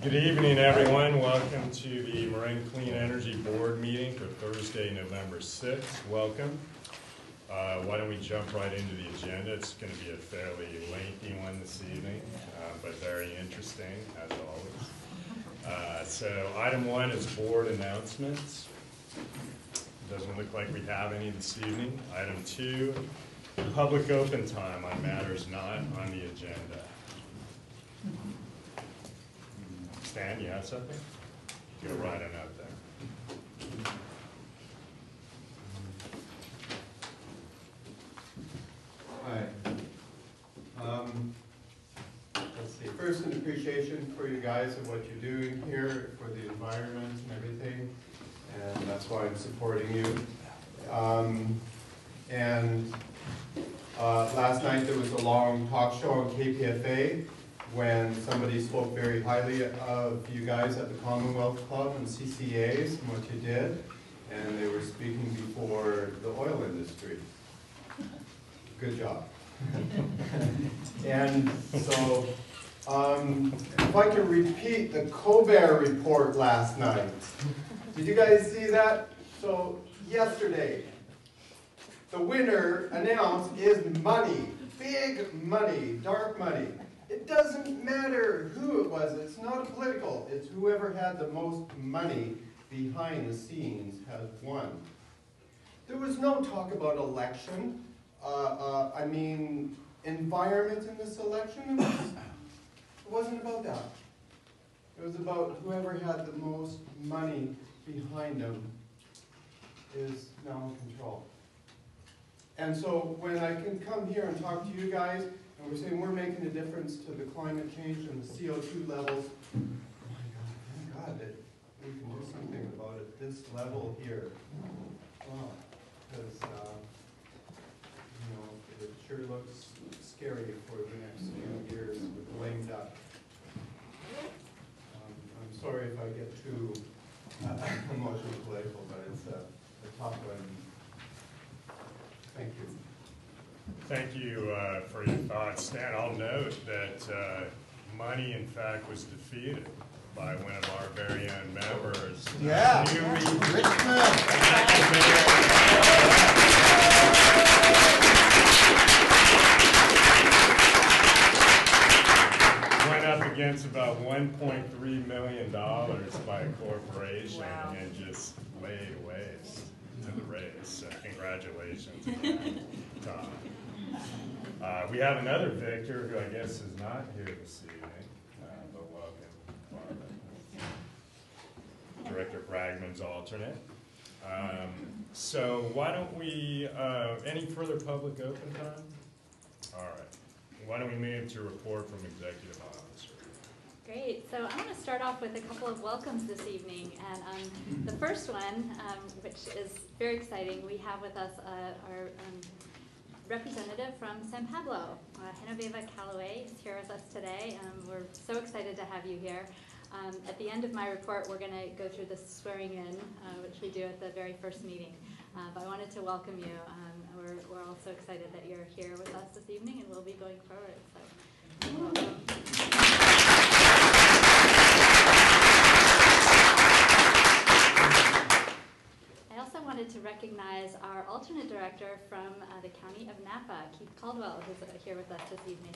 Good evening, everyone. Welcome to the Marin Clean Energy Board meeting for Thursday, November 6th. Welcome. Why don't we jump right into the agenda? It's going to be a fairly lengthy one this evening, but very interesting, as always. So item 1 is board announcements. Doesn't look like we have any this evening. Item 2, public open time on matters not on the agenda. Stan, you have something? Go right on out there. Hi. Let's see. First, an appreciation for you guys and what you're doing here for the environment and everything, and that's why I'm supporting you. Last night there was a long talk show on KPFA when somebody spoke very highly of you guys at the Commonwealth Club and CCAs and what you did, and they were speaking before the oil industry. Good job. And so, if I can repeat the Colbert report last night. Did you guys see that? So, yesterday, the winner announced is money. Big money, dark money. It doesn't matter who it was. It's not political. It's whoever had the most money behind the scenes has won. There was no talk about election. Environment in this election. It wasn't about that. It was about whoever had the most money behind them is now in control. And so when I can come here and talk to you guys, and we're saying we're making a difference to the climate change and the CO2 levels, oh my God, that we can do something about it, this level here. Wow, because it sure looks scary for the next few years with lame duck. I'm sorry if I get too emotionally political, but it's a tough one. Thank you. Thank you for your thoughts, Stan. I'll note that money, in fact, was defeated by one of our very own members. Yeah, Richmond. Went up against about $1.3 million by a corporation. Wow. And just laid waste to the race. So congratulations again, Tom. We have another victor who I guess is not here this evening, but welcome, Barbara. Director Bragman's alternate. So why don't we, any further public open time? All right. Why don't we move to report from executive officer? Great. So I want to start off with a couple of welcomes this evening. And the first one, which is very exciting, we have with us our representative from San Pablo, Genoveva Calloway, is here with us today. We're so excited to have you here. At the end of my report, we're going to go through the swearing in, which we do at the very first meeting. But I wanted to welcome you. We're also excited that you're here with us this evening, and we'll be going forward. So, welcome. I also wanted to recognize our alternate director from the County of Napa, Keith Caldwell, who's here with us this evening.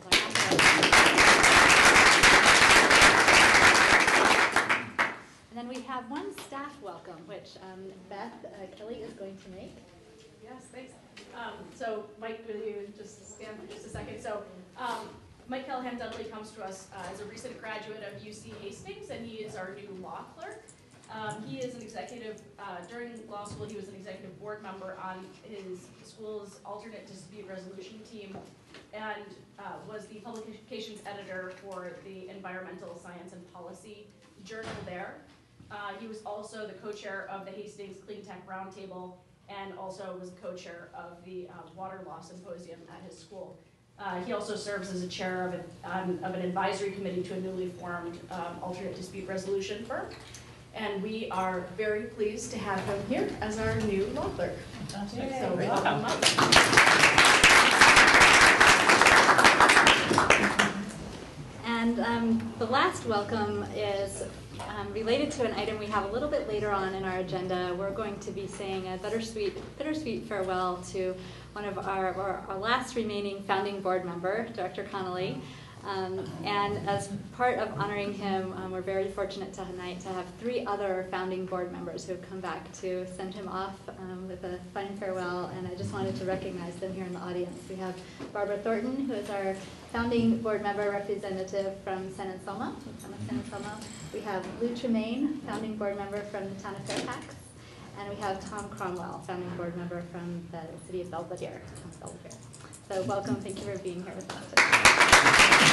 And then we have one staff welcome, which Beth Kelly is going to make. Yes, thanks. So Mike, will you just stand for just a second? So Mike Callahan Dudley comes to us as a recent graduate of UC Hastings, and he is our new law clerk. He is an executive, during law school, he was an executive board member on his school's alternate dispute resolution team, and was the publications editor for the Environmental Science and Policy Journal there. He was also the co-chair of the Hastings Clean Tech Roundtable, and also was co-chair of the Water Law Symposium at his school. He also serves as a chair of an advisory committee to a newly formed alternate dispute resolution firm. And we are very pleased to have him here as our new law clerk. So welcome, Mike. And the last welcome is related to an item we have a little bit later on in our agenda. We're going to be saying a bittersweet farewell to one of our last remaining founding board member, Director Connolly. And as part of honoring him, we're very fortunate tonight to have 3 other founding board members who have come back to send him off with a fine farewell, and I just wanted to recognize them here in the audience. We have Barbara Thornton, who is our founding board member representative from San Anselmo. We have Lou Tremaine, founding board member from the town of Fairfax, and we have Tom Cromwell, founding board member from the city of Belvedere. So welcome, thank you for being here with us today.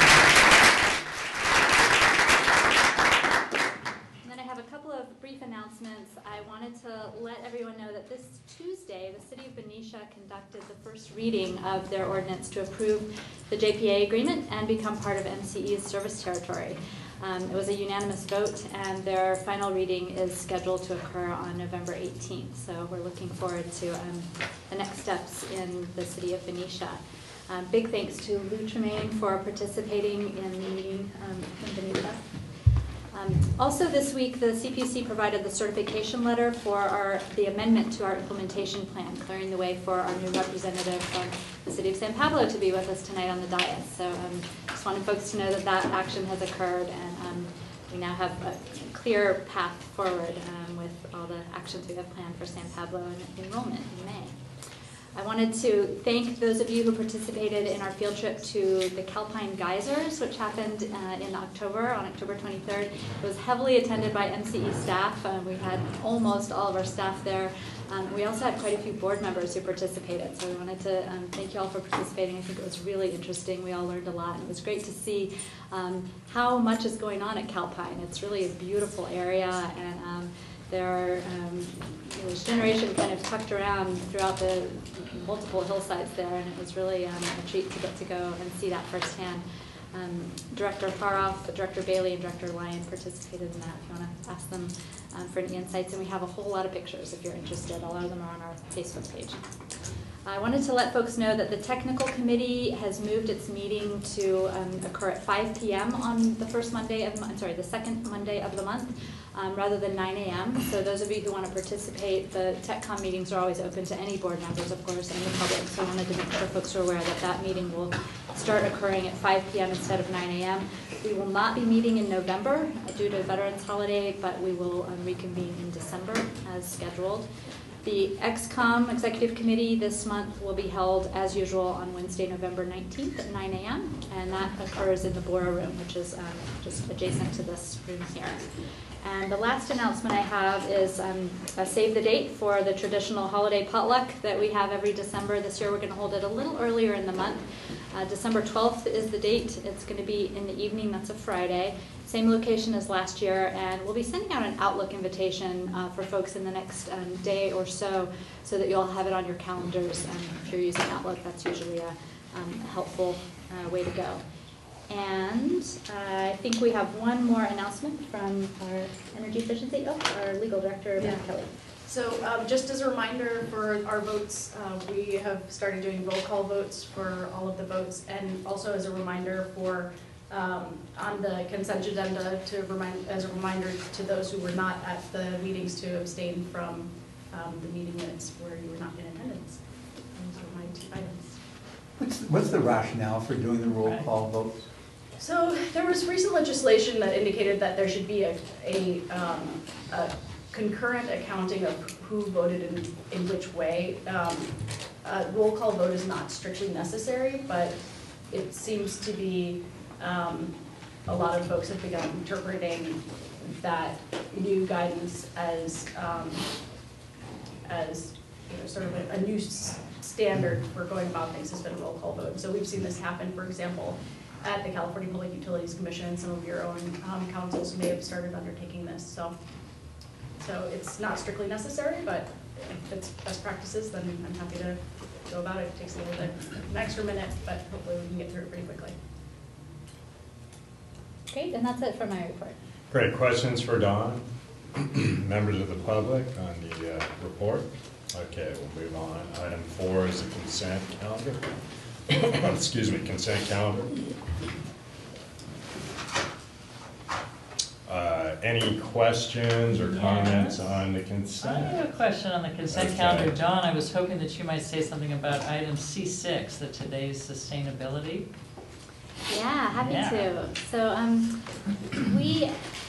And then I have a couple of brief announcements. I wanted to let everyone know that this Tuesday, the city of Benicia conducted the first reading of their ordinance to approve the JPA agreement and become part of MCE's service territory. It was a unanimous vote, and their final reading is scheduled to occur on November 18th. So we're looking forward to the next steps in the city of Benicia. Big thanks to Lou Tremaine for participating in the meeting in Benicia. Also this week, the CPC provided the certification letter for the amendment to our implementation plan, clearing the way for our new representative from the city of San Pablo to be with us tonight on the dais. So just wanted folks to know that that action has occurred, and we now have a clear path forward with all the actions we have planned for San Pablo and enrollment in May. I wanted to thank those of you who participated in our field trip to the Calpine Geysers, which happened in October, on October 23rd. It was heavily attended by MCE staff. We had almost all of our staff there. We also had quite a few board members who participated, so we wanted to thank you all for participating. I think it was really interesting. We all learned a lot, and it was great to see how much is going on at Calpine. It's really a beautiful area, and there are this generation kind of tucked around throughout the multiple hillsides there, and it was really a treat to get to go and see that firsthand. Director Faroff, Director Bailey, and Director Lyon participated in that. If you want to ask them for any insights, and we have a whole lot of pictures if you're interested. A lot of them are on our Facebook page. I wanted to let folks know that the technical committee has moved its meeting to occur at 5 p.m. on the second Monday of the month, rather than 9 a.m. So those of you who want to participate, the TechCom meetings are always open to any board members, of course, and the public. So I wanted to make sure folks are aware that that meeting will start occurring at 5 p.m. instead of 9 a.m. We will not be meeting in November due to Veterans Holiday, but we will reconvene in December as scheduled. The XCOM Executive Committee this month will be held, as usual, on Wednesday, November 19th at 9 a.m., and that occurs in the Bora Room, which is just adjacent to this room here. And the last announcement I have is a save the date for the traditional holiday potluck that we have every December. This year we're going to hold it a little earlier in the month. December 12th is the date. It's going to be in the evening. That's a Friday. Same location as last year, and we'll be sending out an Outlook invitation for folks in the next day or so that you'll have it on your calendars. If you're using Outlook, that's usually a helpful way to go. And I think we have one more announcement from our energy efficiency, our legal director, Matt Kelly. So just as a reminder for our votes, we have started doing roll call votes for all of the votes, and also as a reminder for on the consent agenda as a reminder to those who were not at the meetings to abstain from the meeting minutes where you were not in attendance. Those are my 2 items. What's the rationale for doing the roll call votes? So there was recent legislation that indicated that there should be a concurrent accounting of who voted in which way. A roll call vote is not strictly necessary, but it seems to be a lot of folks have begun interpreting that new guidance as sort of a new standard for going about things has been a roll call vote. So we've seen this happen, for example, at the California Public Utilities Commission. Some of your own councils may have started undertaking this. So it's not strictly necessary, but if it's best practices, then I'm happy to go about it. It takes a little bit, an extra minute, but hopefully we can get through it pretty quickly. Great, and that's it for my report. Great. Questions for Dawn? Members of the public on the report? Okay, we'll move on. Item 4 is the consent calendar. Excuse me, consent calendar. Any questions or comments Yes. on the I consent? have a question on the consent Okay. calendar. Dawn, I was hoping that you might say something about item C6, the today's sustainability. Yeah, happy Yeah. to. So, we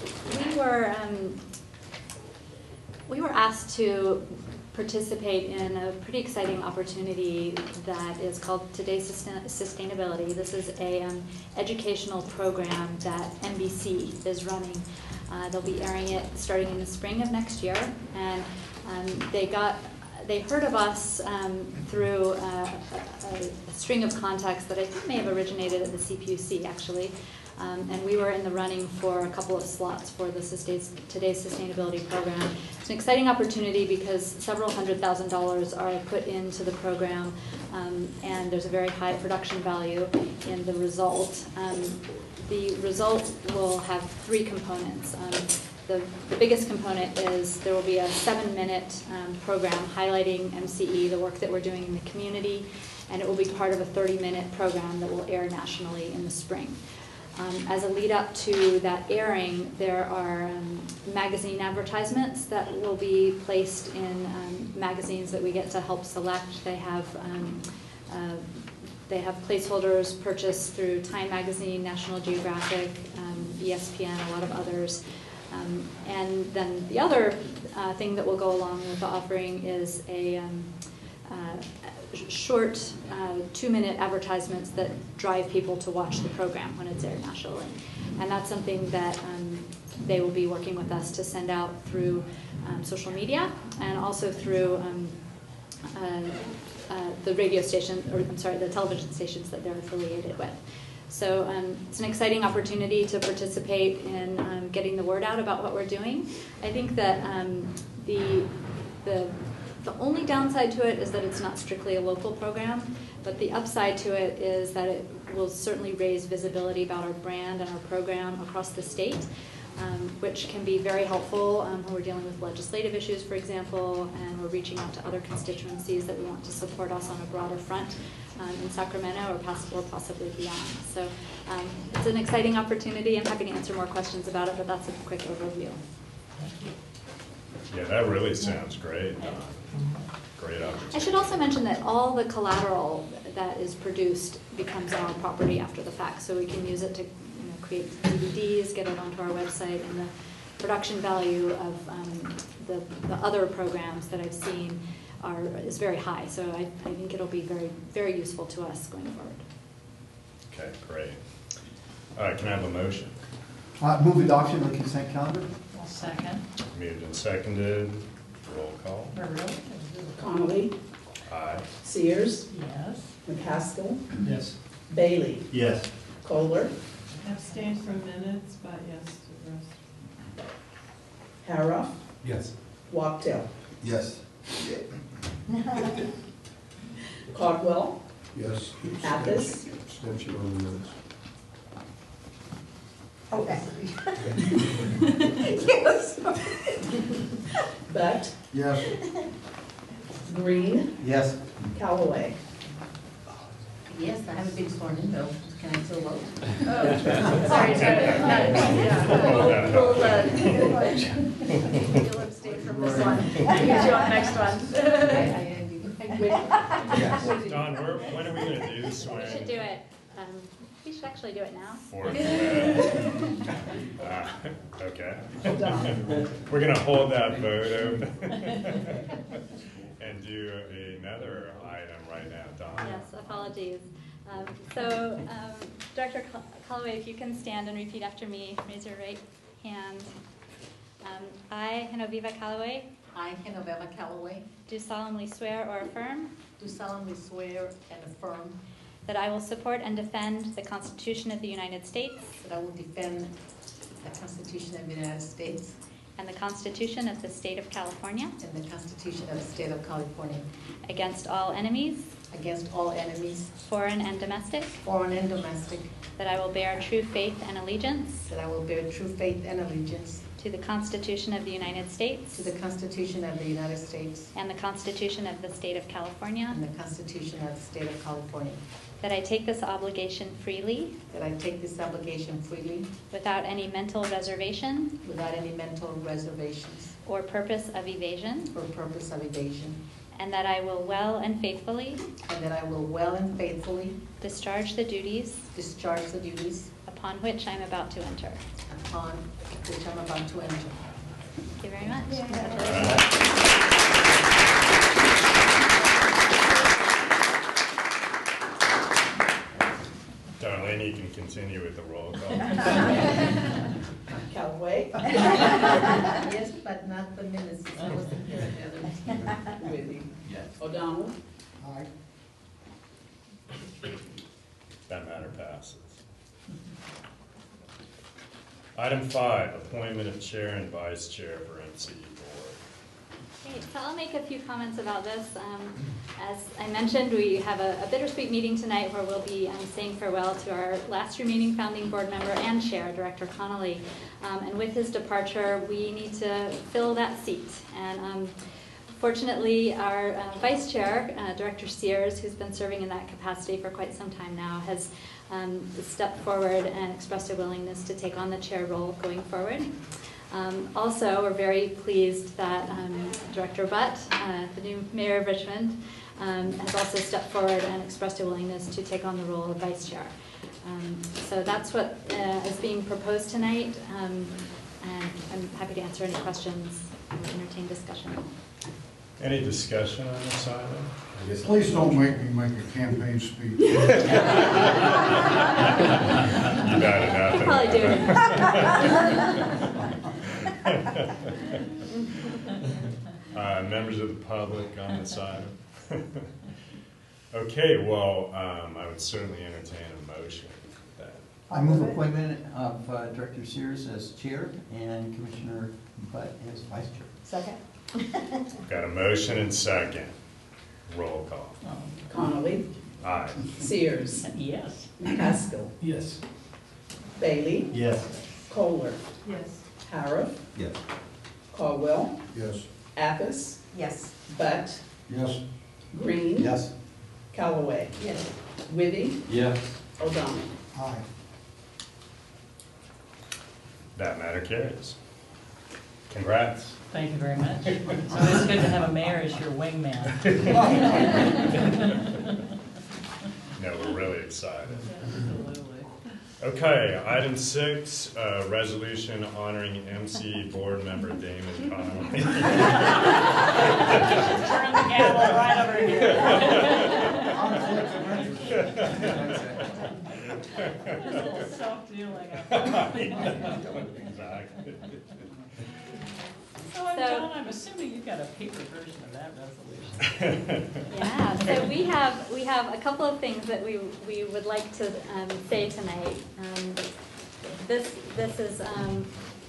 were asked to participate in a pretty exciting opportunity that is called Today's Sustainability. This is a educational program that NBC is running. They'll be airing it starting in the spring of next year, and they heard of us through a string of contacts that I think may have originated at the CPUC, actually. And we were in the running for a couple of slots for the Today's Sustainability Program. It's an exciting opportunity because several $100,000 are put into the program, and there's a very high production value in the result. The result will have three components. The biggest component is there will be a 7-minute program highlighting MCE, the work that we're doing in the community, and it will be part of a 30-minute program that will air nationally in the spring. As a lead up to that airing, there are magazine advertisements that will be placed in magazines that we get to help select. They have placeholders purchased through Time Magazine, National Geographic, ESPN, a lot of others. And then the other thing that will go along with the offering is a short 2-minute advertisements that drive people to watch the program when it's aired nationally. And that's something that they will be working with us to send out through social media and also through the radio station, or I'm sorry, the television stations that they're affiliated with. So it's an exciting opportunity to participate in getting the word out about what we're doing. I think that the only downside to it is that it's not strictly a local program, but the upside to it is that it will certainly raise visibility about our brand and our program across the state, which can be very helpful when we're dealing with legislative issues, for example, and we're reaching out to other constituencies that we want to support us on a broader front in Sacramento or possibly beyond. So it's an exciting opportunity. I'm happy to answer more questions about it, but that's a quick overview. Yeah, that really sounds great. Great opportunity. I should also mention that all the collateral that is produced becomes our property after the fact, so we can use it to create DVDs, get it onto our website, and the production value of the other programs that I've seen is very high. So I think it'll be very, very useful to us going forward. Okay, great. All right, can I have a motion? Move adoption of the consent calendar? I'll second. Moved and seconded. Roll call. Connolly, Aye. Sears, Yes. McCaskill, Yes. Bailey, Yes. Kohler, Abstain from minutes, but yes to the rest. Haroff, Yes. Wachtel, Yes. Caldwell, Yes. Athos, Abstention on the minutes. Okay. Yes. Butt, Yes. Green, Yes. Callaway. Yes, I haven't been sworn in though. Can I still vote? Oh, sorry, You'll abstain from this one. Get you on the next one. Don, when are we going to do the swing? We should do it. We should actually do it now. Okay. We're going to hold that vote open and do another item right now, Don. Yes, apologies. So, Director Callaway, if you can stand and repeat after me, raise your right hand. I, Genoveva Callaway, I, Genoveva Callaway, do solemnly swear or affirm do solemnly swear and affirm that I will support and defend the Constitution of the United States that I will defend the Constitution of the United States and the Constitution of the State of California and the Constitution of the State of California against all enemies, against all enemies, foreign and domestic, foreign and domestic, that I will bear true faith and allegiance that I will bear true faith and allegiance to to the Constitution of the United States to the Constitution of the United States and the Constitution of the State of California, and the Constitution of the State of California, that I take this obligation freely that I take this obligation freely without any mental reservation without any mental reservations or purpose of evasion, or purpose of evasion, and that I will well and faithfully and that I will well and faithfully discharge the duties discharge the duties upon which I'm about to enter. upon which I'm about to enter. Thank you very much. All Congratulations. right. Darlene, you can continue with the roll call. Callaway, Yes, but not the minutes. I wasn't here the other time. Whitty, Yes. O'Donnell, Aye. That matter passes. Item 5, appointment of chair and vice chair for MCE board. Great, so I'll make a few comments about this. As I mentioned, we have a bittersweet meeting tonight where we'll be saying farewell to our last remaining founding board member and chair, Director Connolly. And with his departure, we need to fill that seat. And fortunately, our vice chair, Director Sears, who's been serving in that capacity for quite some time now, has stepped forward and expressed a willingness to take on the chair role going forward. Also, we're very pleased that Director Butt, the new mayor of Richmond, has also stepped forward and expressed a willingness to take on the role of vice chair. So that's what is being proposed tonight, and I'm happy to answer any questions and entertain discussion. Any discussion on this item? Please don't make me make a campaign speech. You got enough. Probably do. Members of the public on this item? Okay, well, I would certainly entertain a motion for that. I move appointment of Director Sears as chair and Commissioner Butt as vice chair. second. Got a motion and second. Roll call. Connolly, Aye. Sears, Yes. Haskell, Yes. Bailey, Yes. Kohler, Yes. Harrop, Yes. Yes. Caldwell, Apis, Yes. Butt, Yes. Green, Yes. Callaway, Yes. Whitty, Yes. O'Donnell. Aye. That matter carries. Congrats. Thank you very much. It's always good to have a mayor as your wingman. No, we're really excited. Absolutely. Okay, item 6, resolution honoring MCE board member Damon Connolly. Turn the gavel right over here. Just a little self-dealing. Exactly. So John, I'm assuming you've got a paper version of that resolution. Yeah, so we have a couple of things that we would like to say tonight. This is a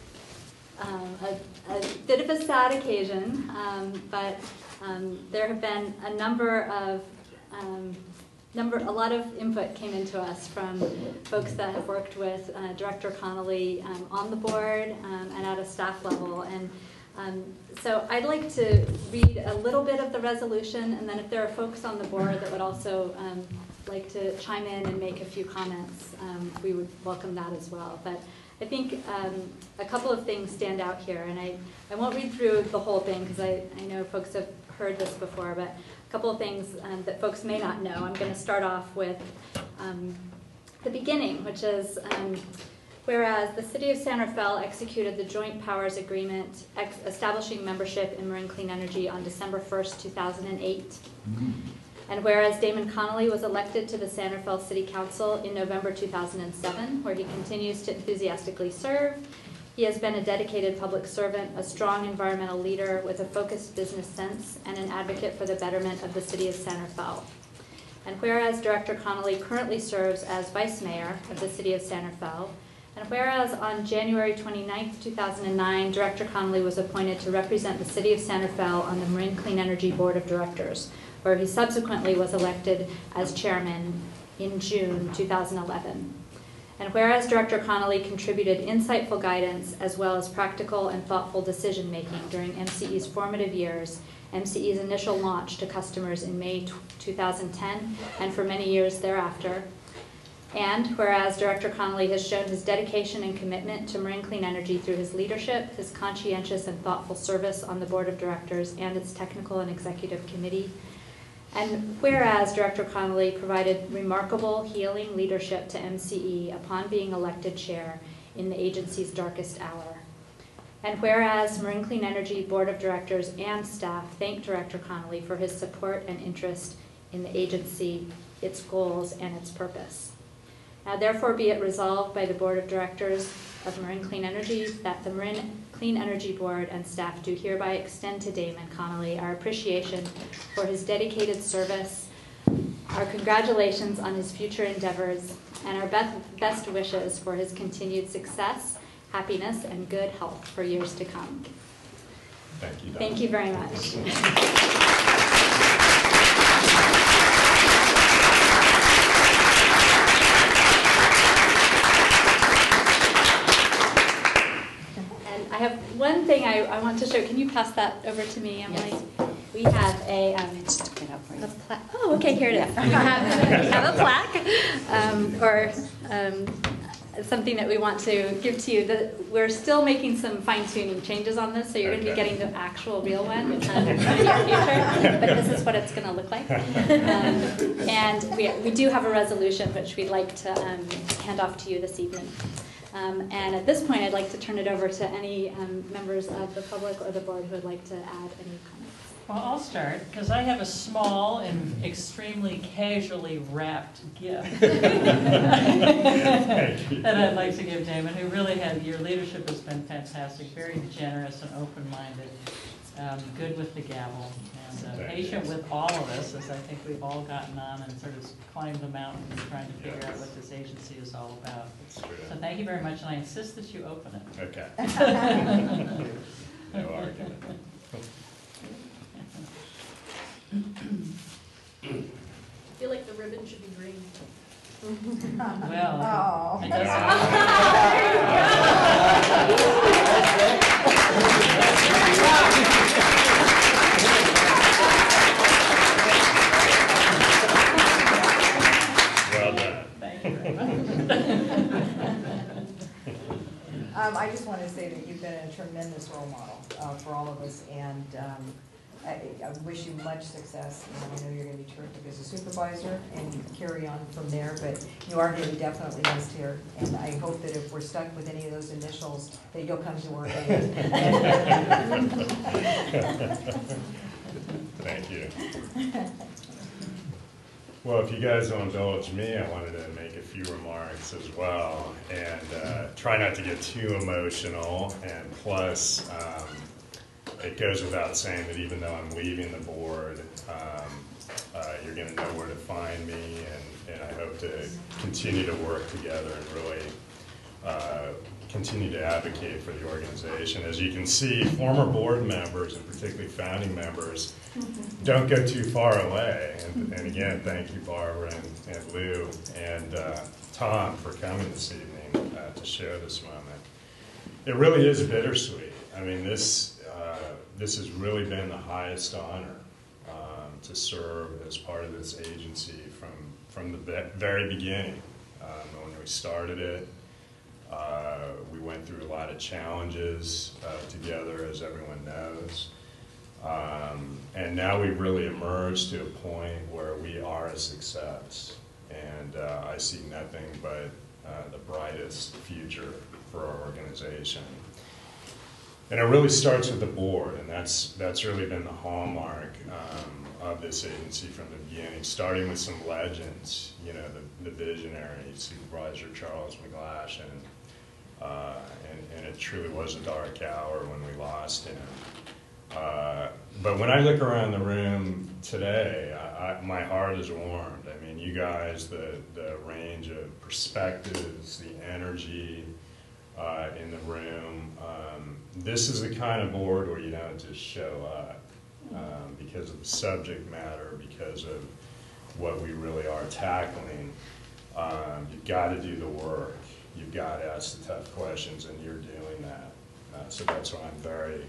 bit of a sad occasion, but there have been a lot of input came into us from folks that have worked with Director Connolly on the board and at a staff level. And so I'd like to read a little bit of the resolution, and then if there are folks on the board that would also like to chime in and make a few comments, we would welcome that as well. But I think a couple of things stand out here, and I won't read through the whole thing because I know folks have heard this before, but a couple of things that folks may not know. I'm going to start off with the beginning, which is whereas the City of San Rafael executed the Joint Powers Agreement establishing membership in Marin Clean Energy on December 1st, 2008. And whereas Damon Connolly was elected to the San Rafael City Council in November 2007, where he continues to enthusiastically serve, he has been a dedicated public servant, a strong environmental leader with a focused business sense, and an advocate for the betterment of the City of San Rafael. And whereas Director Connolly currently serves as Vice Mayor of the City of San Rafael, and whereas on January 29, 2009, Director Connolly was appointed to represent the City of San Rafael on the Marin Clean Energy Board of Directors, where he subsequently was elected as chairman in June 2011. And whereas Director Connolly contributed insightful guidance as well as practical and thoughtful decision-making during MCE's formative years, MCE's initial launch to customers in May 2010 and for many years thereafter. And whereas Director Connolly has shown his dedication and commitment to Marin Clean Energy through his leadership, his conscientious and thoughtful service on the Board of Directors and its Technical and Executive Committee. And whereas Director Connolly provided remarkable healing leadership to MCE upon being elected chair in the agency's darkest hour. And whereas Marin Clean Energy Board of Directors and staff thank Director Connolly for his support and interest in the agency, its goals, and its purpose. Now therefore be it resolved by the Board of Directors of Marin Clean Energy that the Marin Clean Energy Board and staff do hereby extend to Damon Connolly our appreciation for his dedicated service, our congratulations on his future endeavors, and our best wishes for his continued success, happiness, and good health for years to come. Thank you, Donna. Thank you very much. I have one thing I want to show. Can you pass that over to me, Emily? Yes. We have a plaque. Oh, okay, here it is. We have a plaque, or something that we want to give to you. We're still making some fine-tuning changes on this, so you're going to be getting the actual real one in the future, but this is what it's going to look like. And we do have a resolution which we'd like to hand off to you this evening. And at this point, I'd like to turn it over to any members of the public or the board who would like to add any comments. Well, I'll start, because I have a small and extremely casually wrapped gift that I'd like to give Damon, who really your leadership has been fantastic, very generous and open-minded, good with the gavel, and patient with all of us, as I think we've all gotten on and sort of climbed the mountain trying to figure out what this agency is all about. So thank you very much, and I insist that you open it. Okay. No argument. I feel like the ribbon should be green. Well, it doesn't. Well done. Thank you very much. I just want to say that you've been a tremendous role model for all of us, and I wish you much success. And I know you're going to be terrific as a supervisor and carry on from there, but you are going to be definitely missed here. And I hope that if we're stuck with any of those initials, that you'll come to work. Thank you. Well, if you guys will indulge me, I wanted to make a few remarks as well, and try not to get too emotional, and plus, it goes without saying that even though I'm leaving the board, you're going to know where to find me, and I hope to continue to work together and really continue to advocate for the organization. As you can see, former board members, and particularly founding members, don't go too far away. And again, thank you, Barbara and Lou and Tom for coming this evening to share this moment. It really is bittersweet. I mean, this has really been the highest honor to serve as part of this agency from the very beginning. When we started it, we went through a lot of challenges together, as everyone knows. And now we've really emerged to a point where we are a success. And I see nothing but the brightest future for our organization. And it really starts with the board, and that's really been the hallmark of this agency from the beginning, starting with some legends, you know, the visionary Supervisor Charles McGlash, and it truly was a dark hour when we lost him. But when I look around the room today, my heart is warmed. I mean, you guys, the range of perspectives, the energy in the room. This is the kind of board where you don't just show up because of the subject matter, because of what we really are tackling. You've got to do the work. You've got to ask the tough questions, and you're doing that. So that's why I'm very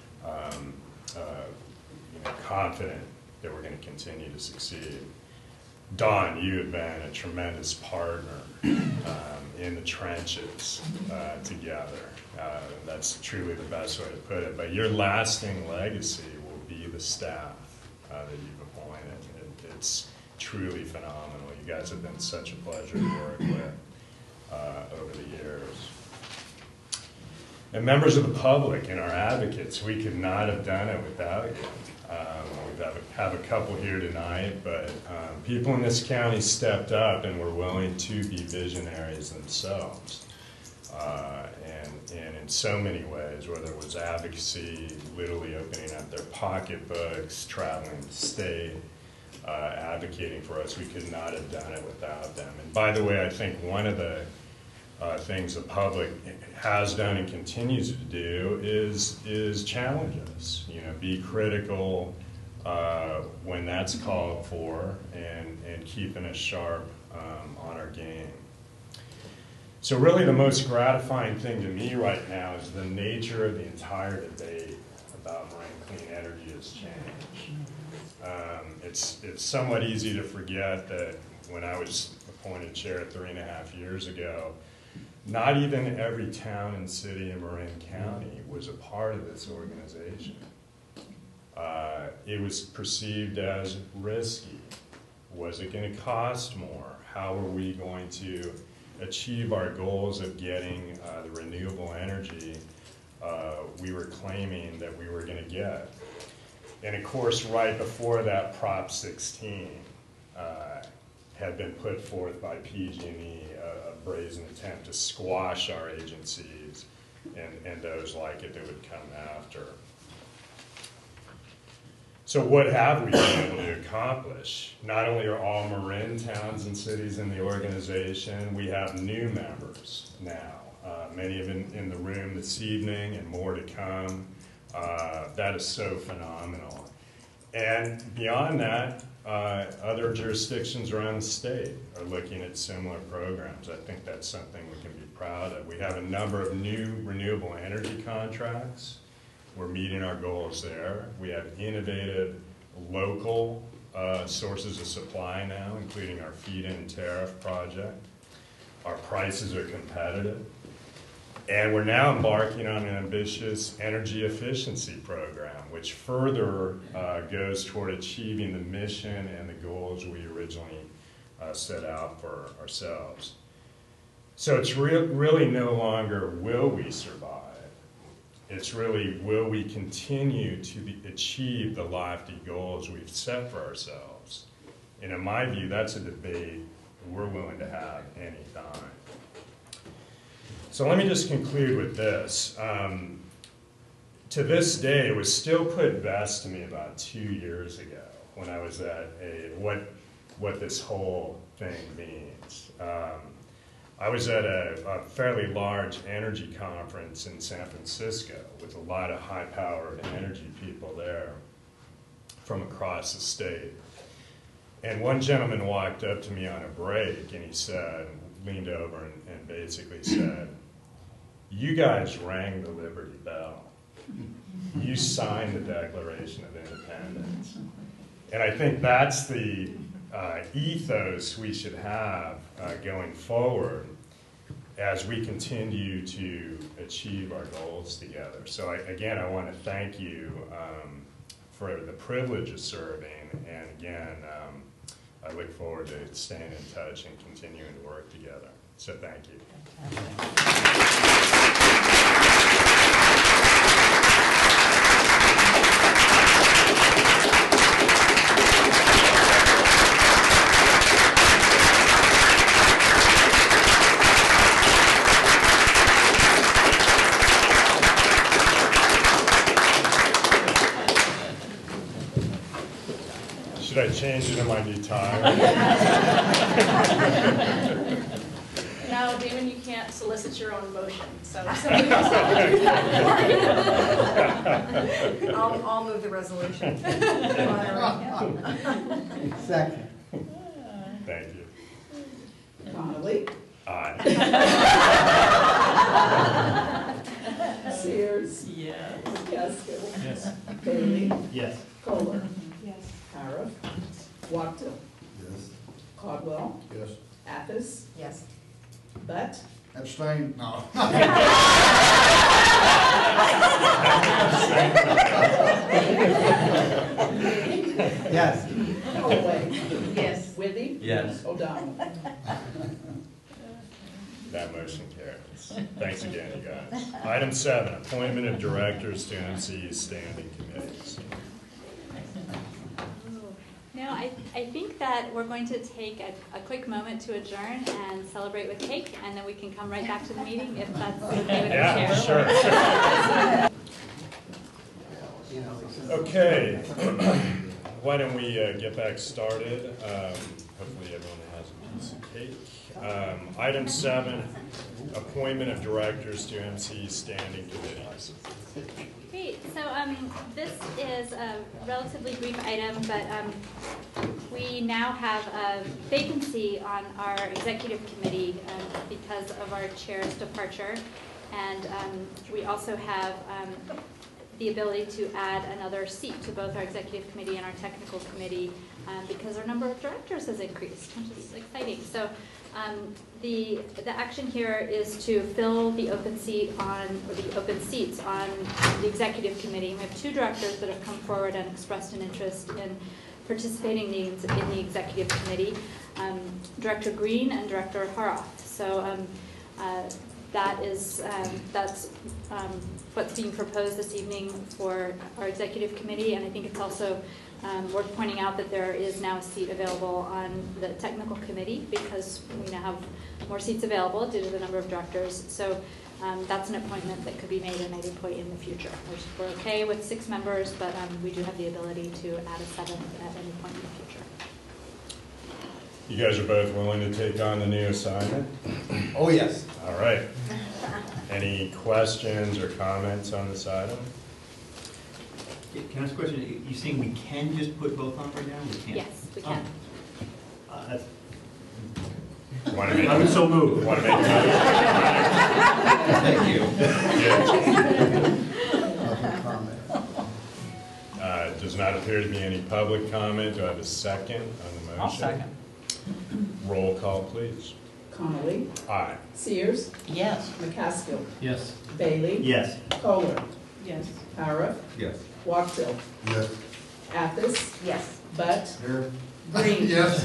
confident that we're going to continue to succeed. Don, you have been a tremendous partner in the trenches together. That's truly the best way to put it. But your lasting legacy will be the staff that you've appointed. It's truly phenomenal. You guys have been such a pleasure to work with over the years. And members of the public and our advocates, we could not have done it without you. We have a couple here tonight, but people in this county stepped up and were willing to be visionaries themselves. And in so many ways, whether it was advocacy, literally opening up their pocketbooks, traveling the state, advocating for us, we could not have done it without them. And by the way, I think one of the things the public has done and continues to do is challenge us. You know, be critical when that's called for, and keeping us sharp on our game. So really the most gratifying thing to me right now is the nature of the entire debate about marine clean energy has changed. It's somewhat easy to forget that when I was appointed chair 3.5 years ago, not even every town and city in Marin County was a part of this organization. It was perceived as risky. Was it going to cost more? How are we going to achieve our goals of getting the renewable energy we were claiming that we were going to get? And of course, right before that, Prop 16 had been put forth by PG&E, a brazen attempt to squash our agencies and those like it that would come after. So what have we been able to accomplish? Not only are all Marin towns and cities in the organization, we have new members now. Many of them in the room this evening and more to come. That is so phenomenal. And beyond that, other jurisdictions around the state are looking at similar programs. I think that's something we can be proud of. We have a number of new renewable energy contracts. We're meeting our goals there. We have innovative local sources of supply now, including our feed-in tariff project. Our prices are competitive. And we're now embarking on an ambitious energy efficiency program, which further goes toward achieving the mission and the goals we originally set out for ourselves. So it's really no longer will we survive. It's really will we continue to achieve the lofty goals we've set for ourselves. And in my view, that's a debate we're willing to have any time. So let me just conclude with this. To this day, it was still put best to me about 2 years ago when I was at what this whole thing means. I was at a fairly large energy conference in San Francisco with a lot of high-powered energy people there from across the state. And one gentleman walked up to me on a break and he said, leaned over and basically said, "You guys rang the Liberty Bell. You signed the Declaration of Independence." And I think that's the ethos we should have going forward as we continue to achieve our goals together. So again, I want to thank you for the privilege of serving, and again, I look forward to staying in touch and continuing to work together. So thank you. Should I change it in my new tie? No, Damon, you can't solicit your own motion, so somebody else will do that for you. I'll move the resolution. Second. Thank you. Connolly, Aye. Sears, Yes. McCaskill, Yes. Bailey, Yes. Kohler, Yes. Harrop, Wachtel, Yes. Caldwell, Yes. Athos, Yes. Butt, Abstain? No. Yes. Callaway, Yes. Withy, Yes. O'Donnell. That motion carries. Thanks again, you guys. Item 7, appointment of directors to MCE standing committees. No, I think that we're going to take a quick moment to adjourn and celebrate with cake, and then we can come right back to the meeting if that's okay with the Yeah, chair. sure. Okay, why don't we get back started? Hopefully everyone has a piece of cake. Item 7, appointment of directors to MCE standing committees. Great, so this is a relatively brief item, but we now have a vacancy on our executive committee because of our chair's departure. And we also have the ability to add another seat to both our executive committee and our technical committee because our number of directors has increased, which is exciting. So the action here is to fill the open seat or the open seats on the executive committee. We have 2 directors that have come forward and expressed an interest in participating in the executive committee, Director Green and Director Haroff. So that's what's being proposed this evening for our executive committee, and I think it's also worth pointing out that there is now a seat available on the technical committee because we now have more seats available due to the number of directors. So that's an appointment that could be made at any point in the future. We're okay with 6 members, but we do have the ability to add a 7th at any point in the future. You guys are both willing to take on the new assignment? Oh, yes. All right. Any questions or comments on this item? Can I ask a question? You saying we can just put both on right now? We can't? Yes, we can. I would so move. Want to make a motion? Thank you. Does not appear to be any public comment. Do I have a second on the motion? I'll second. Roll call, please. Connolly, Aye. Sears, Yes. McCaskill, Yes. Bailey, Yes. Kohler, Yes. Harrop, Yes. Wachtel, Yes. Athos, Yes. Butt, Here. Green. Yes.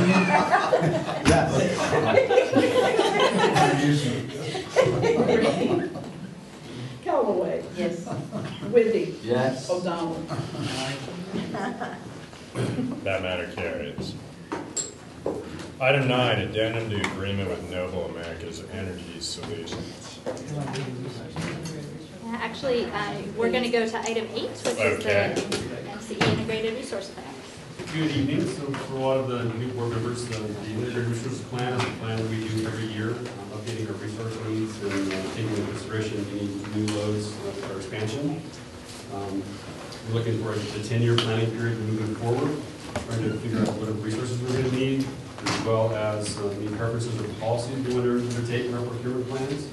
Green. Callaway, Yes. Withy, Yes. O'Donnell. That matter carries. Item 9, addendum to agreement with Noble America's Energy Solutions. Actually, we're going to go to item 8, which Okay. is the MCE Integrated Resource Plan. Good evening. So for a lot of the new board members, the Integrated Resource Plan is a plan that we do every year, updating our resource needs and taking into consideration any new loads for our expansion. We're looking for the 10-year planning period moving forward, trying to figure out what resources we're going to need, as well as any preferences or policies we want to undertake in our procurement plans.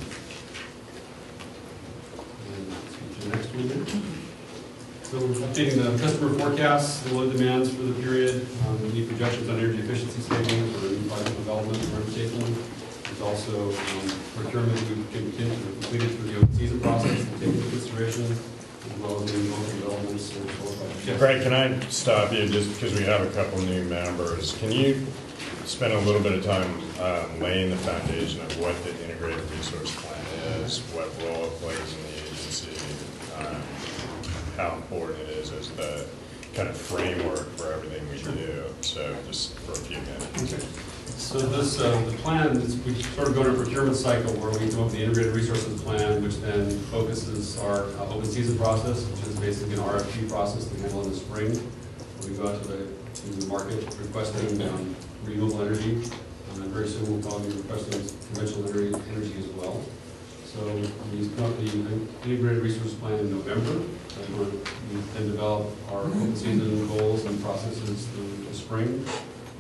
And to the next one here. So we're updating the customer forecasts, the load demands for the period, any projections on energy efficiency savings or new project development we're undertaking. There's also procurement we've completed through the open season process and taken into consideration, as well as any local developments. Greg, can I stop you just because we have a couple new members? Can you spend a little bit of time laying the foundation of what the Integrated Resource Plan is, what role it plays in the agency, how important it is as the kind of framework for everything we do? So just for a few minutes. Okay. So this, the plan is, we sort of go to a procurement cycle where we come up with the integrated resources plan, which then focuses our open season process, which is basically an RFP process that we handle in the spring. Where we go out to the market requesting renewable energy, and very soon we'll probably be requesting conventional energy as well. So we come up with the integrated resource plan in November. We then develop our open season goals and processes through the spring.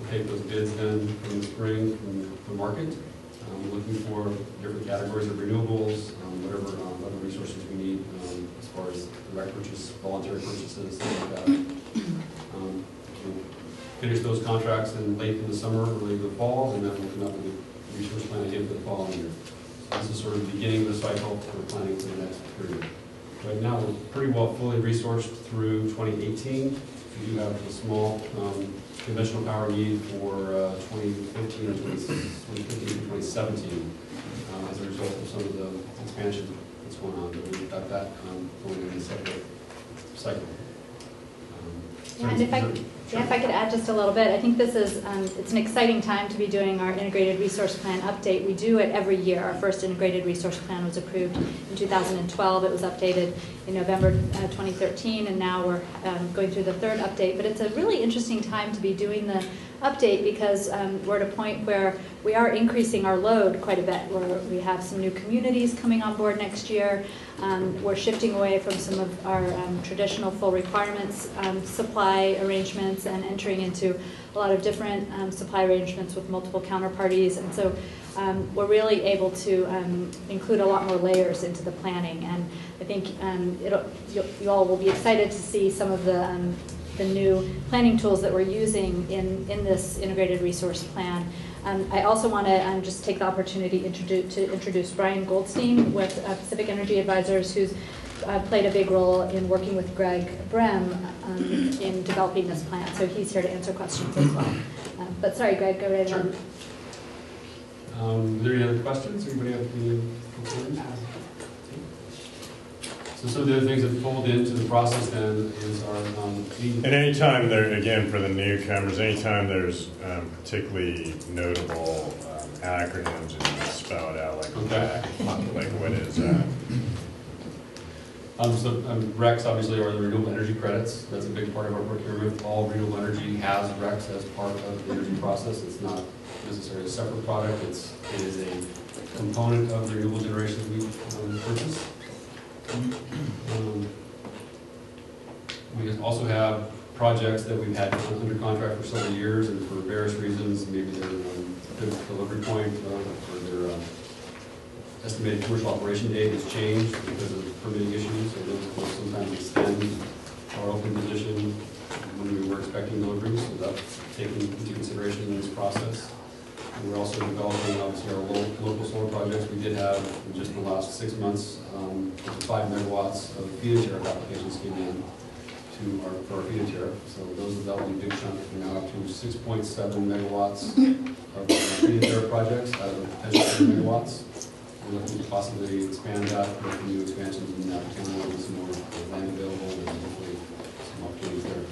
We'll take those bids then from the spring from the market. Looking for different categories of renewables, whatever other resources we need as far as direct purchase, voluntary purchases, things like that. We'll finish those contracts in late in the summer, early in the fall, and then we'll come up with a resource plan again for the following year. So this is sort of the beginning of the cycle for planning for the next period. Right now, we're pretty well fully resourced through 2018. We do have a small conventional power need for 2015 or 2015 to 2017 as a result of some of the expansion that's going on. But we've got that going in a separate cycle. And if I could add just a little bit, I think this is, it's an exciting time to be doing our integrated resource plan update. We do it every year. Our first integrated resource plan was approved in 2012. It was updated in November 2013, and now we're going through the third update. But it's a really interesting time to be doing the update because we're at a point where we are increasing our load quite a bit. We have some new communities coming on board next year. We're shifting away from some of our traditional full requirements supply arrangements and entering into a lot of different supply arrangements with multiple counterparties. And so we're really able to include a lot more layers into the planning. And I think you all will be excited to see some of the new planning tools that we're using in this integrated resource plan. I also want to just take the opportunity to introduce Brian Goldstein with Pacific Energy Advisors, who's played a big role in working with Greg Brem in developing this plan. So he's here to answer questions as well. But sorry, Greg, go right ahead. Sure. Are there any other questions? Anybody have any concerns? So some of the other things that fold into the process then is our and anytime there, again, for the newcomers, anytime there's particularly notable acronyms and you spell it out like what is that? RECs obviously are the renewable energy credits. That's a big part of our procurement. All renewable energy has RECs as part of the energy process. It's not necessarily a separate product. It is a component of the renewable generation we purchase. We also have projects that we've had under contract for several years, and for various reasons, maybe their delivery point or their estimated commercial operation date has changed because of permitting issues. So those will sometimes extend our open position when we were expecting deliveries. So that's taken into consideration in this process. And we're also developing, obviously, our local solar projects. We did have, in just the last 6 months, 5 megawatts of feed-in tariff applications came in for our feed-in tariff. So that will be a big chunk. We're now up to 6.7 megawatts of feed-in tariff projects out of potential 10 megawatts. We're looking to possibly expand that with new expansions in that county with some more land available and hopefully some opportunities there.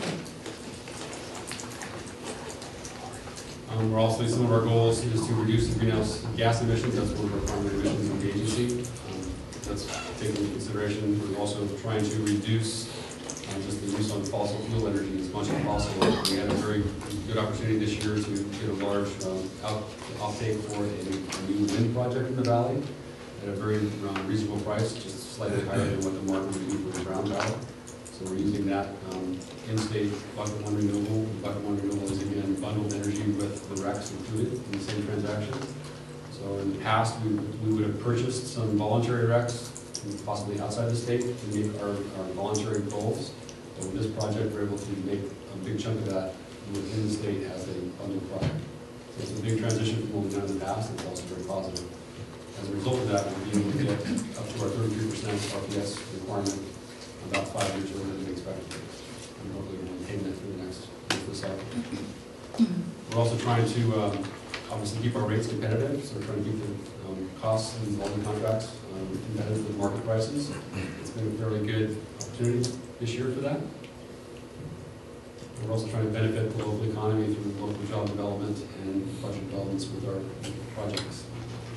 We're also, some of our goals is to reduce the greenhouse gas emissions. That's one of our primary emissions of the agency. That's taken into consideration. We're also trying to reduce just the use of fossil fuel energy as much as possible. We had a very good opportunity this year to get a large outtake for a new wind project in the valley at a very reasonable price, just slightly higher than what the market would do for the ground power. So we're using that in-state bucket one renewable. Bucket one renewable is again bundled energy with the RECs included in the same transaction. So in the past, we would have purchased some voluntary RECs, possibly outside the state, to meet our voluntary goals. But with this project, we're able to make a big chunk of that within the state as a bundled product. So it's a big transition from what we've done in the past. It's also very positive. As a result of that, we'll be able to get up to our 33% RPS requirement about 5 years earlier than we expected. And hopefully we'll maintain that through the cycle. We're also trying to obviously keep our rates competitive, so we're trying to keep the costs and all the contracts competitive with market prices. It's been a fairly good opportunity this year for that. We're also trying to benefit the local economy through local job development and budget developments with our projects.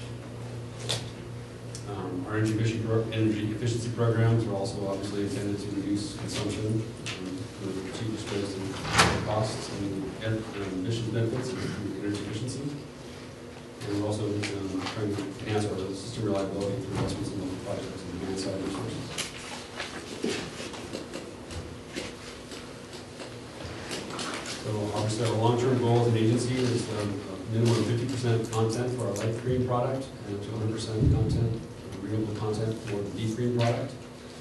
Our energy efficiency programs are also obviously intended to reduce consumption for the cheapest ways to cut costs and emission benefits and energy efficiency. And we're also trying to enhance our system reliability through investments in local projects and demand-side resources. So So obviously our long-term goal as an agency is a minimum of 50% content for our light green product and 200% content, renewable content for the deep green product.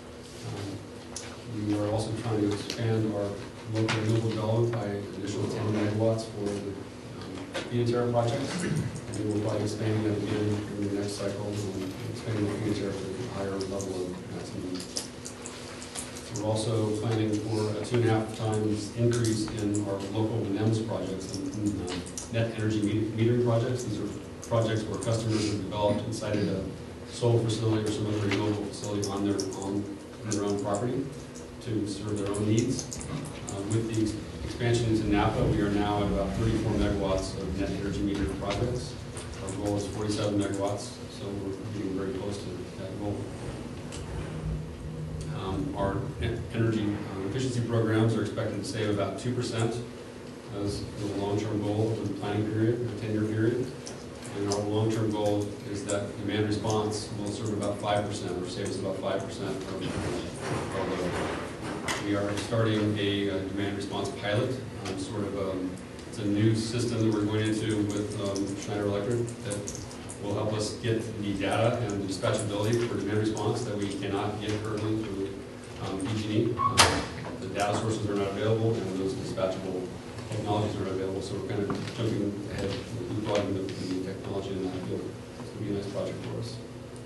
We are also trying to expand our local renewable development by an additional 10 megawatts for the Feed-A-Terra project. And we'll probably expand that again in the next cycle and expanding the Feed-A-Terra to a higher level of maximum. We're also planning for a 2.5 times increase in our local NEMS projects and net energy metering projects. These are projects where customers have developed and sited a solar facility or some other renewable facility on their own property to serve their own needs. With the expansion into Napa, we are now at about 34 megawatts of net energy meter projects. Our goal is 47 megawatts, so we're getting very close to that goal. Our energy efficiency programs are expected to save about 2% as the long-term goal of the planning period, the 10-year period. And our long-term goal is that demand response will serve about 5% or save us about 5% of our load. We are starting a demand response pilot, it's a new system that we're going into with Schneider Electric that will help us get the data and the dispatchability for demand response that we cannot get currently through PG&E. The data sources are not available and those dispatchable technologies are not available, so we're kind of jumping ahead. We brought in the technology in that field. It's going to be a nice project for us.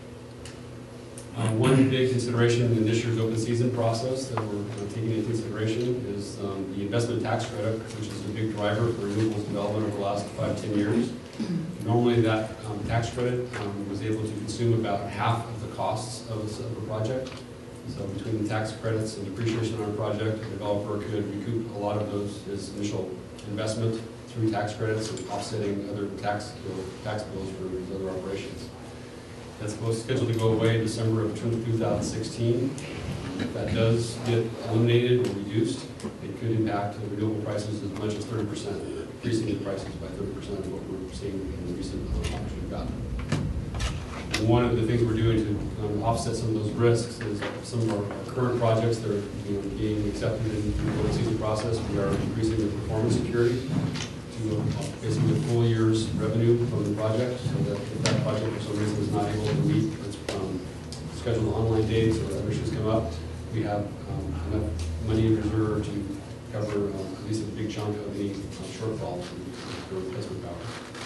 One big consideration in this year's open season process that we're taking into consideration is the investment tax credit, which is a big driver for renewables development over the last 5-10 years. Normally that tax credit was able to consume about half of the costs of a project. So between the tax credits and depreciation on a project, the developer could recoup a lot of his initial investment through tax credits and offsetting other tax bills for his other operations. That's scheduled to go away in December of 2016. If that does get eliminated or reduced, it could impact the renewable prices as much as 30%, increasing the prices by 30% of what we're seeing in the recent auction we've gotten. And one of the things we're doing to offset some of those risks is some of our current projects that are being accepted in the open season process, we are increasing the performance security to basically a full year's revenue from the project, so that if that project for some reason is not able to meet its scheduled online dates or other issues come up, we have enough money in reserve to cover at least a big chunk of any shortfall for replacement power.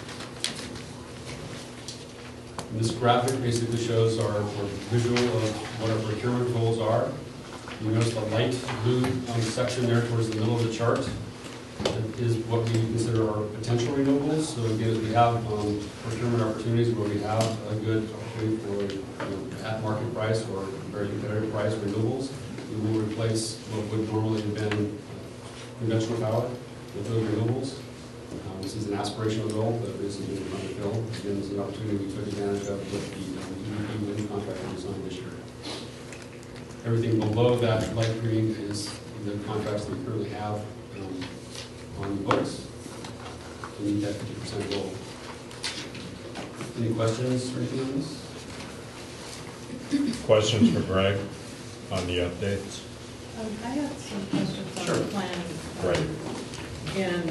And this graphic basically shows our visual of what our procurement goals are. You notice the light blue section there towards the middle of the chart is what we consider our potential renewables. So again, we have procurement opportunities where we have a good opportunity for at market price or very competitive price renewables. We will replace what would normally have been conventional power with those renewables. This is an aspirational goal, but this is unfulfilled. Again, this is an opportunity we took advantage of with the EVP wind contract we signed this year. Everything below that light green is the contracts that we currently have on the books to meet that 50% goal. Any questions or anything on this? Questions for Greg on the updates? I have some questions on the plan. Right. And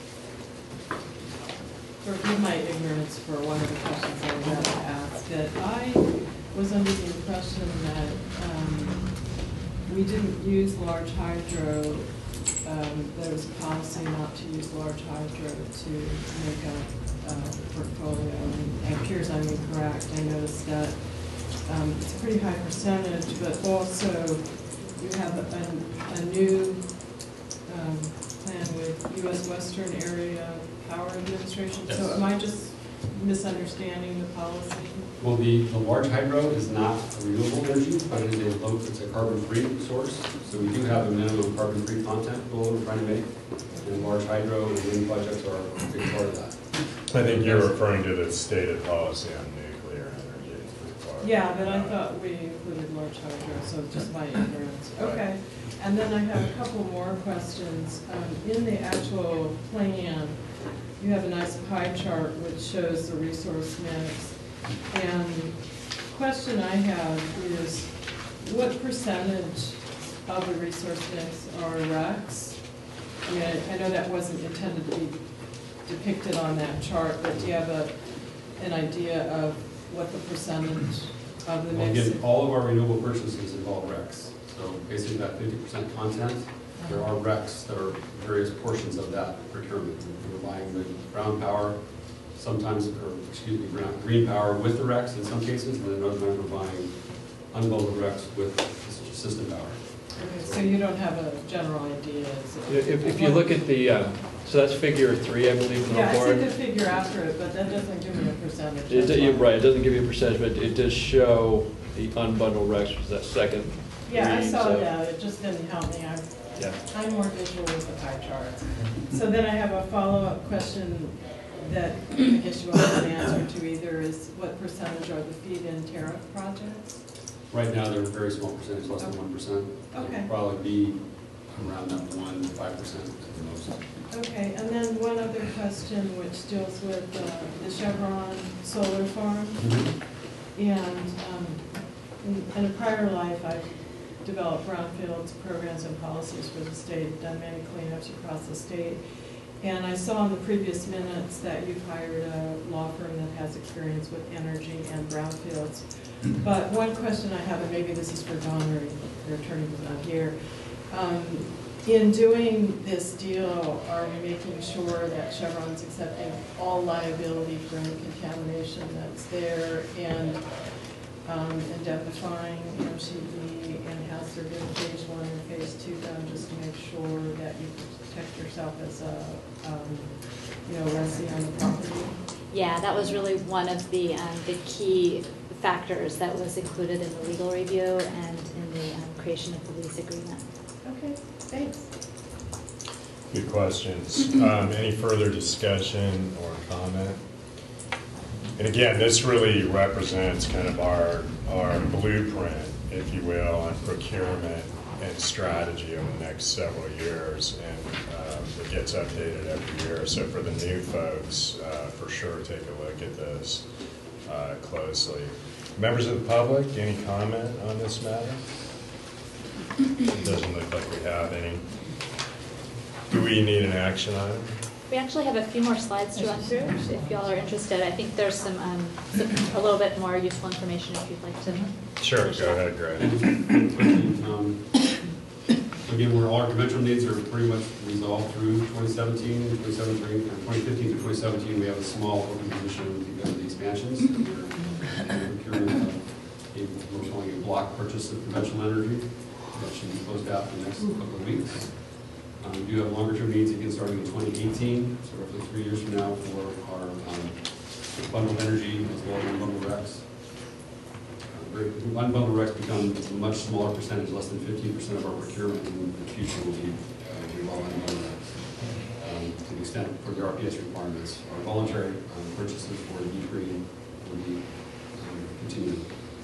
forgive my ignorance for one of the questions I was about to ask, that I was under the impression that we didn't use large hydro. There was a policy not to use large hydro to make a portfolio. And it appears I'm incorrect. I noticed that it's a pretty high percentage, but also you have a new plan with U.S. Western Area Power Administration. Yes. So am I just misunderstanding the policy? Well, the large hydro is not a renewable energy, but it is it's a carbon-free source. So we do have a minimum carbon-free content goal we're trying to make, and large hydro and wind projects are a big part of that. I think you're referring to the stated policy on nuclear energy. Yeah, but I thought we included large hydro, so just my ignorance. Okay, and then I have a couple more questions. In the actual plan, you have a nice pie chart which shows the resource mix. And the question I have is, what percentage of the resource mix are RECs? I mean, I know that wasn't intended to be depicted on that chart, but do you have an idea of what the percentage of the Well, mix? again, all of our renewable purchases involve RECs. So basically that 50% content, there are RECs that are various portions of that procurement. We're buying the brown power, sometimes, or excuse me, green power with the RECs in some cases, and then other times we're buying unbundled RECs with system power. Okay, so you don't have a general idea? If you look at the, so that's figure 3, I believe, in the Yeah, I report. see the figure after it, but that doesn't give me a percentage. You're right, it doesn't give you a percentage, but it does show the unbundled recs, which is that second. Yeah, I read, saw so- that, it just didn't help me. Yeah. I'm more visual with the pie charts. So then I have a follow-up question that I guess you won't have an answer to either, is what percentage are the feed-in tariff projects? Right now, they're a very small percentage, less than 1%. Okay. It'll probably be around that 1 to 5% at the most. Okay, and then one other question which deals with the Chevron solar farm. And in a prior life, I've developed brownfields programs and policies for the state, done many cleanups across the state. And I saw in the previous minutes that you've hired a law firm that has experience with energy and brownfields. But one question I have, and maybe this is for Don or your attorney who's not here. In doing this deal, are we making sure that Chevron's accepting all liability for any contamination that's there and indemnifying MCE and has there been phase 1 and phase 2 done just to make sure that you protect yourself as a, lessee on the property? Yeah, that was really one of the key factors that was included in the legal review and in the creation of the lease agreement. Okay, thanks. Good questions. Any further discussion or comment? And again, this really represents kind of our blueprint, if you will, on procurement and strategy over the next several years, and it gets updated every year. So for the new folks, for sure, take a look at this closely. Members of the public, any comment on this matter? It doesn't look like we have any. Do we need an action item? We actually have a few more slides to run through, if y'all are interested. I think there's a little bit more useful information if you'd like to. Sure, go ahead, Greg. Again, all our conventional needs are pretty much resolved through 2017, 2017, 2015 to 2017. We have a small open position because of the expansions. We're procuring a block purchase of conventional energy that should be closed out in the next couple of weeks. We do have longer-term needs, again, starting in 2018, so roughly 3 years from now, for our bundled energy as well as unbundled RECs. Unbundled RECs become a much smaller percentage, less than 15% of our procurement in the future will be all unbundled RECs. To the extent for the RPS requirements, our voluntary purchases for deep green will be continued.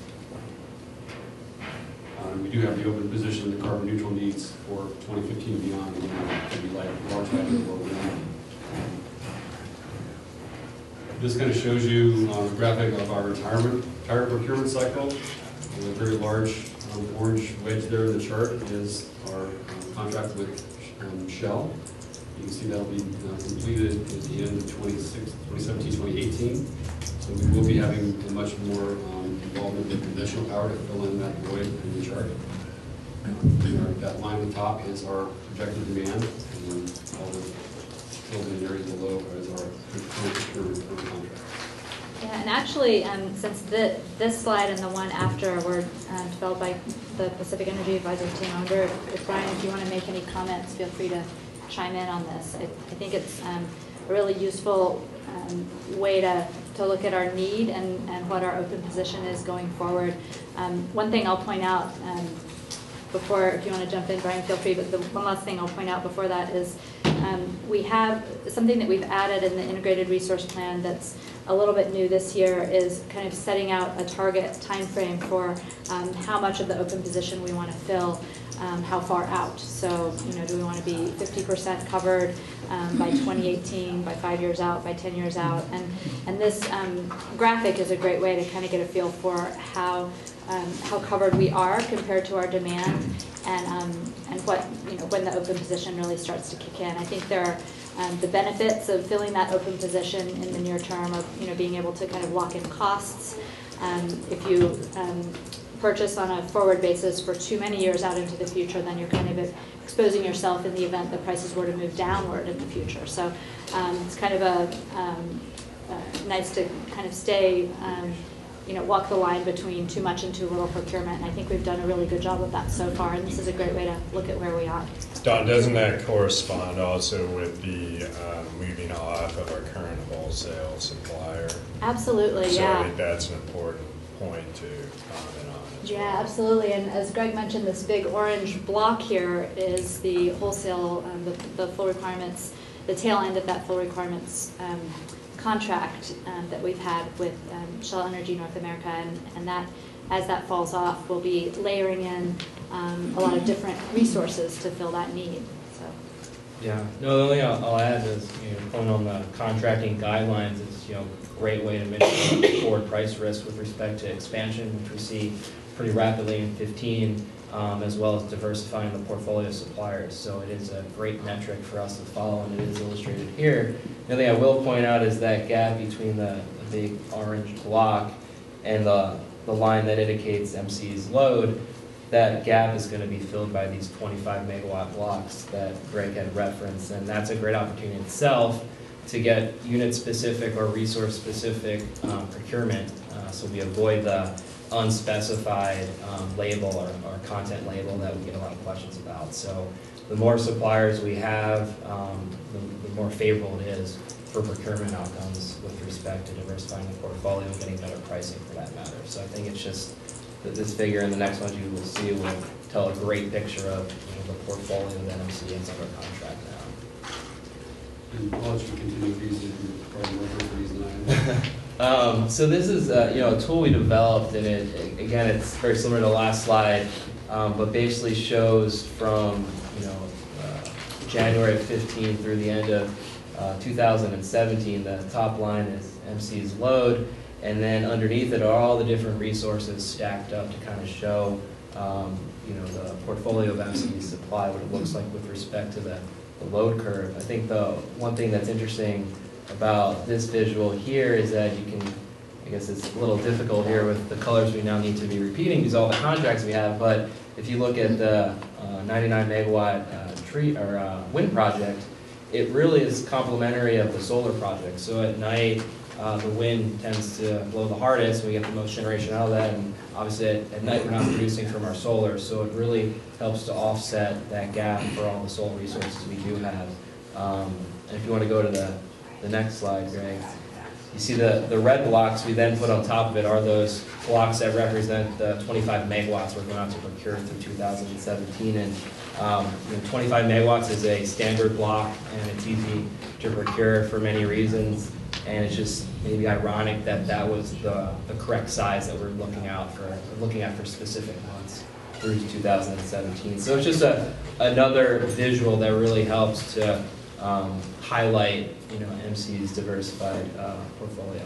We do have the open position, the carbon neutral needs for 2015 and beyond, to be like large hydro or wind. This kind of shows you a graphic of our entire procurement cycle. The very large orange wedge there in the chart is our contract with Shell. You can see that'll be completed at the end of 2017, 2018. So we will be having a much more involvement with conventional power to fill in that void in the chart. That line at the top is our projected demand, and then all the filled in areas below is our procurement contract. Yeah, and actually, since this slide and the one after were developed by the Pacific Energy Advisory Team, I wonder if Brian, if you want to make any comments, feel free to chime in on this. I think it's a really useful way to look at our need and what our open position is going forward. One thing I'll point out before, if you want to jump in, Brian, feel free, but the one last thing I'll point out before that is we have something that we've added in the integrated resource plan that's a little bit new this year is kind of setting out a target time frame for how much of the open position we want to fill, how far out. So, do we want to be 50% covered by 2018, by 5 years out, by 10 years out? And this graphic is a great way to kind of get a feel for how how covered we are compared to our demand, and what, when the open position really starts to kick in. I think there are the benefits of filling that open position in the near term of, being able to kind of lock in costs. If you purchase on a forward basis for too many years out into the future, then you're kind of exposing yourself in the event the prices were to move downward in the future. So it's kind of nice to kind of stay, walk the line between too much and too little procurement. And I think we've done a really good job of that so far, and this is a great way to look at where we are. Don, doesn't that correspond also with the moving off of our current wholesale supplier? Absolutely, So yeah. I think that's an important point to comment on as well. Yeah, absolutely. And as Greg mentioned, this big orange block here is the wholesale, the full requirements, the tail end of that full requirements contract that we've had with Shell Energy North America, and that, as that falls off, we'll be layering in a lot of different resources to fill that need. So. Yeah, no, the only thing I'll add is, point on the contracting guidelines, it's, a great way to mitigate forward price risk with respect to expansion, which we see pretty rapidly in 15, as well as diversifying the portfolio of suppliers. So it is a great metric for us to follow, and it is illustrated here. The other thing I will point out is that gap between the big orange block and the line that indicates MCE's load. That gap is going to be filled by these 25 megawatt blocks that Greg had referenced, and that's a great opportunity itself to get unit-specific or resource-specific procurement, so we avoid the unspecified label or content label that we get a lot of questions about. So the more suppliers we have, the more favorable it is for procurement outcomes with respect to diversifying the portfolio and getting better pricing for that matter. So I think it's just that this figure and the next ones you will see will tell a great picture of the portfolio that MCE is under contract now. And I'll let you continue these, probably more for these 9. So this is a tool we developed, and again it's very similar to the last slide, but basically shows from January of 15 through the end of 2017. The top line is MCE's load, and then underneath it are all the different resources stacked up to kind of show the portfolio of MCE's supply, what it looks like with respect to the load curve. I think the one thing that's interesting about this visual here is that you can, I guess it's a little difficult here with the colors we now need to be repeating because all the contracts we have, but if you look at the 99 megawatt wind project, it really is complementary of the solar project. So at night, the wind tends to blow the hardest, we get the most generation out of that, and obviously at night we're not producing from our solar, so it really helps to offset that gap for all the solar resources we do have. And if you want to go to the next slide, Greg, you see the red blocks we then put on top of it are those blocks that represent the 25 megawatts we're going out to procure through 2017. And 25 megawatts is a standard block, and it's easy to procure for many reasons. And it's just maybe ironic that that was the correct size that we're looking at for specific months through 2017. So it's just another visual that really helps to highlight MCE's diversified portfolio.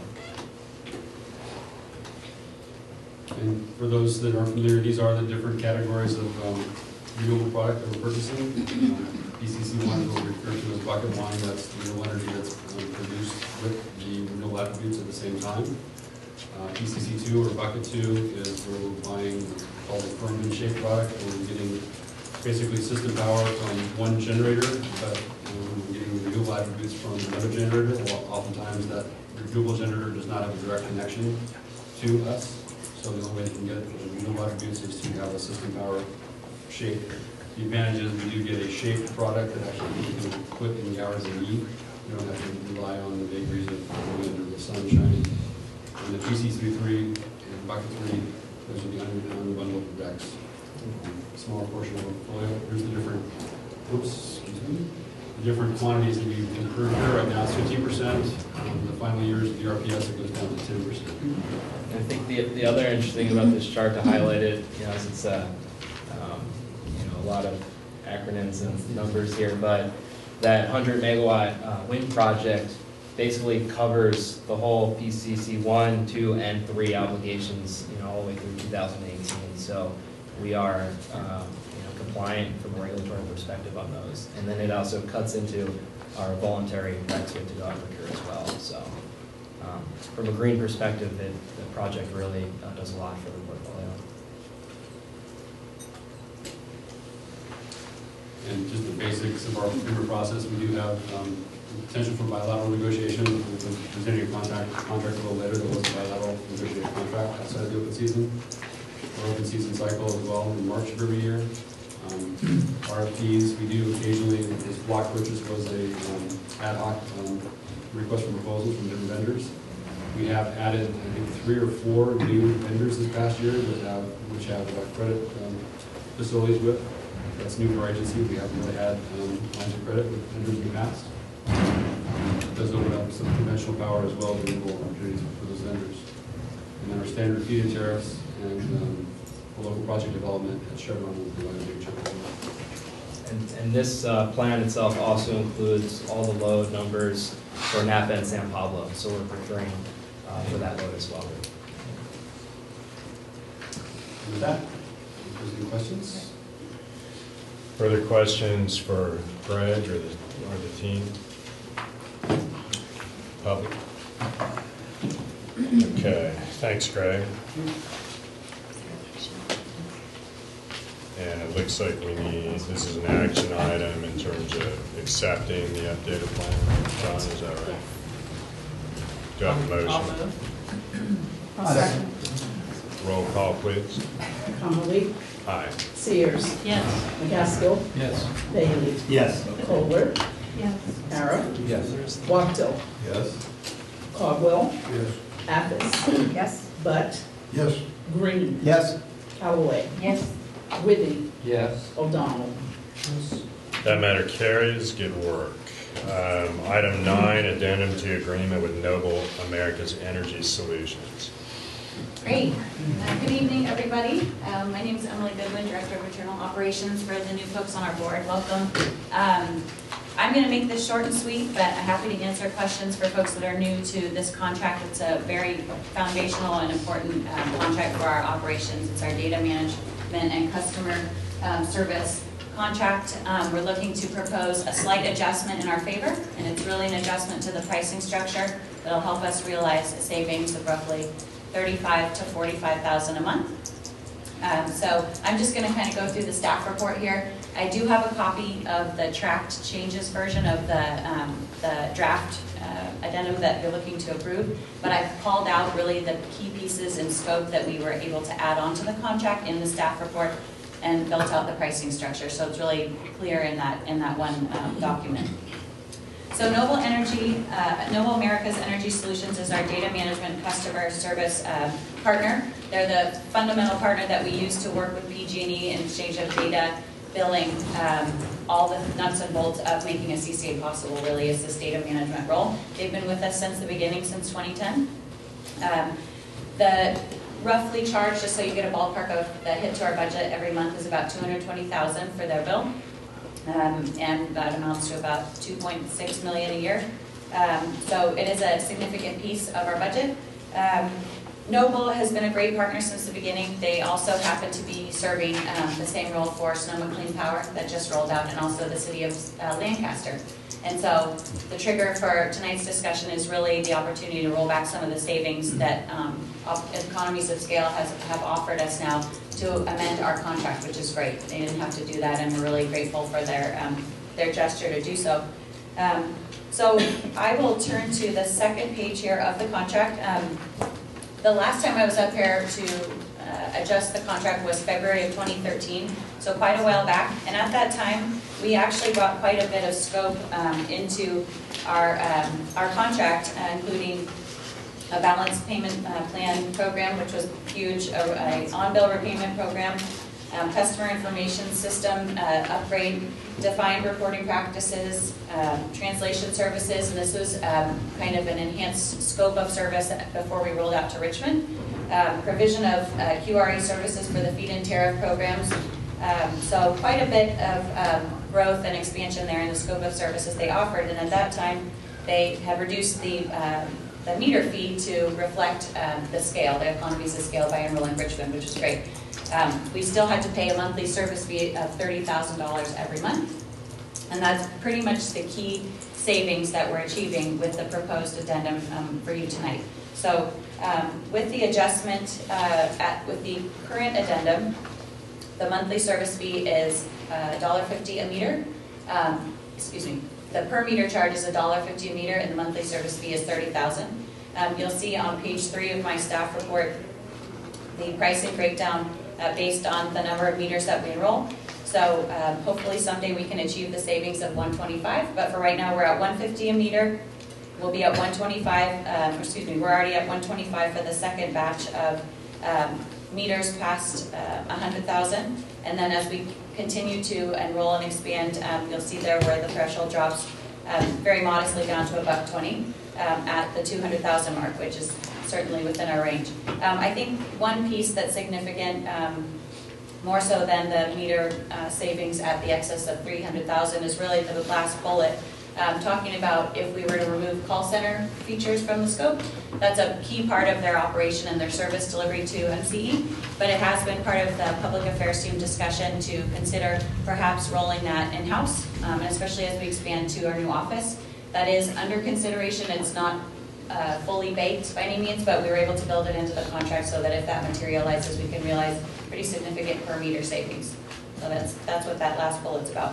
And for those that aren't familiar, these are the different categories of renewable product that we're purchasing. PCC1 is what we refer to as bucket one, that's renewable energy that's produced with the renewable attributes at the same time. PCC2 or bucket 2 is where we're buying called the firm and shape product, where we're getting basically system power from one generator, but we're getting renewable attributes from another generator. Well, oftentimes that renewable generator does not have a direct connection to us, so the only way you can get renewable attributes is to have a system power shape. The advantage is we do get a shaped product that actually we can put in the hours of need. We don't have to rely on the vagaries of going under the sun shining. And the PC33 and bucket 3, those are the unbundled decks. Smaller portion of the portfolio. Here's the different, the different quantities that we've improved here. Right now it's 15%. The final years of the RPS, it goes down to 10%. I think the other interesting thing about this chart to highlight it, is it's a lot of acronyms and numbers here, but that 100 megawatt wind project basically covers the whole PCC 1, 2, and 3 obligations, all the way through 2018. So we are, compliant from a regulatory perspective on those. And then it also cuts into our voluntary rights we have to go out and procure as well. So from a green perspective, the project really does a lot for the portfolio. And just the basics of our procurement process, we do have potential for bilateral negotiation. We'll continue your contract a little later. There was a bilateral negotiated contract outside of the open season. Our open season cycle as well in March of every year. RFPs, we do occasionally, this block purchase was a ad hoc request for proposals from different vendors. We have added, I think, 3 or 4 new vendors this past year which have credit facilities with. That's new for our agency. We haven't really had lines of credit with vendors in the past. It does open up some conventional power as well as renewable opportunities for those vendors. And then our standard feed-in tariffs and local project development at Chevron will provide a big chunk of that. And this plan itself also includes all the load numbers for Napa and San Pablo, so we're procuring for that load as well. And with that, if there's any questions? Further questions for Greg or the team? Public? Okay, thanks, Greg. And it looks like this is an action item in terms of accepting the updated plan. John, is that right? Do I have a motion? Second. Roll call, please. Connolly, Aye. Sears, Yes. McCaskill, Yes. Bailey, Yes. Kohler, Yes. Ara, Yes. Wachtel, Yes. Caldwell, Yes. Athos, Yes? Butt, Yes. Green, Yes. Callaway, Yes. Whitney, Yes. O'Donnell. That matter carries. Good work. Item 9, addendum to agreement with Noble America's Energy Solutions. Great. Good evening, everybody. My name is Emily Goodwin, Director of Internal Operations for the new folks on our board. Welcome. I'm going to make this short and sweet, but I'm happy to answer questions for folks that are new to this contract. It's a very foundational and important contract for our operations. It's our data management and customer service contract. We're looking to propose a slight adjustment in our favor, and it's really an adjustment to the pricing structure that'll help us realize a savings of roughly $35,000 to $45,000 a month. So I'm just going to kind of go through the staff report here. I do have a copy of the tracked changes version of the draft addendum that you're looking to approve, but I've called out really the key pieces and scope that we were able to add on to the contract in the staff report and built out the pricing structure. So it's really clear in that one document. So Noble America's Energy Solutions is our data management customer service partner. They're the fundamental partner that we use to work with PG&E in exchange of data, billing, all the nuts and bolts of making a CCA possible really is this data management role. They've been with us since the beginning, since 2010. The roughly charge, just so you get a ballpark of the hit to our budget every month, is about $220,000 for their bill. And that amounts to about $2.6 million a year. So it is a significant piece of our budget. Noble has been a great partner since the beginning. They also happen to be serving the same role for Sonoma Clean Power that just rolled out, and also the city of Lancaster. And so the trigger for tonight's discussion is really the opportunity to roll back some of the savings that economies of scale have offered us now to amend our contract, which is great. They didn't have to do that, and we're really grateful for their gesture to do so. So I will turn to the second page here of the contract. The last time I was up here to adjust the contract was February of 2013, so quite a while back. And at that time, we actually brought quite a bit of scope into our contract, including a balanced payment plan program, which was huge, an on-bill repayment program, customer information system upgrade, defined reporting practices, translation services, and this was kind of an enhanced scope of service before we rolled out to Richmond. Provision of QRE services for the feed-in tariff programs. So quite a bit of growth and expansion there in the scope of services they offered, and at that time they have reduced the meter fee to reflect the scale, the economies of scale by enrolling Richmond, which is great. We still had to pay a monthly service fee of $30,000 every month, and that's pretty much the key savings that we're achieving with the proposed addendum for you tonight. So with the adjustment, with the current addendum, the monthly service fee is $1.50 a meter. The per meter charge is $1.50 a meter, and the monthly service fee is $30,000. You'll see on page 3 of my staff report the pricing breakdown based on the number of meters that we enroll. So hopefully someday we can achieve the savings of $125, but for right now we're at $150 a meter. We'll be at $125. We're already at $125 for the second batch of meters past 100,000, and then as we continue to enroll and expand, you'll see there where the threshold drops very modestly down to about $120 at the 200,000 mark, which is certainly within our range. I think one piece that's significant, more so than the meter savings at the excess of 300,000, is really the last bullet, talking about if we were to remove call center features from the scope. That's a key part of their operation and their service delivery to MCE, but it has been part of the public affairs team discussion to consider perhaps rolling that in-house, and especially as we expand to our new office. That is under consideration. It's not fully baked by any means, but we were able to build it into the contract so that if that materializes, we can realize pretty significant per meter savings. So that's what that last bullet's about.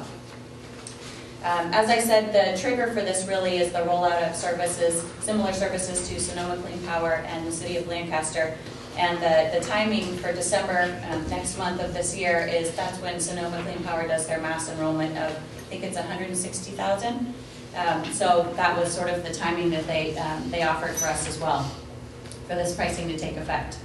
As I said, the trigger for this really is the rollout of services, similar services to Sonoma Clean Power and the City of Lancaster. And the timing for December next month of this year is that's when Sonoma Clean Power does their mass enrollment of, I think it's 160,000. So that was sort of the timing that they offered for us as well, for this pricing to take effect.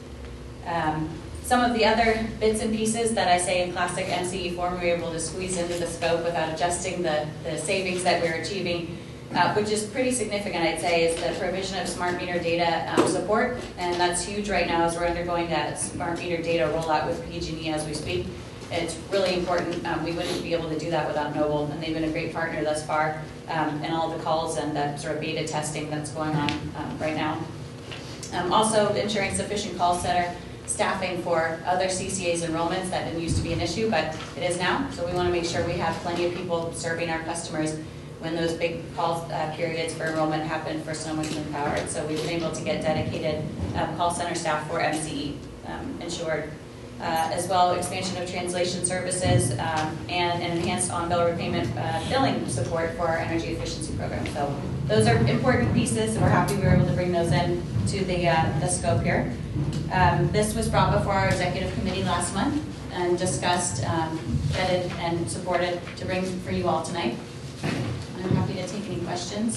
Some of the other bits and pieces that I say in classic MCE form, we were able to squeeze into the scope without adjusting the savings that we're achieving, which is pretty significant, I'd say, is the provision of smart meter data support, and that's huge right now as we're undergoing that smart meter data rollout with PG&E as we speak. It's really important. We wouldn't be able to do that without Noble, and they've been a great partner thus far, and all the calls and the sort of beta testing that's going on right now. Also ensuring sufficient call center staffing for other CCA's enrollments. That didn't used to be an issue, but it is now. So we want to make sure we have plenty of people serving our customers when those big call periods for enrollment happen for Sonoma Clean Power. So we've been able to get dedicated call center staff for MCE ensured. As well, expansion of translation services and an enhanced on-bill repayment billing support for our energy efficiency program. So those are important pieces, and we're happy we were able to bring those in to the scope here. This was brought before our executive committee last month and discussed, vetted, and supported to bring for you all tonight. I'm happy to take any questions.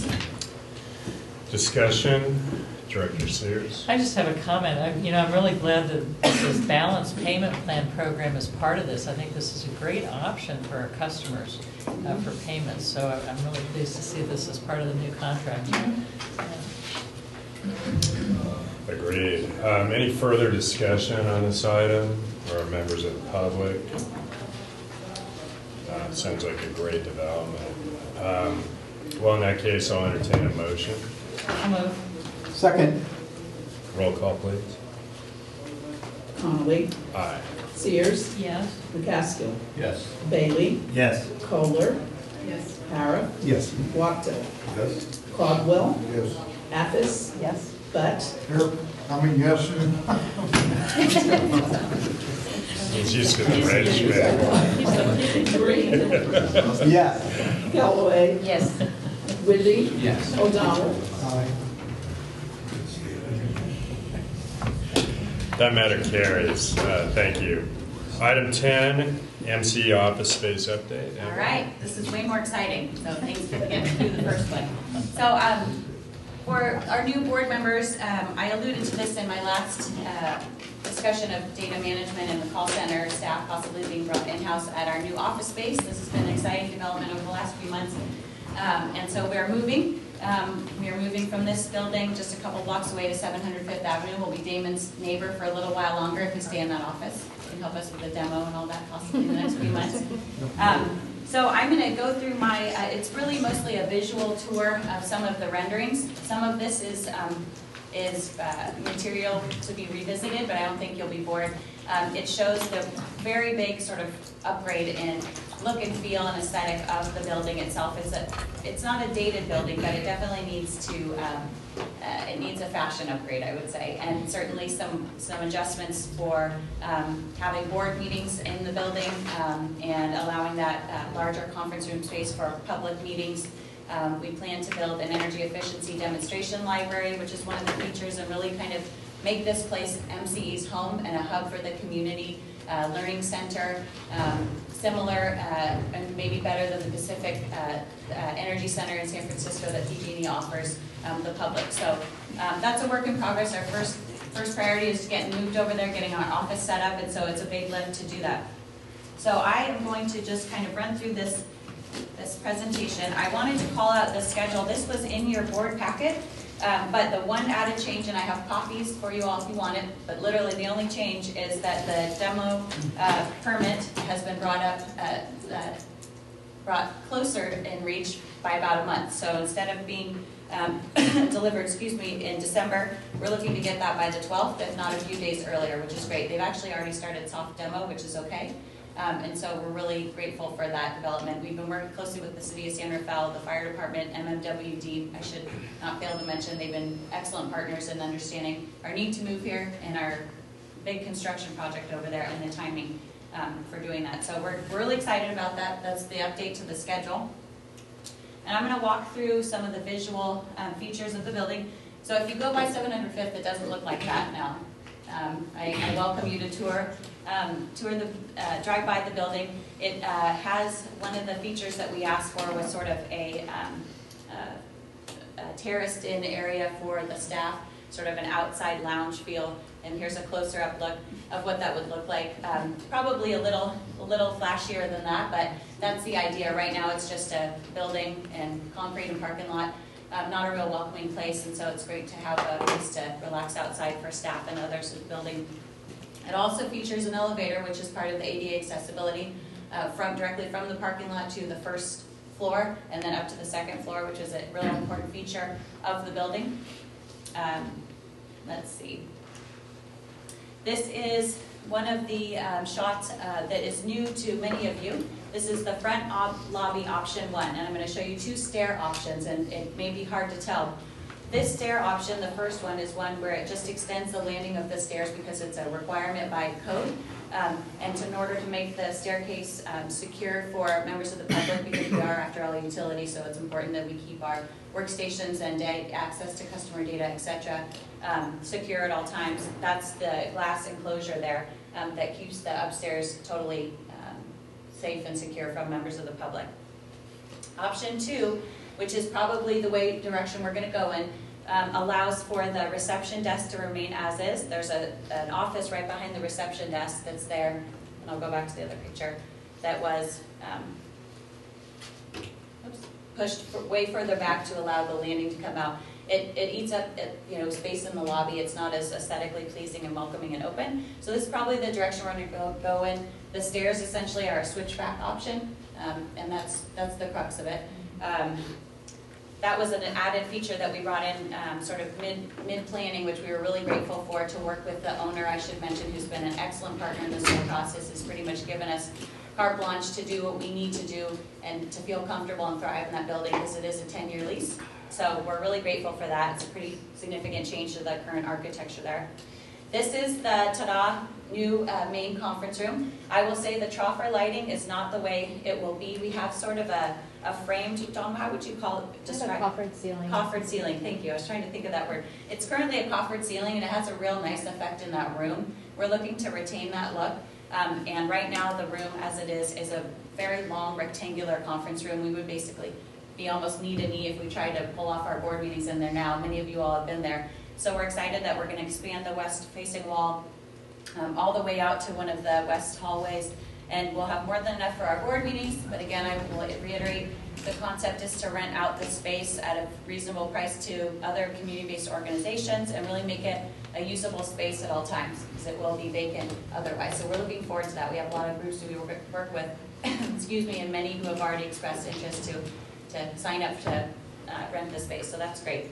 Discussion. Director Sears. I just have a comment. I'm really glad that this balanced payment plan program is part of this. I think this is a great option for our customers for payments. So I'm really pleased to see this as part of the new contract. Agreed. Any further discussion on this item or members of the public? Sounds like a great development. Well, in that case, I'll entertain a motion. I'll move. Second. Roll call, please. Connolly. Aye. Sears. Yes. McCaskill. Yes. Bailey. Yes. Kohler. Yes. Para. Yes. Wachtel. Yes. Caldwell. Yes. Athos. Yes. Butt. Here, yes. He's used to the red Green. Yes. Galloway. Yes. Whitty. Yes. O'Donnell. That matter carries. Thank you. Item 10, MCE office space update. All right, this is way more exciting, so thanks for getting through the first one. So for our new board members, I alluded to this in my last discussion of data management and the call center staff possibly being brought in-house at our new office space. This has been an exciting development over the last few months. And so we're moving. We are moving from this building just a couple blocks away to 700 Fifth Avenue. We'll be Damon's neighbor for a little while longer if we stay in that office. You can help us with the demo and all that possibly in the next few months. So I'm going to go through my, it's really mostly a visual tour of some of the renderings. Some of this is material to be revisited, but I don't think you'll be bored. It shows the very big sort of upgrade in look and feel and aesthetic of the building itself. It's not a dated building, but it definitely needs to, it needs a fashion upgrade, I would say, and certainly some adjustments for having board meetings in the building and allowing that larger conference room space for public meetings. We plan to build an energy efficiency demonstration library, which is one of the features, and really kind of make this place MCE's home and a hub for the community learning center, similar and maybe better than the Pacific Energy Center in San Francisco that PG&E offers the public. So that's a work in progress. Our first priority is getting moved over there, getting our office set up, and so it's a big lift to do that. So I am going to just kind of run through this presentation. I wanted to call out the schedule. This was in your board packet, but the one added change, and I have copies for you all if you want it, but literally the only change is that the demo permit has been brought closer in reach by about a month. So instead of being delivered, in December, we're looking to get that by the 12th, if not a few days earlier, which is great. They've actually already started soft demo, which is okay. And so we're really grateful for that development. We've been working closely with the City of San Rafael, the Fire Department, MMWD. I should not fail to mention they've been excellent partners in understanding our need to move here and our big construction project over there and the timing for doing that. So we're really excited about that. That's the update to the schedule. And I'm going to walk through some of the visual features of the building. So if you go by 705th, it doesn't look like that now. I welcome you to drive by the building. It has one of the features that we asked for was sort of a terraced-in area for the staff, sort of an outside lounge feel. And here's a closer-up look of what that would look like. Probably a little flashier than that, but that's the idea. Right now, it's just a building and concrete and parking lot. Not a real welcoming place, and so it's great to have a place to relax outside for staff and others in the building. It also features an elevator, which is part of the ADA accessibility, directly from the parking lot to the first floor, and then up to the second floor, which is a really important feature of the building. Let's see. This is one of the shots that is new to many of you. This is the front lobby option 1, and I'm going to show you 2 stair options, and it may be hard to tell. This stair option, the first one, is one where it just extends the landing of the stairs because it's a requirement by code, and in order to make the staircase secure for members of the public, because we are, after all, a utility, so it's important that we keep our workstations and access to customer data, etc., secure at all times. That's the glass enclosure there that keeps the upstairs totally safe and secure from members of the public. Option 2, which is probably the direction we're going to go in, allows for the reception desk to remain as is. There's an office right behind the reception desk that's there, and I'll go back to the other picture, that was pushed way further back to allow the landing to come out. It eats up space in the lobby. It's not as aesthetically pleasing and welcoming and open. So this is probably the direction we're going to go in. The stairs essentially are a switchback option, and that's the crux of it. That was an added feature that we brought in sort of mid-planning, which we were really grateful for, to work with the owner, I should mention, who's been an excellent partner in this whole process, has pretty much given us carte blanche to do what we need to do and to feel comfortable and thrive in that building, because it is a 10-year lease. So we're really grateful for that. It's a pretty significant change to the current architecture there. This is the ta-da new main conference room. I will say the troffer lighting is not the way it will be. We have sort of a framed, Dom, how would you call it? Just a coffered ceiling. Coffered ceiling, thank you. I was trying to think of that word. It's currently a coffered ceiling, and it has a real nice effect in that room. We're looking to retain that look. And right now the room as it is a very long rectangular conference room. We would basically be almost knee to knee if we tried to pull off our board meetings in there now. Many of you all have been there. So we're excited that we're going to expand the west-facing wall all the way out to one of the west hallways. And we'll have more than enough for our board meetings. But again, I will reiterate, the concept is to rent out the space at a reasonable price to other community-based organizations and really make it a usable space at all times, because it will be vacant otherwise. So we're looking forward to that. We have a lot of groups who we work with excuse me, and many who have already expressed interest to sign up to rent the space, so that's great.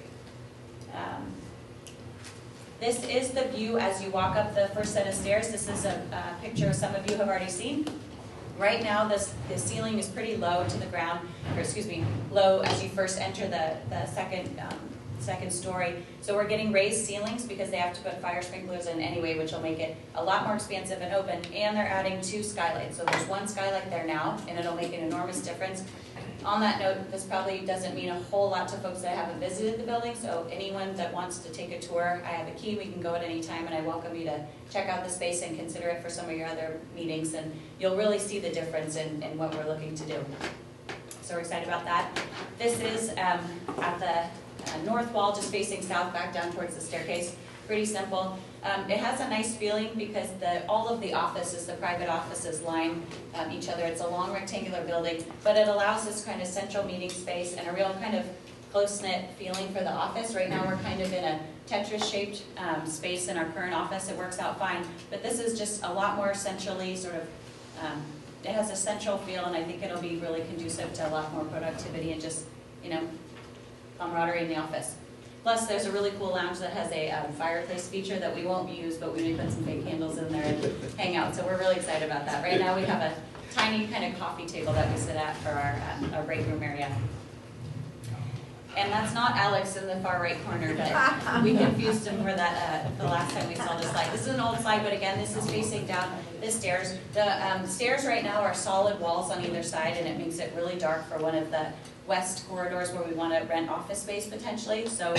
This is the view as you walk up the first set of stairs. This is a picture some of you have already seen. Right now, the ceiling is pretty low to the ground, or excuse me, low as you first enter the second story. So we're getting raised ceilings because they have to put fire sprinklers in anyway, which will make it a lot more expansive and open. And they're adding 2 skylights. So there's 1 skylight there now, and it'll make an enormous difference. On that note, this probably doesn't mean a whole lot to folks that haven't visited the building, so anyone that wants to take a tour, I have a key, we can go at any time, and I welcome you to check out the space and consider it for some of your other meetings, and you'll really see the difference in what we're looking to do. So we're excited about that. This is at the north wall, just facing south, back down towards the staircase. Pretty simple. It has a nice feeling because all of the offices, the private offices line each other. It's a long rectangular building, but it allows this kind of central meeting space and a real kind of close-knit feeling for the office. Right now we're kind of in a Tetris-shaped space in our current office. It works out fine, but this is just a lot more centrally sort of, it has a central feel, and I think it'll be really conducive to a lot more productivity and just, you know, camaraderie in the office. Plus, there's a really cool lounge that has a fireplace feature that we won't use, but we may put some big candles in there and hang out. So we're really excited about that. Right now, we have a tiny kind of coffee table that we sit at for our break room area. And that's not Alex in the far right corner, but we confused him for that the last time we saw this slide. This is an old slide, but again, this is facing down the stairs. The stairs right now are solid walls on either side, and it makes it really dark for one of the west corridors where we want to rent office space potentially. So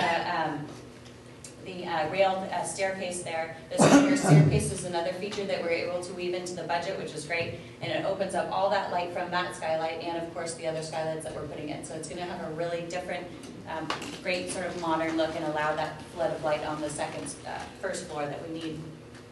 the railed staircase there, the circular staircase is another feature that we're able to weave into the budget, which is great, and it opens up all that light from that skylight and of course the other skylights that we're putting in. So it's going to have a really different, great sort of modern look and allow that flood of light on the first floor that we need.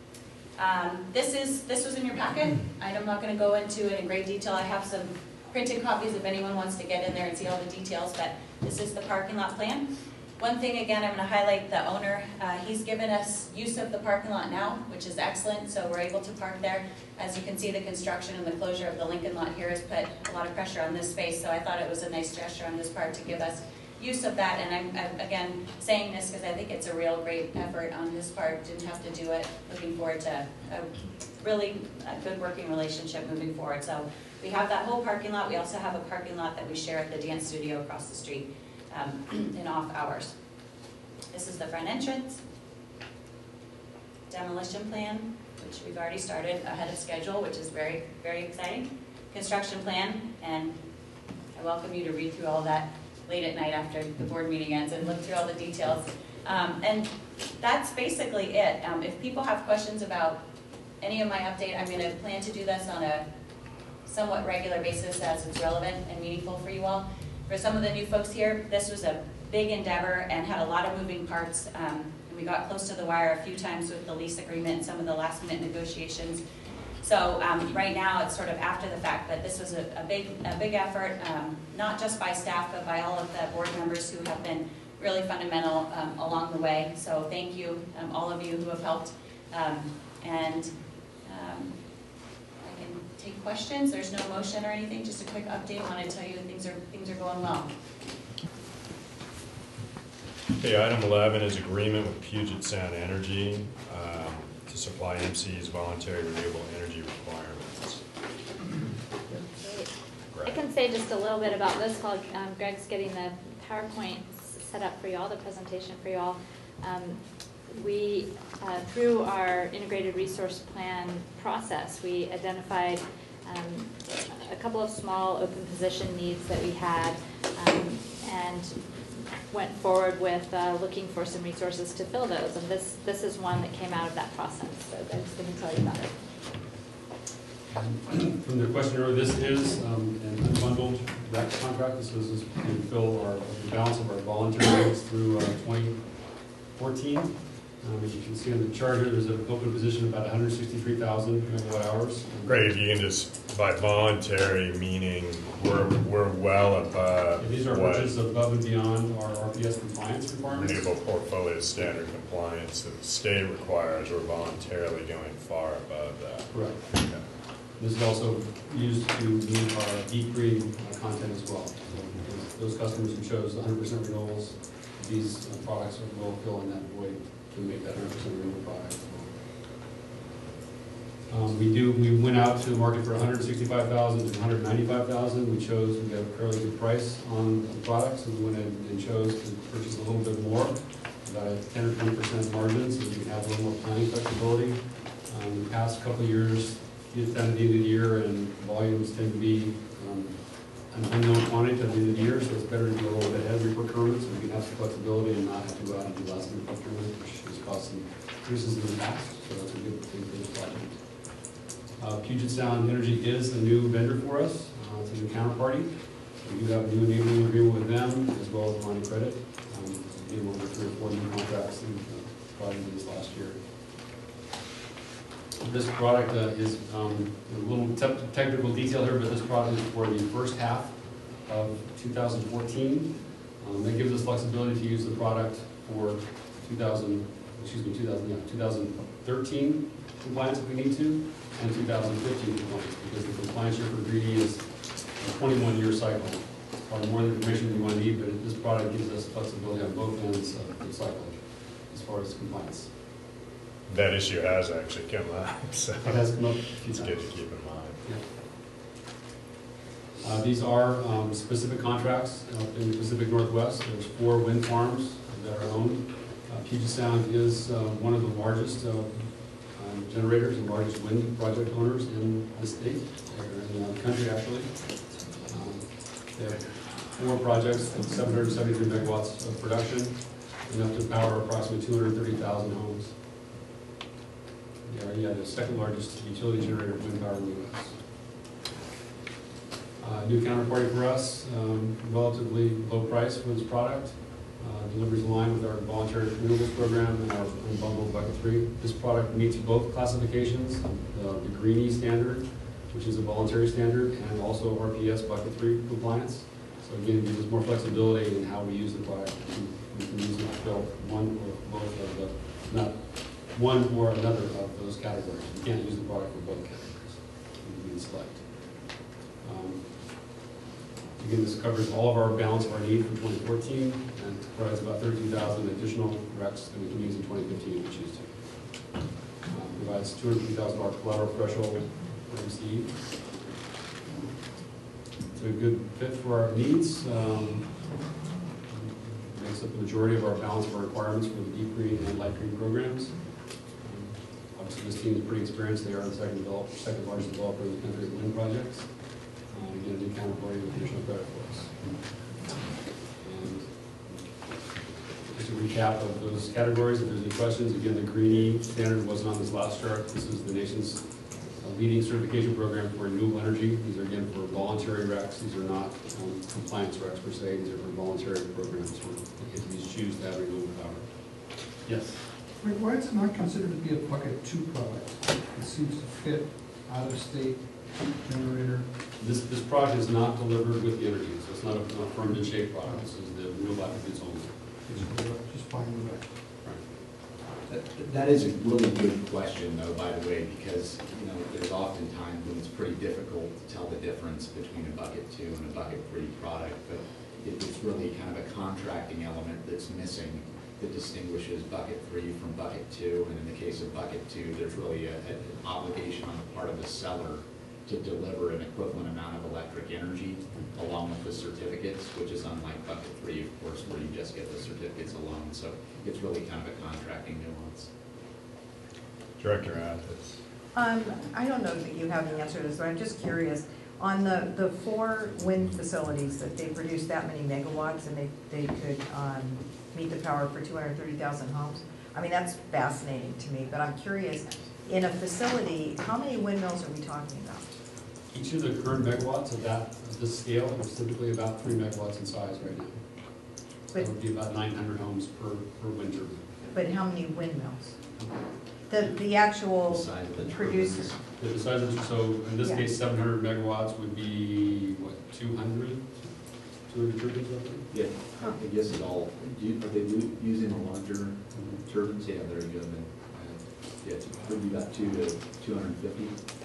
This was in your packet. I'm not going to go into it in great detail. I have some printed copies if anyone wants to get in there and see all the details, but this is the parking lot plan. One thing, again, I'm going to highlight the owner. He's given us use of the parking lot now, which is excellent, so we're able to park there. As you can see, the construction and the closure of the Lincoln lot here has put a lot of pressure on this space, so I thought it was a nice gesture on his part to give us use of that. And I'm again saying this because I think it's a real great effort on his part. Didn't have to do it. Looking forward to a really good working relationship moving forward. So we have that whole parking lot. We also have a parking lot that we share at the dance studio across the street in off hours. This is the front entrance. Demolition plan, which we've already started ahead of schedule, which is very, very exciting. Construction plan, and I welcome you to read through all that late at night after the board meeting ends and look through all the details. And that's basically it. If people have questions about any of my update, I'm going to plan to do this on a somewhat regular basis as it's relevant and meaningful for you all. For some of the new folks here, this was a big endeavor and had a lot of moving parts. And we got close to the wire a few times with the lease agreement and some of the last minute negotiations. So right now it's sort of after the fact, but this was a big effort, not just by staff, but by all of the board members who have been really fundamental along the way. So thank you, all of you who have helped. I can take questions. There's no motion or anything, just a quick update. I want to tell you things are going well. Okay, item 11 is agreement with Puget Sound Energy to supply MCE's voluntary renewable energy requirements. I can say just a little bit about this while Greg's getting the PowerPoint set up for you all, the presentation for you all. We, through our integrated resource plan process, we identified a couple of small open position needs that we had and went forward with looking for some resources to fill those. And this is one that came out of that process. So Greg's going to tell you about it. From the question earlier, this is an unbundled rec contract. This was to fill the balance of our volunteer rates through 2014. As you can see on the chart here, there's an open position of about 163,000 megawatt hours. Great, if you can just, by voluntary, meaning we're well above. These are purchases above and beyond our RPS compliance requirements. Renewable portfolio standard compliance that the state requires. We're voluntarily going far above that. Correct. Okay. This is also used to meet our deep green content as well. So those customers who chose 100% renewables, these products will fill in that void to make that 100% renewable product. We went out to the market for 165,000 to 195,000. We got a fairly good price on the product, so we went in and chose to purchase a little bit more, about a 10 or 20% margin, so we can have a little more planning flexibility. The past couple of years, it's done at the end of the year, and volumes tend to be an unknown quantity at the end of the year, so it's better to do a little bit ahead of your procurement, so we can have some flexibility and not have to go out and do last minute procurement, which has caused some increases in the past, so that's a good thing for this project. Puget Sound Energy is a new vendor for us. It's a new counterparty. We do have a new enabling agreement with them, as well as a line of credit. We did over 3 or 4 new contracts in this last year. This product is a little technical detail here, but this product is for the first half of 2014. That gives us flexibility to use the product for 2013 compliance if we need to, and 2015 compliance, because the compliance year for greedy is a 21-year cycle. Probably more information than you want to need, but this product gives us flexibility on both ends of the cycle as far as compliance. That issue has actually come up, so it has come up. It's good to keep in mind. Yeah. These are specific contracts in the Pacific Northwest. There's 4 wind farms that are owned. Puget Sound is one of the largest generators and largest wind project owners in the state, or in the country actually. They have 4 projects with 773 megawatts of production, enough to power approximately 230,000 homes. They are the second largest utility generator of wind power in the U.S. New counterparty for us, relatively low price for this product. Deliveries in line with our voluntary renewables program and our unbundled bucket 3. This product meets both classifications, the Greenie standard, which is a voluntary standard, and also RPS bucket 3 compliance. So again, it gives us more flexibility in how we use the product. We can use it to fill one or both of the, not one or another of those categories. You can't use the product for both categories. You can select. Again, this covers all of our balance of our need for 2014 and provides about 13,000 additional RECs that we can use in 2015 if we choose to. Provides $250,000 collateral threshold for MCE. It's a good fit for our needs. Makes up the majority of our balance of our requirements for the deep green and light green programs. Obviously, this team is pretty experienced. They are the second largest developer in the country of wind projects. Again, a new counterparty with additional credit for us. And just a recap of those categories, if there's any questions, again, the Greenie standard wasn't on this last chart. This is the nation's leading certification program for renewable energy. These are, again, for voluntary RECs. These are not compliance RECs per se. These are for voluntary programs where entities choose to have renewable power. Yes? Why is it not considered to be a bucket 2 product? It seems to fit out-of-state generator. This product is not delivered with the energy, so it's not a firmed and shaped product. This is the renewable attributes only. Just fine with that. That is a really good question, though, by the way, because there's often times when it's pretty difficult to tell the difference between a bucket 2 and a bucket 3 product, but it's really kind of a contracting element that's missing that distinguishes bucket 3 from bucket 2, and in the case of bucket 2, there's really an obligation on the part of the seller to deliver an equivalent amount of electric energy along with the certificates, which is unlike bucket 3, of course, where you just get the certificates alone. So it's really kind of a contracting nuance. Director Athis. I don't know that you have the answer to this, but I'm just curious. On the 4 wind facilities that they produce that many megawatts and they could meet the power for 230,000 homes, I mean, that's fascinating to me, but I'm curious, in a facility, how many windmills are we talking about? Each of the current megawatts of this scale is typically about 3 megawatts in size right now. So it would be about 900 homes per wind turbine. But how many windmills? The actual producers. The size of, so in this case, 700 megawatts would be, what, 200 turbines roughly? Yeah, I guess it all, are they using the larger turbines? Yeah, there you go. Then, yeah, it would be about 200 to 250.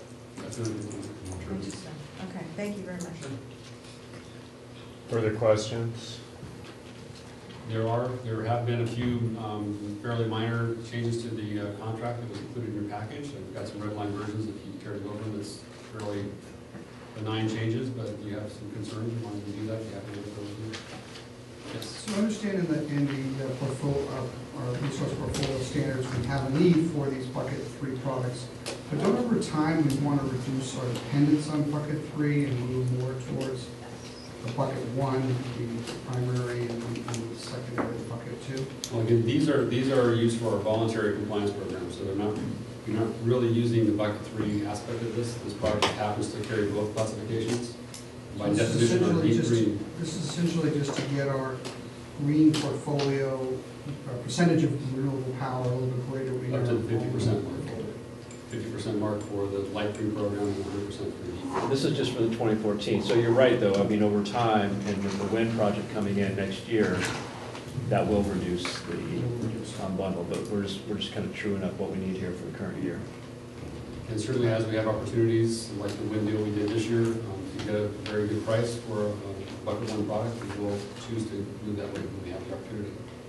That's another thing. Interesting. Okay, thank you very much. Further questions? There have been a few fairly minor changes to the contract that was included in your package. I've got some red line versions if you care to go over them. It's fairly benign changes, but if you have some concerns, you want to do that, you have to go through. Yes. So I understand in the portfolio, our resource portfolio standards, we have a need for these bucket 3 products. But don't over time, we want to reduce our dependence on bucket 3 and move more towards the bucket 1, the primary, and the secondary, bucket 2? Well, again, these are used for our voluntary compliance program, so you're not really using the bucket 3 aspect of this. This product happens to carry both classifications. By definition, our deep green. This is essentially just to get our green portfolio, percentage of renewable power a little bit greater. Up to the 50% mark. 50% mark for the light green program and 100% for the heat. This is just for the 2014. So you're right, though. I mean, over time, and with the wind project coming in next year, that will reduce the bundle. But we're just kind of truing up what we need here for the current year. And certainly, as we have opportunities like the wind deal we did this year, to get a very good price for a bucket 1 product, we will choose to move that way when we have the opportunity.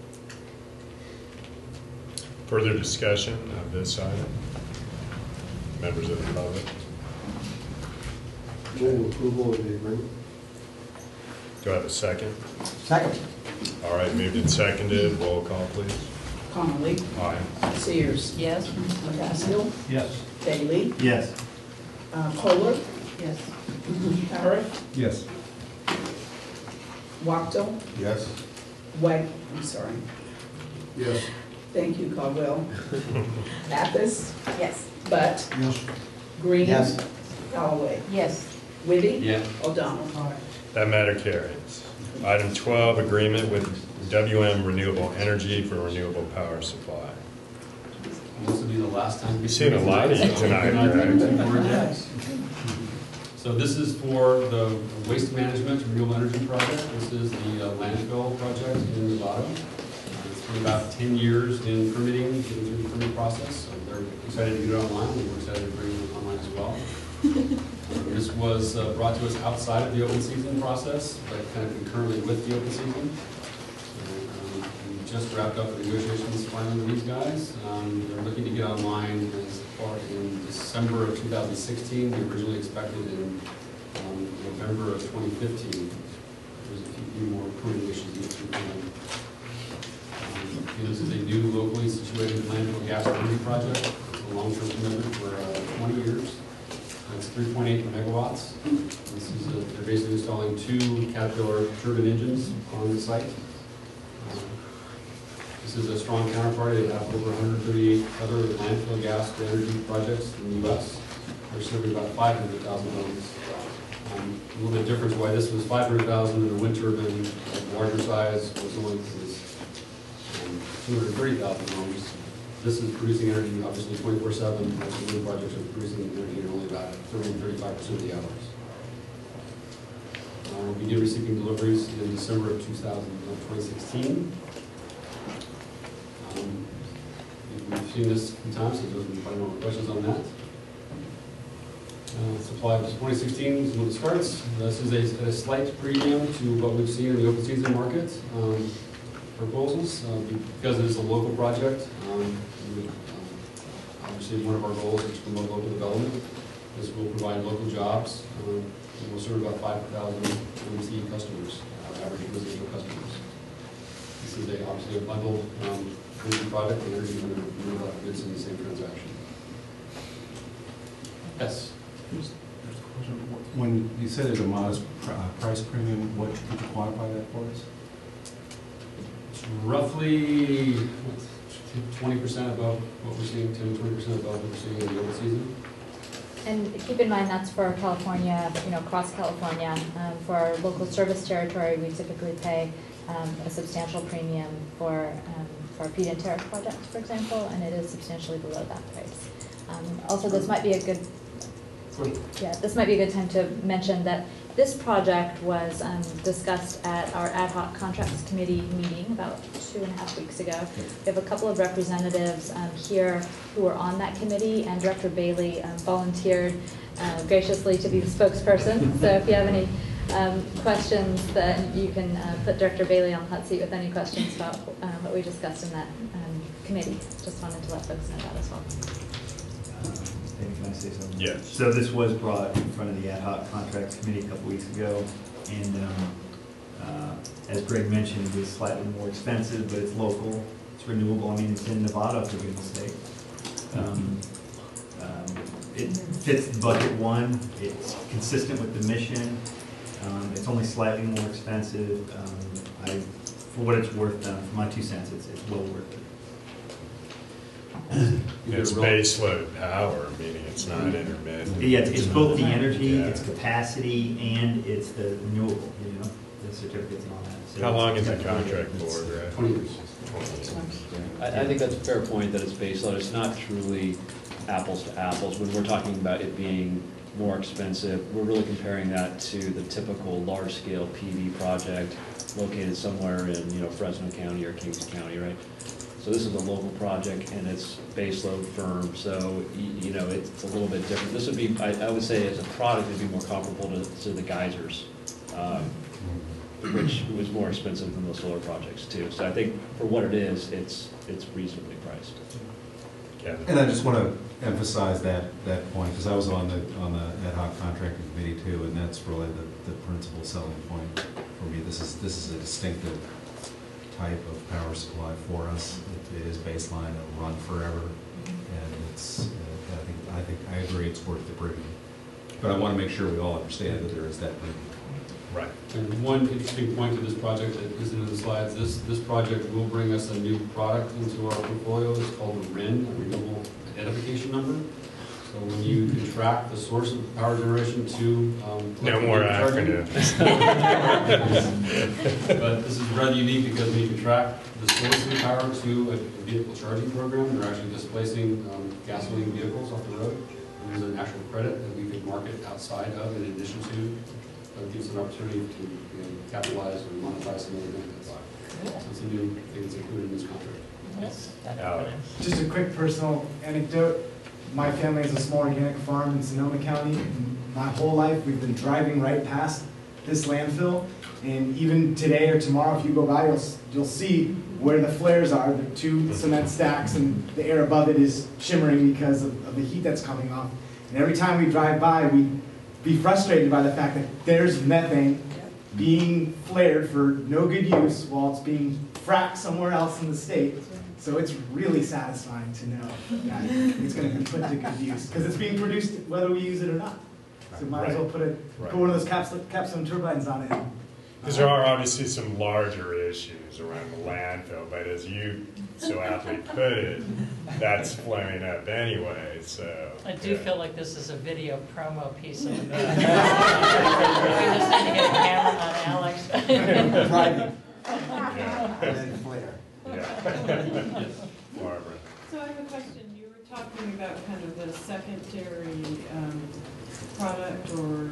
Further discussion of this item? Members of the public? Move approval of the agreement. Do I have a second? Second. All right, moved and seconded. Roll call, please. Connolly, Aye. Sears, Yes? Gastill, Yes. Bailey, Yes. Kohler, Yes. Parrot, Yes. Wachtel, Yes. I'm sorry. Yes. Thank you, Caldwell. Mathis, Yes. Butt, Yes. Green. Yes. Galloway. Yes. Whitty. Yeah. O'Donnell. That matter carries. Item 12, agreement with WM Renewable Energy for renewable power supply. This will be the last time. We've seen a lot of you tonight, Greg. So this is for the waste management renewable energy project. This is the landfill project in Nevada. It's been about 10 years in permitting, getting through the permit process. So they're excited to get it online, and we're excited to bring it online as well. This was brought to us outside of the open season process, but kind of concurrently with the open season. We just wrapped up the negotiations finally with these guys. They're looking to get online as far in December of 2016. We originally expected in November of 2015. There's a few more permitting issues to get through. This is a new locally situated landfill gas energy project. It's a long-term commitment for 20 years. It's 3.8 megawatts. They're basically installing 2 Caterpillar turbine engines on the site. This is a strong counterparty. They have over 138 other landfill gas to energy projects in the U.S. They're serving about 500,000 homes. A little bit different why this was 500,000 and the wind turbine, larger size, was only 230,000 homes. This is producing energy obviously 24/7. The wind projects are producing energy in only about 30-35% of the hours. We'll begin receiving deliveries in December of 2016. We've seen this a few times, so there's probably no questions on that. Supply of 2016 is when it starts. This is a slight premium to what we've seen in the open season market proposals. Because it is a local project, obviously one of our goals is to promote local development. This will provide local jobs. And we'll serve about 5,000 MCE customers, average residential customers. This is obviously a bundled energy product, and energy and renewable goods in the same transaction. Yes? When you said there's a modest price premium, what could you quantify that for us? It's roughly 20% above what we're seeing, 10 to 20% above what we're seeing in the open season. And keep in mind, that's for California, across California. For our local service territory, we typically pay a substantial premium for our feed-in tariff project, for example, and it is substantially below that price. Also, this might be a good Yeah, this might be a good time to mention that this project was discussed at our ad hoc contracts committee meeting about 2.5 weeks ago. We have a couple of representatives here who are on that committee, and Director Bailey volunteered graciously to be the spokesperson. So if you have any questions, then you can put Director Bailey on the hot seat with any questions about what we discussed in that committee. Just wanted to let folks know that as well. Maybe can I say something? Yes. So this was brought in front of the ad hoc contracts committee a couple weeks ago, and as Greg mentioned, it is slightly more expensive, but it's local, it's renewable. I mean, it's in Nevada, for goodness sake. It fits bucket one. It's consistent with the mission. It's only slightly more expensive. For what it's worth, for my 2 cents, it's well worth it. It's base load power, meaning it's not intermittent. Yeah, it's both the energy, its capacity, and it's the renewable, the certificates and all that. So how long is the contract for, Greg? 20 years. 20 years. I think that's a fair point, that it's base load. It's not truly apples to apples. When we're talking about it being more expensive, we're really comparing that to the typical large-scale PV project located somewhere in, Fresno County or Kings County, right? So this is a local project, and it's baseload firm, so, it's a little bit different. This would be, I would say, as a product, it'd be more comparable to the geysers, which was more expensive than those solar projects, too. So I think for what it is, it's reasonably priced. Kevin? And I just want to emphasize that point, because I was on the ad hoc contracting committee too, and that's really the principal selling point for me. This is a distinctive type of power supply for us. It is baseline, it'll run forever, and it's, I agree it's worth the premium. But I want to make sure we all understand that there is that premium. Right. And one interesting point to this project that isn't in the slides, this project will bring us a new product into our portfolio. It's called a RIN, a Renewable Identification Number. So when you can track the source of power generation to... no more acronyms. But this is rather unique because when you can track the source of the power to a vehicle charging program, they're actually displacing gasoline vehicles off the road. And there's an actual credit that we could market outside of in addition to. It gives an opportunity to capitalize or monetize some other benefits. So it's a new thing that's included in this contract. Just a quick personal anecdote. My family has a small organic farm in Sonoma County. My whole life we've been driving right past this landfill, and even today or tomorrow, if you go by, you'll see where the flares are, the 2 cement stacks, and the air above it is shimmering because of the heat that's coming off. And every time we drive by, we be frustrated by the fact that there's methane being flared for no good use while it's being fracked somewhere else in the state. So it's really satisfying to know that it's going to be put to good use because it's being produced whether we use it or not. So might as well put one of those capstone turbines on it. Because there are obviously some larger issues around the landfill, but as you so aptly put it, that's flaring up anyway, so. I do feel like this is a video promo piece of the We just need to get a camera on Alex. Driving. Yeah. And then flare. Yeah. Barbara. So I have a question. You were talking about kind of the secondary product,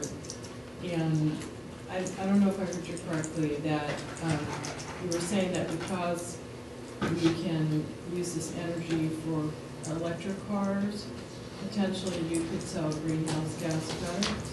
and I don't know if I heard you correctly, that you were saying that because we can use this energy for electric cars, potentially you could sell greenhouse gas credits?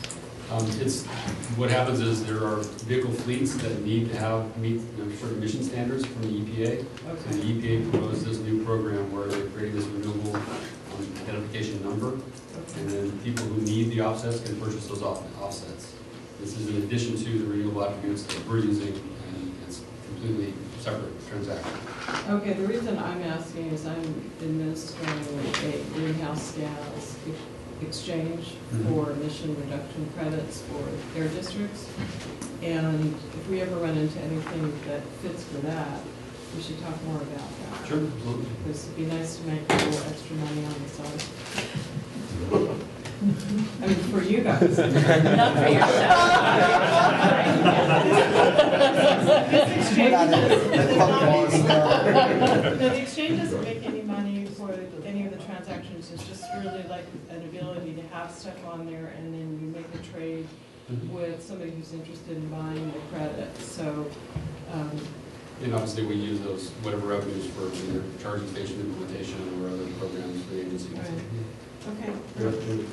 What happens is there are vehicle fleets that need to meet certain emission standards from the EPA. Okay. So the EPA proposed this new program where they're creating this renewable identification number, and then people who need the offsets can purchase those offsets. This is in addition to the renewable attributes that we're using, and it's completely separate transaction. Okay, the reason I'm asking is I'm administering a greenhouse gas exchange for emission reduction credits for air districts. And if we ever run into anything that fits for that, we should talk more about that. Sure, absolutely. Because it'd be nice to make a little extra money on the side. I mean, for you guys. Not for yourself. The exchange doesn't make any money for any of the transactions is just really like an ability to have stuff on there and then you make a trade with somebody who's interested in buying the credit. So, And obviously, we use those, whatever revenues for either charging station implementation or other programs for the agency. okay.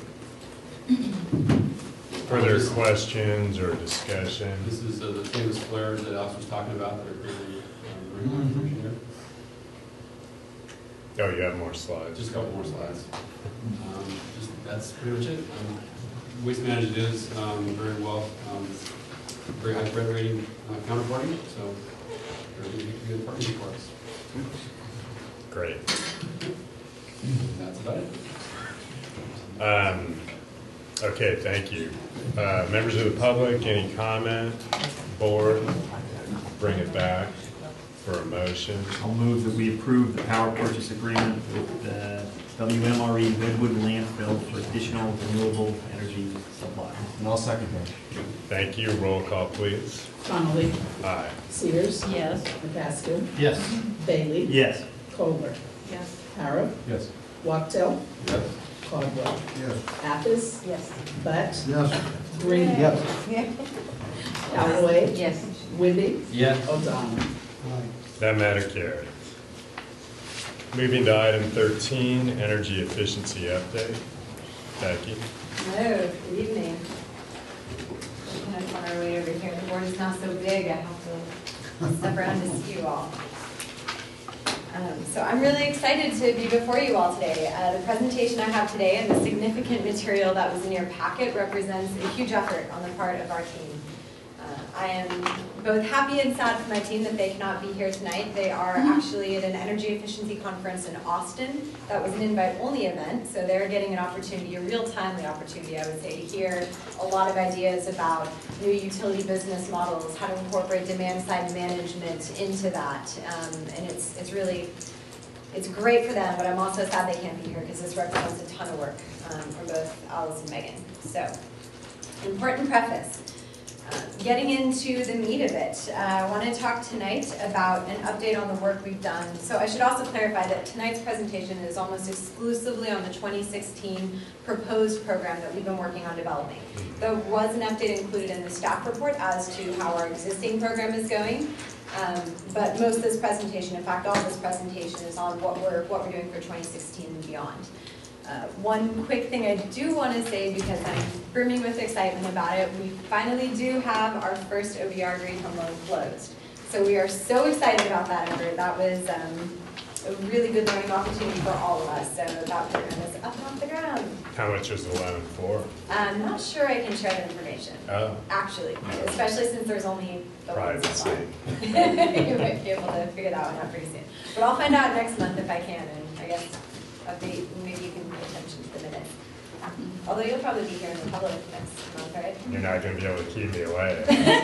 Further questions or discussion? This is the famous flares that Alex was talking about that are creating here. Oh, you have more slides. Just a couple more slides. That's pretty much it. Waste Management is very well, very high credit rating counterparty, so they're a good partnership for us. Great. That's about it. Okay, thank you. Members of the public, any comment? Board, bring it back for a motion. I'll move that we approve the power purchase agreement with the WMRE Redwood landfill for additional renewable energy supply. And I'll second that. Thank you. Roll call, please. Connolly. Aye. Sears. Yes. McCaskill. Yes. Bailey. Yes. Kohler. Yes. Harrop. Yes. Wachtel. Yes. Caldwell. Yes. Appus. Yes. Butt. Yes. Green. Yes. Callaway. Yes. Wendy. Yes. O'Donnell. That matter carried. Moving to item 13, energy efficiency update. Becky. Hello, good evening. We're kind of on our way over here. The board is not so big, I have to step around to see you all. So I'm really excited to be before you all today. The presentation I have today and the significant material that was in your packet represents a huge effort on the part of our team. I am both happy and sad for my team that they cannot be here tonight. They are actually at an energy efficiency conference in Austin. That was an invite-only event, so they're getting an opportunity, a real timely opportunity, I would say, to hear a lot of ideas about new utility business models, how to incorporate demand-side management into that. And it's really, it's great for them, but I'm also sad they can't be here because this represents a ton of work from both Alice and Megan. So, important preface. Getting into the meat of it, I want to talk tonight about an update on the work we've done. So I should also clarify that tonight's presentation is almost exclusively on the 2016 proposed program that we've been working on developing. There was an update included in the staff report as to how our existing program is going, but most of this presentation, in fact all of this presentation, is on what we're doing for 2016 and beyond. One quick thing I do want to say, because I'm brimming with excitement about it, we finally do have our first OBR green home loan closed. So we are so excited about that effort. That was a really good learning opportunity for all of us. So that program is up and off the ground. How much is the loan for? I'm not sure I can share the information, actually, especially since there's only the one so far. You might be able to figure that one out pretty soon. But I'll find out next month if I can, and I guess update, maybe you can pay attention to the minutes. Although you'll probably be here in the public next month, right? You're not going to be able to keep me away.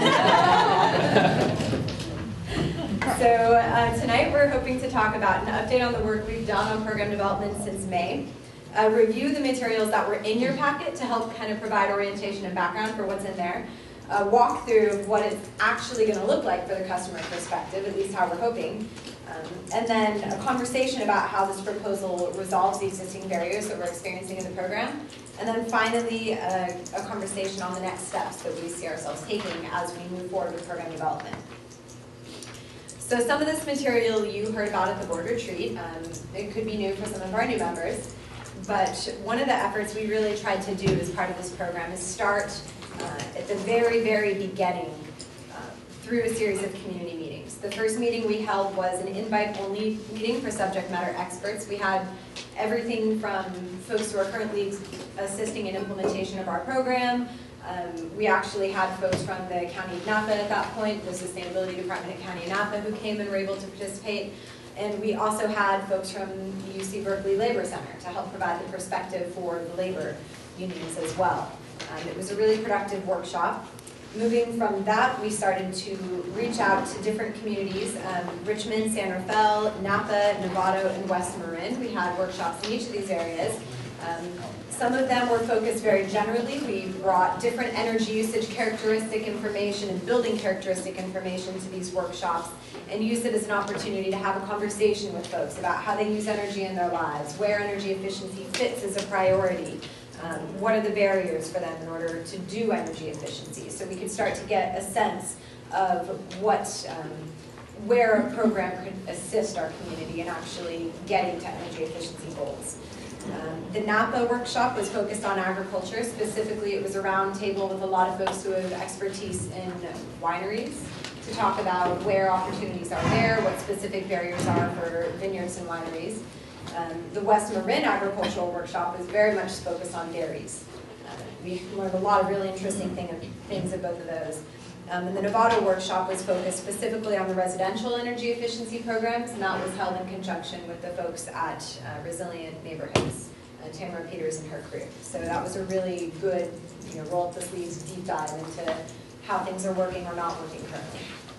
So tonight we're hoping to talk about an update on the work we've done on program development since May, review the materials that were in your packet to help kind of provide orientation and background for what's in there, walk through what it's actually going to look like for the customer perspective, at least how we're hoping, and then a conversation about how this proposal resolves the existing barriers that we're experiencing in the program, and then finally a conversation on the next steps that we see ourselves taking as we move forward with program development. So some of this material you heard about at the board retreat. It could be new for some of our new members, but one of the efforts we really tried to do as part of this program is start at the very, very beginning through a series of community meetings. The first meeting we held was an invite-only meeting for subject matter experts. We had everything from folks who are currently assisting in implementation of our program. We actually had folks from the County of Napa at that point, the Sustainability Department at County of Napa, who came and were able to participate. And we also had folks from the UC Berkeley Labor Center to help provide the perspective for the labor unions as well. It was a really productive workshop. Moving from that, we started to reach out to different communities, Richmond, San Rafael, Napa, Novato, and West Marin. We had workshops in each of these areas Some of them were focused very generally. We brought different energy usage characteristic information and building characteristic information to these workshops and used it as an opportunity to have a conversation with folks about how they use energy in their lives, where energy efficiency fits as a priority, what are the barriers for them in order to do energy efficiency. So we could start to get a sense of where a program could assist our community in actually getting to energy efficiency goals. The Napa workshop was focused on agriculture. Specifically, it was a round table with a lot of folks who have expertise in wineries to talk about where opportunities are there, what specific barriers are for vineyards and wineries. The West Marin agricultural workshop was very much focused on dairies. We learned a lot of really interesting things at both of those. And the Novato workshop was focused specifically on the residential energy efficiency programs, and that was held in conjunction with the folks at Resilient Neighborhoods, Tamara Peters and her crew. So that was a really good, roll up the sleeves, deep dive into how things are working or not working currently.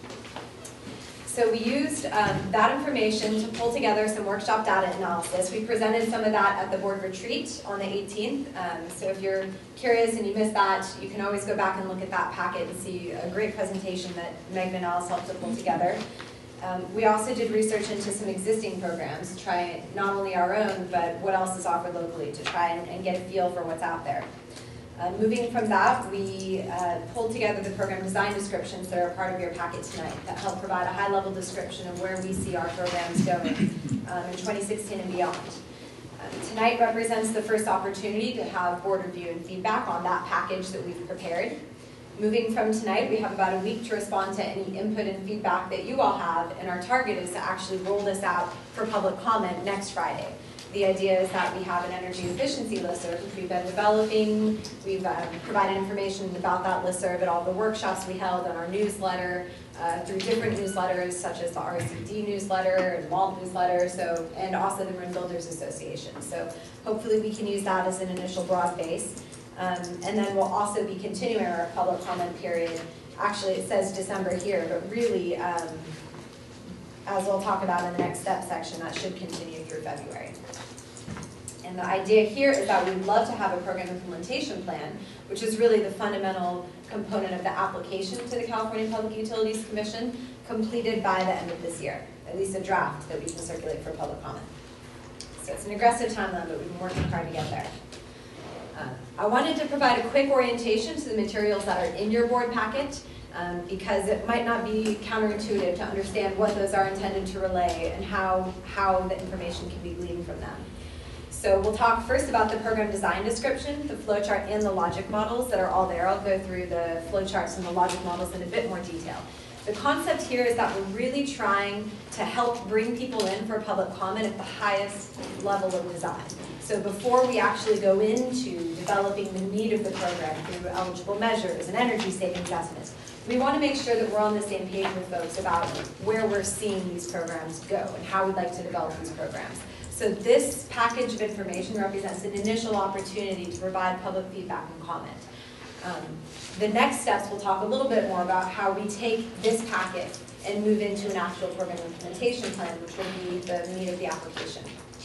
So we used that information to pull together some workshop data analysis. We presented some of that at the board retreat on the 18th. So if you're curious and you missed that, you can always go back and look at that packet and see a great presentation that Meg and Alice helped to pull together. We also did research into some existing programs to try not only our own, but what else is offered locally to try and get a feel for what's out there. Moving from that, we pulled together the program design descriptions that are part of your packet tonight that help provide a high-level description of where we see our programs going in 2016 and beyond. Tonight represents the first opportunity to have board review and feedback on that package that we've prepared. Moving from tonight, we have about a week to respond to any input and feedback that you all have, and our target is to actually roll this out for public comment next Friday. The idea is that we have an energy efficiency listserv, which we've been developing. We've provided information about that listserv at all the workshops we held, on our newsletter, through different newsletters such as the RCD newsletter and Walt newsletter, and also the Marin Builders Association. So hopefully we can use that as an initial broad base. And then we'll also be continuing our public comment period. Actually, it says December here, but really, as we'll talk about in the next step section, that should continue through February. And the idea here is that we'd love to have a program implementation plan, which is really the fundamental component of the application to the California Public Utilities Commission, completed by the end of this year, at least a draft that we can circulate for public comment. So it's an aggressive timeline, but we've been working hard to get there. I wanted to provide a quick orientation to the materials that are in your board packet, because it might not be counterintuitive to understand what those are intended to relay and how the information can be gleaned from them. So we'll talk first about the program design description, the flowchart, and the logic models that are all there. I'll go through the flowcharts and the logic models in a bit more detail. The concept here is that we're really trying to help bring people in for public comment at the highest level of design. So before we actually go into developing the need of the program through eligible measures and energy savings estimates, we want to make sure that we're on the same page with folks about where we're seeing these programs go and how we'd like to develop these programs. So this package of information represents an initial opportunity to provide public feedback and comment. The next steps, we'll talk a little bit more about how we take this packet and move into an actual program implementation plan, which will be the meat of the application.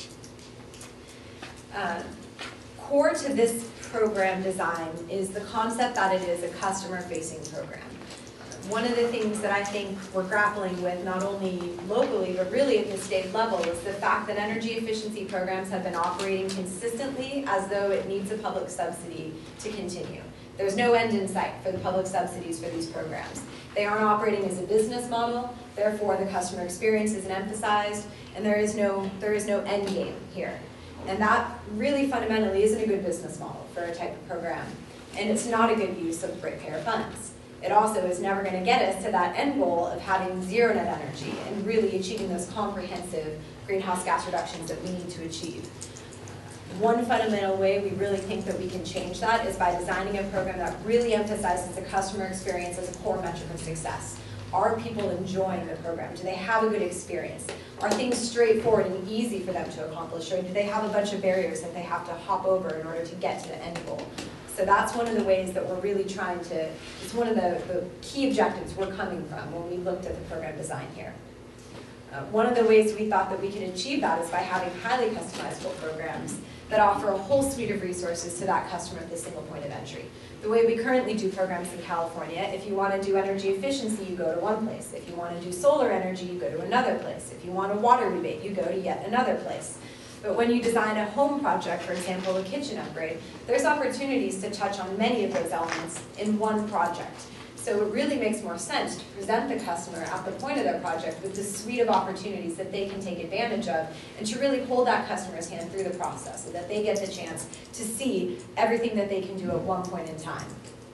Core to this program design is the concept that it is a customer-facing program. One of the things that I think we're grappling with, not only locally, but really at the state level, is the fact that energy efficiency programs have been operating consistently as though it needs a public subsidy to continue. There's no end in sight for the public subsidies for these programs. They aren't operating as a business model, therefore the customer experience isn't emphasized, and there is no end game here. And that really fundamentally isn't a good business model for a type of program, and it's not a good use of ratepayer funds. It also is never going to get us to that end goal of having zero net energy and really achieving those comprehensive greenhouse gas reductions that we need to achieve. One fundamental way we really think that we can change that is by designing a program that really emphasizes the customer experience as a core metric of success. Are people enjoying the program? Do they have a good experience? Are things straightforward and easy for them to accomplish, or do they have a bunch of barriers that they have to hop over in order to get to the end goal? So that's one of the ways that we're really trying to, it's one of the key objectives we're coming from when we looked at the program design here. One of the ways we thought that we could achieve that is by having highly customizable programs that offer a whole suite of resources to that customer at the single point of entry. The way we currently do programs in California, if you want to do energy efficiency, you go to one place. If you want to do solar energy, you go to another place. If you want a water rebate, you go to yet another place. But when you design a home project, for example, a kitchen upgrade, there's opportunities to touch on many of those elements in one project. So it really makes more sense to present the customer at the point of their project with this suite of opportunities that they can take advantage of, and to really hold that customer's hand through the process so that they get the chance to see everything that they can do at one point in time.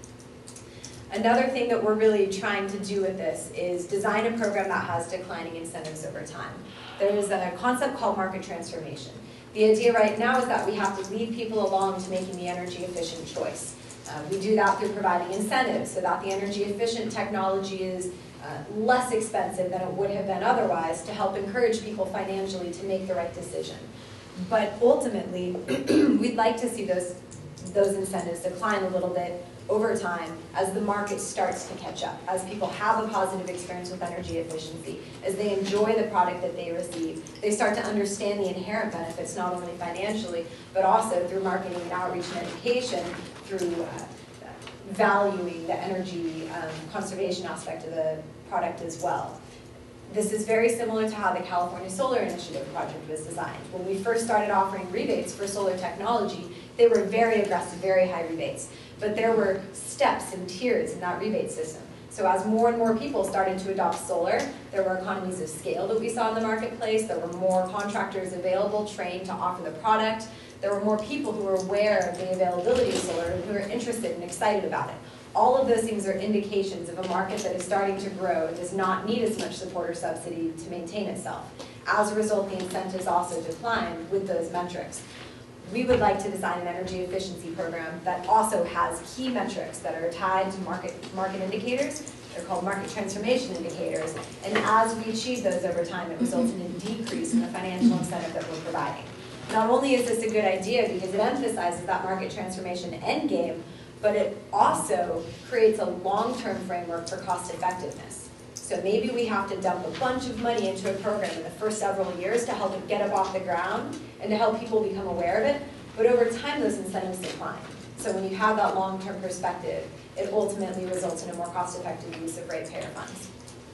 Another thing that we're really trying to do with this is design a program that has declining incentives over time. There is a concept called market transformation. The idea right now is that we have to lead people along to making the energy efficient choice. We do that through providing incentives so that the energy efficient technology is less expensive than it would have been otherwise, to help encourage people financially to make the right decision. But ultimately, we'd like to see those incentives decline a little bit over time as the market starts to catch up, as people have a positive experience with energy efficiency, as they enjoy the product that they receive, they start to understand the inherent benefits, not only financially, but also through marketing and outreach and education, through valuing the energy conservation aspect of the product as well. This is very similar to how the California Solar Initiative project was designed. When we first started offering rebates for solar technology, they were very aggressive, very high rebates. But there were steps and tiers in that rebate system. So as more and more people started to adopt solar, there were economies of scale that we saw in the marketplace. There were more contractors available, trained to offer the product. There were more people who were aware of the availability of solar and who were interested and excited about it. All of those things are indications of a market that is starting to grow and does not need as much support or subsidy to maintain itself. As a result, the incentives also decline with those metrics. We would like to design an energy efficiency program that also has key metrics that are tied to market indicators. They're called market transformation indicators. And as we achieve those over time, it results in a decrease in the financial incentive that we're providing. Not only is this a good idea because it emphasizes that market transformation end game, but it also creates a long-term framework for cost effectiveness. So maybe we have to dump a bunch of money into a program in the first several years to help it get up off the ground and to help people become aware of it, but over time those incentives decline. So when you have that long-term perspective, it ultimately results in a more cost-effective use of ratepayer funds.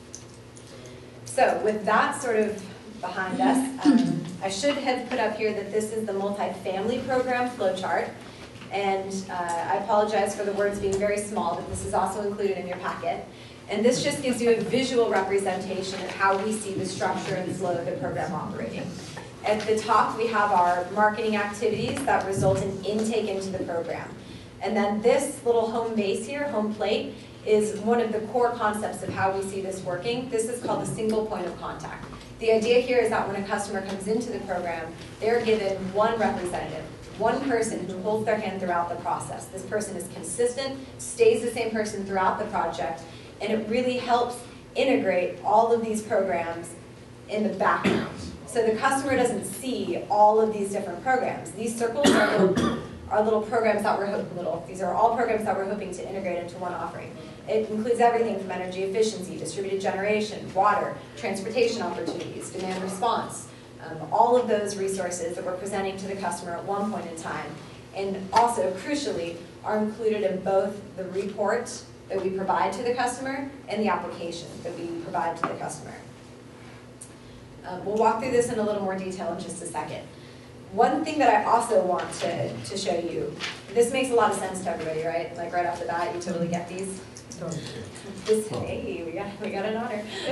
So with that sort of behind us, I should have put up here that this is the multifamily program flowchart. And I apologize for the words being very small, but this is also included in your packet. And this just gives you a visual representation of how we see the structure and flow of the program operating. At the top, we have our marketing activities that result in intake into the program. And then this little home base here, home plate, is one of the core concepts of how we see this working. This is called a single point of contact. The idea here is that when a customer comes into the program, they're given one representative, one person who holds their hand throughout the process. This person is consistent, stays the same person throughout the project, and it really helps integrate all of these programs in the background. So the customer doesn't see all of these different programs. These circles are little programs that these are all programs that we're hoping to integrate into one offering. It includes everything from energy efficiency, distributed generation, water, transportation opportunities, demand response, all of those resources that we're presenting to the customer at one point in time. And also, crucially, are included in both the report that we provide to the customer and the application that we provide to the customer. We'll walk through this in a little more detail in just a second. One thing that I also want to show you, this makes a lot of sense to everybody, right? Like right off the bat, you totally get these. Hey, we got an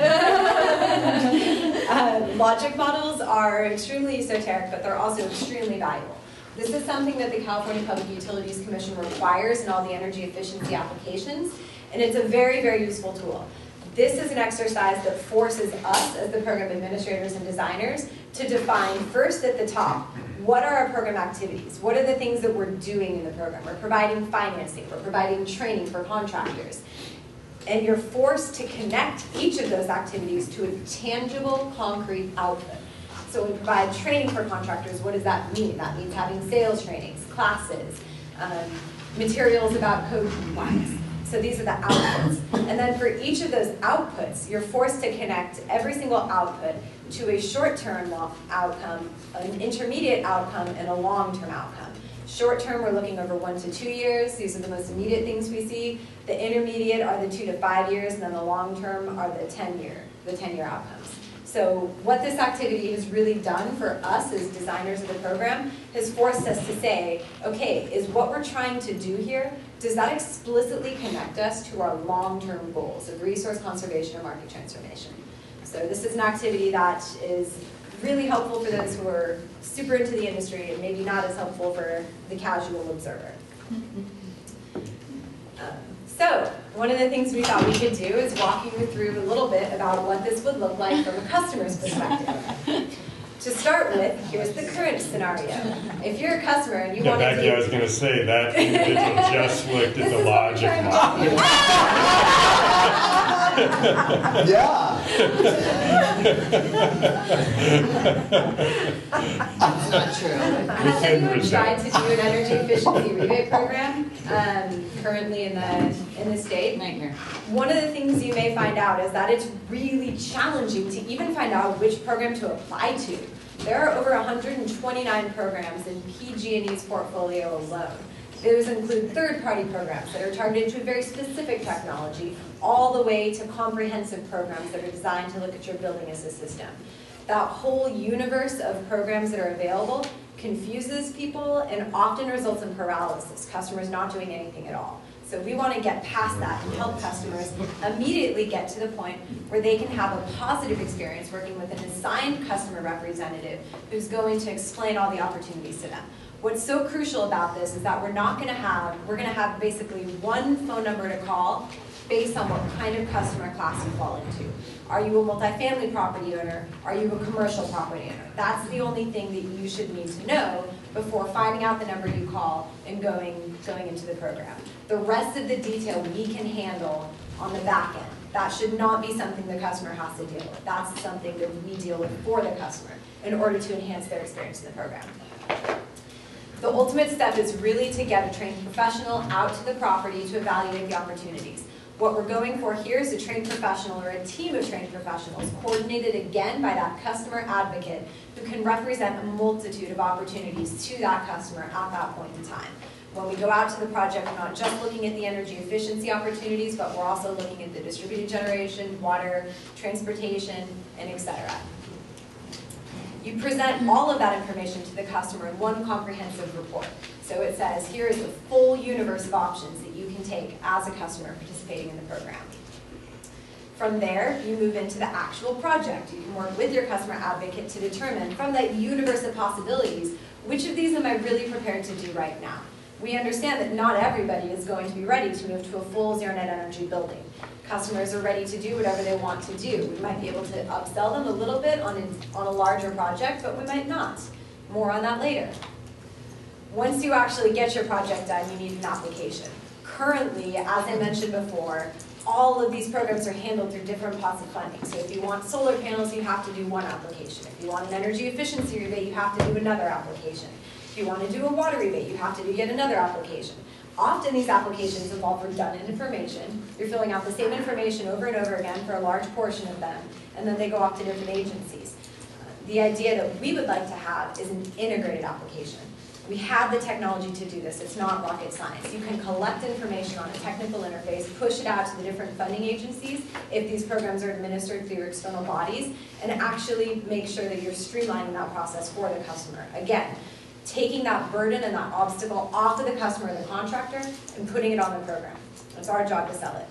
honor. Logic models are extremely esoteric, but they're also extremely valuable. This is something that the California Public Utilities Commission requires in all the energy efficiency applications, and it's a very, very useful tool. This is an exercise that forces us as the program administrators and designers to define first at the top, what are our program activities? What are the things that we're doing in the program? We're providing financing, we're providing training for contractors. And you're forced to connect each of those activities to a tangible, concrete output. So we provide training for contractors. What does that mean? That means having sales trainings, classes, materials about code compliance. So these are the outputs. And then for each of those outputs, you're forced to connect every single output to a short-term outcome, an intermediate outcome, and a long-term outcome. Short-term, we're looking over 1 to 2 years. These are the most immediate things we see. The intermediate are the 2 to 5 years, and then the long-term are the 10-year outcomes. So what this activity has really done for us as designers of the program has forced us to say, okay, is what we're trying to do here, does that explicitly connect us to our long-term goals of resource conservation and market transformation? So this is an activity that is really helpful for those who are super into the industry and maybe not as helpful for the casual observer. So one of the things we thought we could do is walk you through a little bit about what this would look like from a customer's perspective. To start with, here's the current scenario. If you're a customer and you want to Becky, I was going to say that individual just looked at the logic model. Yeah. That's not true. Has anyone tried to do an energy efficiency rebate program currently in the state? Nightmare. One of the things you may find out is that it's really challenging to even find out which program to apply to. There are over 129 programs in PG&E's portfolio alone. Those include third-party programs that are targeted to a very specific technology, all the way to comprehensive programs that are designed to look at your building as a system. That whole universe of programs that are available confuses people and often results in paralysis, customers not doing anything at all. So we want to get past that and help customers immediately get to the point where they can have a positive experience working with an assigned customer representative who's going to explain all the opportunities to them. What's so crucial about this is that we're going to have basically one phone number to call based on what kind of customer class you fall into. Are you a multifamily property owner? Are you a commercial property owner? That's the only thing that you should need to know before finding out the number you call and going into the program. The rest of the detail we can handle on the back end. That should not be something the customer has to deal with. That's something that we deal with for the customer in order to enhance their experience in the program. The ultimate step is really to get a trained professional out to the property to evaluate the opportunities. What we're going for here is a trained professional or a team of trained professionals coordinated again by that customer advocate who can represent a multitude of opportunities to that customer at that point in time. When we go out to the project, we're not just looking at the energy efficiency opportunities, but we're also looking at the distributed generation, water, transportation, and etc. You present all of that information to the customer in one comprehensive report. So it says, here is a full universe of options that you can take as a customer participating in the program. From there, you move into the actual project. You can work with your customer advocate to determine from that universe of possibilities, which of these am I really prepared to do right now? We understand that not everybody is going to be ready to move to a full zero net energy building. Customers are ready to do whatever they want to do. We might be able to upsell them a little bit on a larger project, but we might not. More on that later. Once you actually get your project done, you need an application. Currently, as I mentioned before, all of these programs are handled through different pots of funding. So if you want solar panels, you have to do one application. If you want an energy efficiency rebate, you have to do another application. If you want to do a water rebate, you have to do yet another application. Often these applications involve redundant information. You're filling out the same information over and over again for a large portion of them, and then they go off to different agencies. The idea that we would like to have is an integrated application. We have the technology to do this. It's not rocket science. You can collect information on a technical interface, push it out to the different funding agencies if these programs are administered through external bodies, and actually make sure that you're streamlining that process for the customer. Again, taking that burden and that obstacle off of the customer and the contractor and putting it on the program. It's our job to sell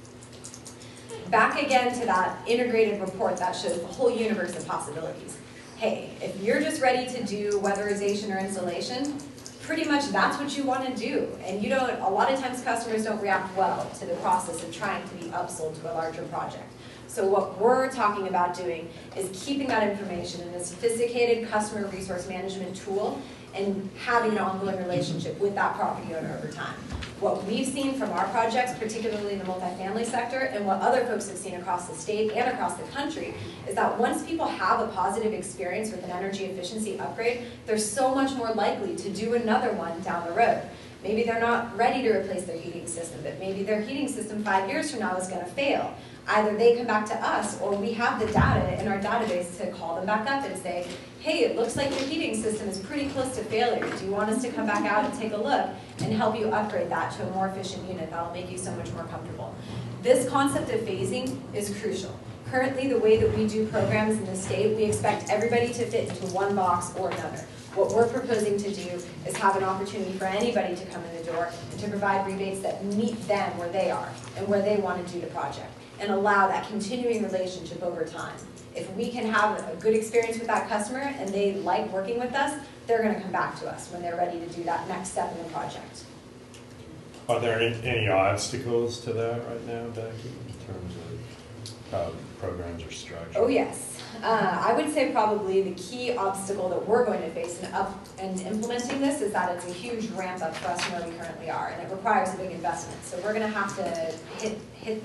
it. Back again to that integrated report that shows the whole universe of possibilities. Hey, if you're just ready to do weatherization or insulation, pretty much that's what you want to do. And you don't, a lot of times customers don't react well to the process of trying to be upsold to a larger project. So what we're talking about doing is keeping that information in a sophisticated customer resource management tool and having an ongoing relationship with that property owner over time. What we've seen from our projects, particularly in the multifamily sector, and what other folks have seen across the state and across the country, is that once people have a positive experience with an energy efficiency upgrade, they're so much more likely to do another one down the road. Maybe they're not ready to replace their heating system, but maybe their heating system 5 years from now is going to fail. Either they come back to us, or we have the data in our database to call them back up and say, hey, it looks like your heating system is pretty close to failure. Do you want us to come back out and take a look and help you upgrade that to a more efficient unit that will make you so much more comfortable? This concept of phasing is crucial. Currently, the way that we do programs in the state, we expect everybody to fit into one box or another. What we're proposing to do is have an opportunity for anybody to come in the door and to provide rebates that meet them where they are and where they want to do the project, and allow that continuing relationship over time. If we can have a good experience with that customer and they like working with us, they're going to come back to us when they're ready to do that next step in the project. Are there any obstacles to that right now, Becky, in terms of how programs are structured? Oh yes. I would say probably the key obstacle that we're going to face in implementing this is that it's a huge ramp up for us from where we currently are, and it requires a big investment. So we're going to have to hit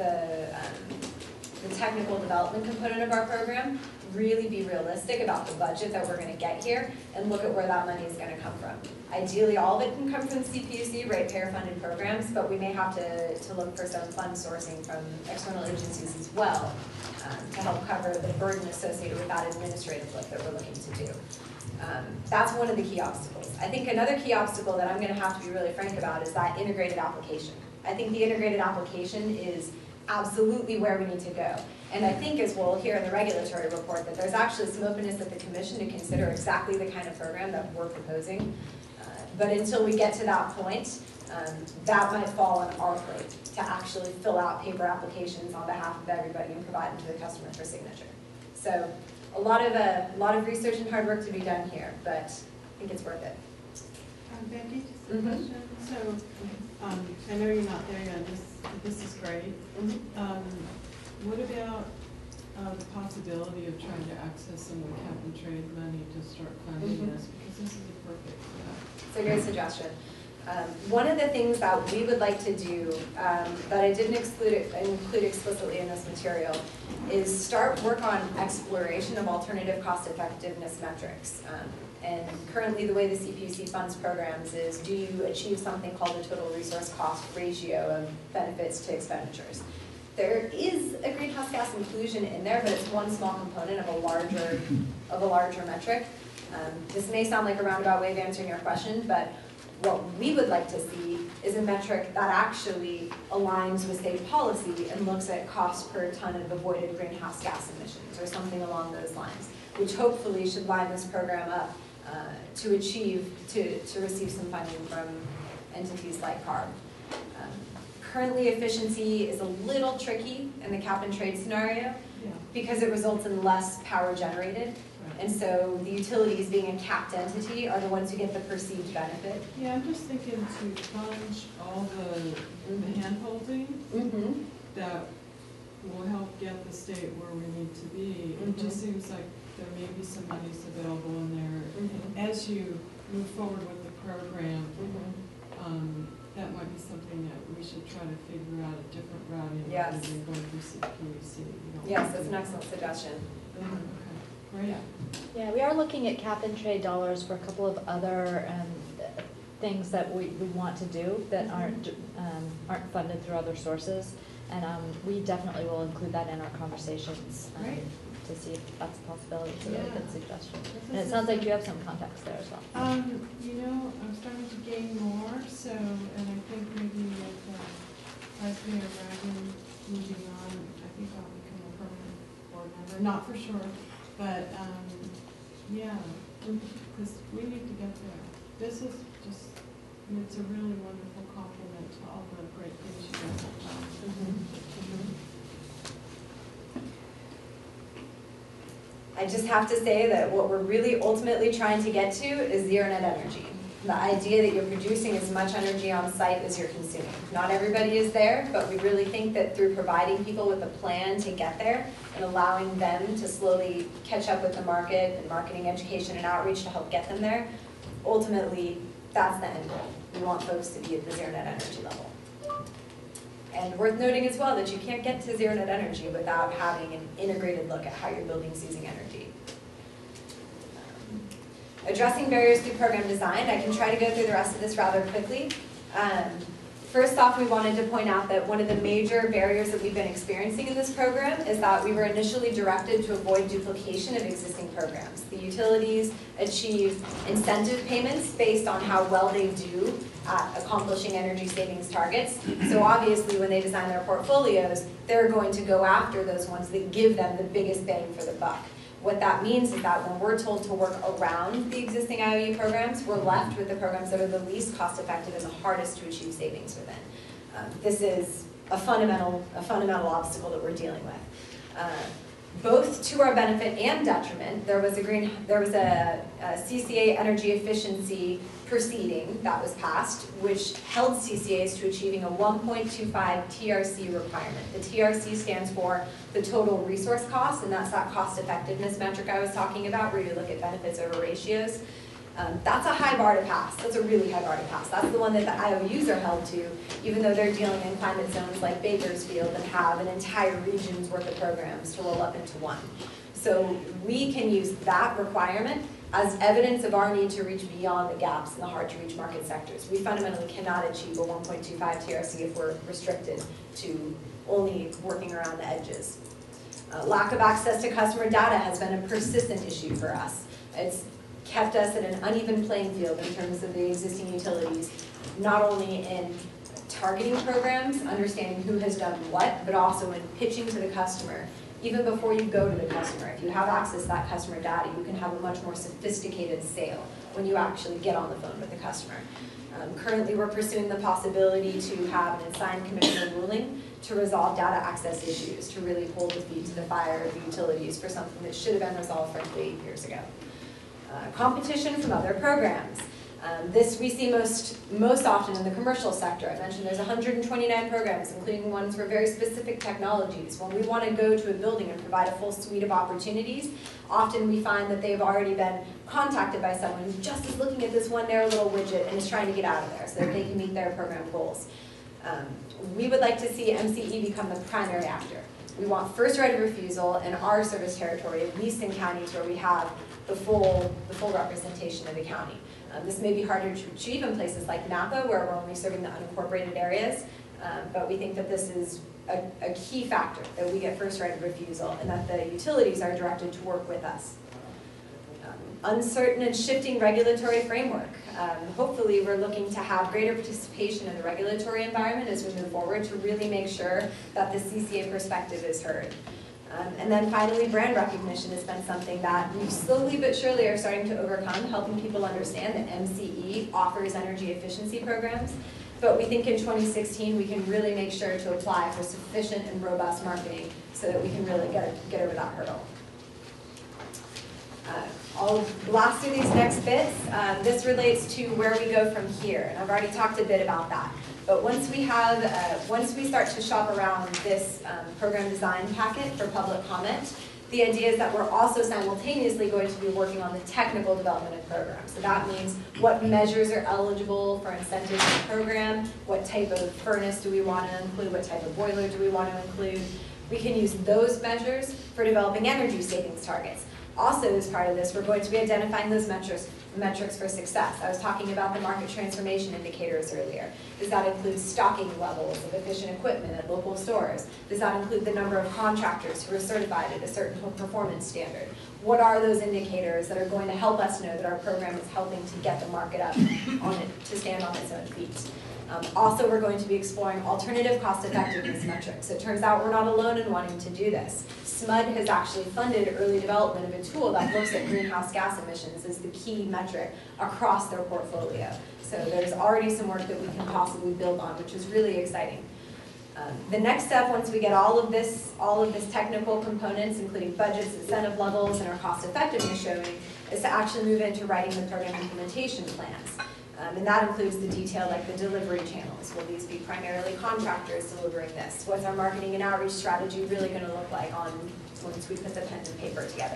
the technical development component of our program, really be realistic about the budget that we're going to get here, and look at where that money is going to come from. Ideally, all of it can come from CPUC, ratepayer funded programs, but we may have to look for some fund sourcing from external agencies as well to help cover the burden associated with that administrative lift that we're looking to do. That's one of the key obstacles. I think another key obstacle that I'm going to have to be really frank about is that integrated application. I think the integrated application is absolutely where we need to go. And I think, as we'll hear in the regulatory report, that there's actually some openness at the Commission to consider exactly the kind of program that we're proposing. But until we get to that point, that might fall on our plate to actually fill out paper applications on behalf of everybody and provide them to the customer for signature. So a lot of research and hard work to be done here, but I think it's worth it. Becky, just a question. So I know you're not there yet. This is great. What about the possibility of trying to access some of the cap and trade money to start funding this? Because this is a perfect It's a great suggestion. One of the things that we would like to do, that I didn't include explicitly in this material, is start work on exploration of alternative cost effectiveness metrics. And currently the way the CPUC funds programs is, do you achieve something called the total resource cost ratio of benefits to expenditures? There is a greenhouse gas inclusion in there, but it's one small component of a larger metric. This may sound like a roundabout way of answering your question, but what we would like to see is a metric that actually aligns with state policy and looks at cost per ton of avoided greenhouse gas emissions or something along those lines, which hopefully should line this program up to receive some funding from entities like CARB. Currently, efficiency is a little tricky in the cap and trade scenario because it results in less power generated. And so the utilities, being a capped entity, are the ones who get the perceived benefit. Yeah, I'm just thinking to fund all the hand-holding that will help get the state where we need to be. It just seems like there may be some monies available in there. As you move forward with the program, that might be something that we should try to figure out a different route in rather than going through CPUC. Yes, that's an excellent suggestion. Great. Yeah, we are looking at cap and trade dollars for a couple of other things that we want to do that aren't funded through other sources, and we definitely will include that in our conversations to see if that's a possibility. It's a really good suggestion. And it sounds like you have some contacts there as well. You know, I'm starting to gain more, so, and I think maybe with Vice Mayor Dragon moving on, I think I'll become a permanent board member. Not for sure, but yeah, because we need to get there. This is just, it's a really wonderful compliment to all the great things you guys have done. I just have to say that what we're really ultimately trying to get to is zero net energy. The idea that you're producing as much energy on site as you're consuming. Not everybody is there, but we really think that through providing people with a plan to get there and allowing them to slowly catch up with the market and marketing, education, and outreach to help get them there, ultimately, that's the end goal. We want folks to be at the zero net energy level. And worth noting as well that you can't get to zero net energy without having an integrated look at how your building's using energy. Addressing barriers through program design, I can try to go through the rest of this rather quickly. First off, we wanted to point out that one of the major barriers that we've been experiencing in this program is that we were initially directed to avoid duplication of existing programs. The utilities achieve incentive payments based on how well they do at accomplishing energy savings targets. So obviously when they design their portfolios, they're going to go after those ones that give them the biggest bang for the buck. What that means is that when we're told to work around the existing IOU programs, we're left with the programs that are the least cost effective and the hardest to achieve savings within. This is a fundamental obstacle that we're dealing with. Both to our benefit and detriment, there was a CCA energy efficiency proceeding that was passed, which held CCAs to achieving a 1.25 TRC requirement. The TRC stands for the total resource cost, and that's that cost effectiveness metric I was talking about, where you look at benefits over ratios. That's a high bar to pass. That's a really high bar to pass. That's the one that the IOUs are held to, even though they're dealing in climate zones like Bakersfield and have an entire region's worth of programs to roll up into one. So we can use that requirement as evidence of our need to reach beyond the gaps in the hard-to-reach market sectors. We fundamentally cannot achieve a 1.25 TRC if we're restricted to only working around the edges. Lack of access to customer data has been a persistent issue for us. It's kept us in an uneven playing field in terms of the existing utilities, not only in targeting programs, understanding who has done what, but also in pitching to the customer. Even before you go to the customer, if you have access to that customer data, you can have a much more sophisticated sale when you actually get on the phone with the customer. Currently, we're pursuing the possibility to have an assigned commissioner ruling to resolve data access issues, to really hold the feet to the fire of the utilities for something that should have been resolved, frankly, 8 years ago. Competition from other programs. This we see most often in the commercial sector. I mentioned there's 129 programs, including ones for very specific technologies. When we want to go to a building and provide a full suite of opportunities, often we find that they've already been contacted by someone who just is looking at this one narrow little widget and is trying to get out of there so that they can meet their program goals. We would like to see MCE become the primary actor. We want first right of refusal in our service territory, at least in counties where we have the full representation of the county. This may be harder to achieve in places like Napa, where we're only serving the unincorporated areas, but we think that this is a key factor, that we get first right of refusal and that the utilities are directed to work with us. Uncertain and shifting regulatory framework. Hopefully we're looking to have greater participation in the regulatory environment as we move forward to really make sure that the CCA perspective is heard. And then finally, brand recognition has been something that we slowly but surely are starting to overcome, helping people understand that MCE offers energy efficiency programs. But we think in 2016 we can really make sure to apply for sufficient and robust marketing so that we can really get over that hurdle. I'll blast through these next bits. This relates to where we go from here, and I've already talked a bit about that. But once we start to shop around this program design packet for public comment, the idea is that we're also simultaneously going to be working on the technical development of programs. So that means what measures are eligible for incentives in the program, what type of furnace do we want to include, what type of boiler do we want to include. We can use those measures for developing energy savings targets. Also, as part of this, we're going to be identifying those metrics for success. I was talking about the market transformation indicators earlier. Does that include stocking levels of efficient equipment at local stores? Does that include the number of contractors who are certified at a certain performance standard? What are those indicators that are going to help us know that our program is helping to get the market up to stand on its own feet? Also, we're going to be exploring alternative cost-effectiveness metrics. It turns out we're not alone in wanting to do this. SMUD has actually funded early development of a tool that looks at greenhouse gas emissions as the key metric across their portfolio. So there's already some work that we can possibly build on, which is really exciting. The next step, once we get all of this technical components, including budgets, incentive levels, and our cost-effectiveness showing, is to actually move into writing the program implementation plans. And that includes the detail like the delivery channels. Will these be primarily contractors delivering this? What's our marketing and outreach strategy really going to look like once we put the pen and paper together?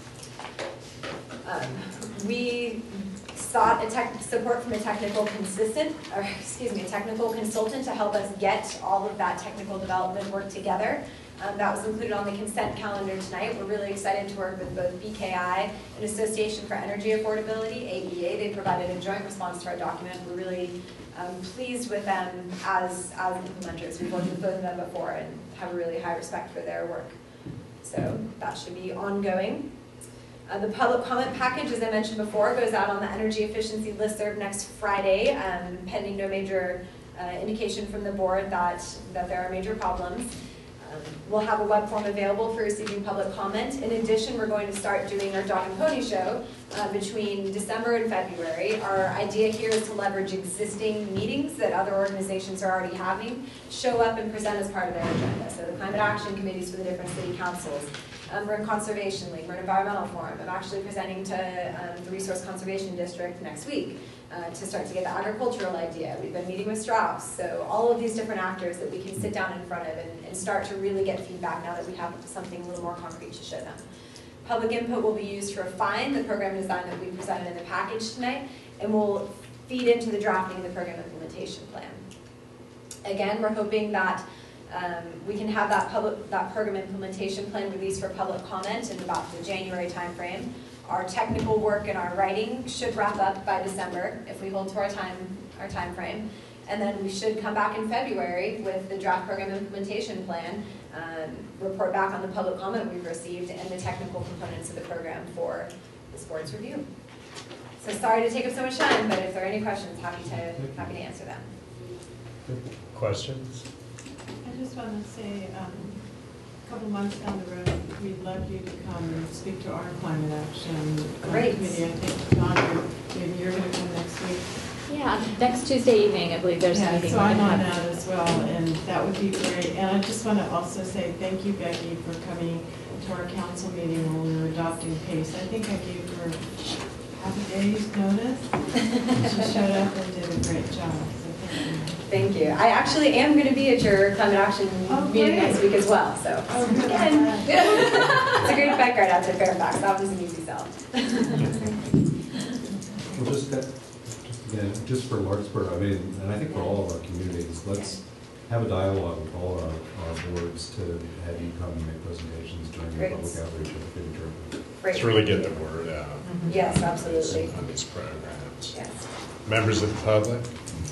We sought support from a technical consultant to help us get all of that technical development work together. That was included on the consent calendar tonight. We're really excited to work with both BKI and Association for Energy Affordability, AEA. They provided a joint response to our document. We're really pleased with them as implementers. We've worked with both of them before and have a really high respect for their work. So that should be ongoing. The public comment package, as I mentioned before, goes out on the energy efficiency listserv next Friday, pending no major indication from the board that there are major problems. We'll have a web form available for receiving public comment. In addition, we're going to start doing our Dog and Pony Show between December and February. Our idea here is to leverage existing meetings that other organizations are already having, show up and present as part of their agenda. So the climate action committees for the different city councils. We're in Conservation League, we're in Environmental Forum. I'm actually presenting to the Resource Conservation District next week to start to get the agricultural idea. We've been meeting with Strauss. So all of these different actors that we can sit down in front of and start to really get feedback now that we have something a little more concrete to show them. Public input will be used to refine the program design that we presented in the package tonight, and will feed into the drafting of the program implementation plan. Again, we're hoping that we can have that program implementation plan released for public comment in about the January timeframe. Our technical work and our writing should wrap up by December if we hold to our time frame. And then we should come back in February with the draft program implementation plan, report back on the public comment we've received and the technical components of the program for this board's review. So sorry to take up so much time, but if there are any questions, happy to answer them. Questions? I just want to say, a couple months down the road, we'd love you to come and speak to our climate action Great. committee. I think, Don, maybe you're going to come next week. Yeah, next Tuesday evening, I believe there's a meeting. So I'm on that as well, and that would be great. And I just want to also say thank you, Becky, for coming to our council meeting when we were adopting PACE. I think I gave her half a day's notice. She showed up and did a great job. So thank you. Thank you. I actually am going to be at your climate action meeting next week as well. So it's a great bike ride out to Fairfax. That was an easy sell. Well, just for Larkspur, I mean, and I think for all of our communities, let's have a dialogue with all our boards to have you come and make presentations during the public outreach at the trip. Great. To really get the word out. Yes, absolutely. On these programs. Yes. Members of the public?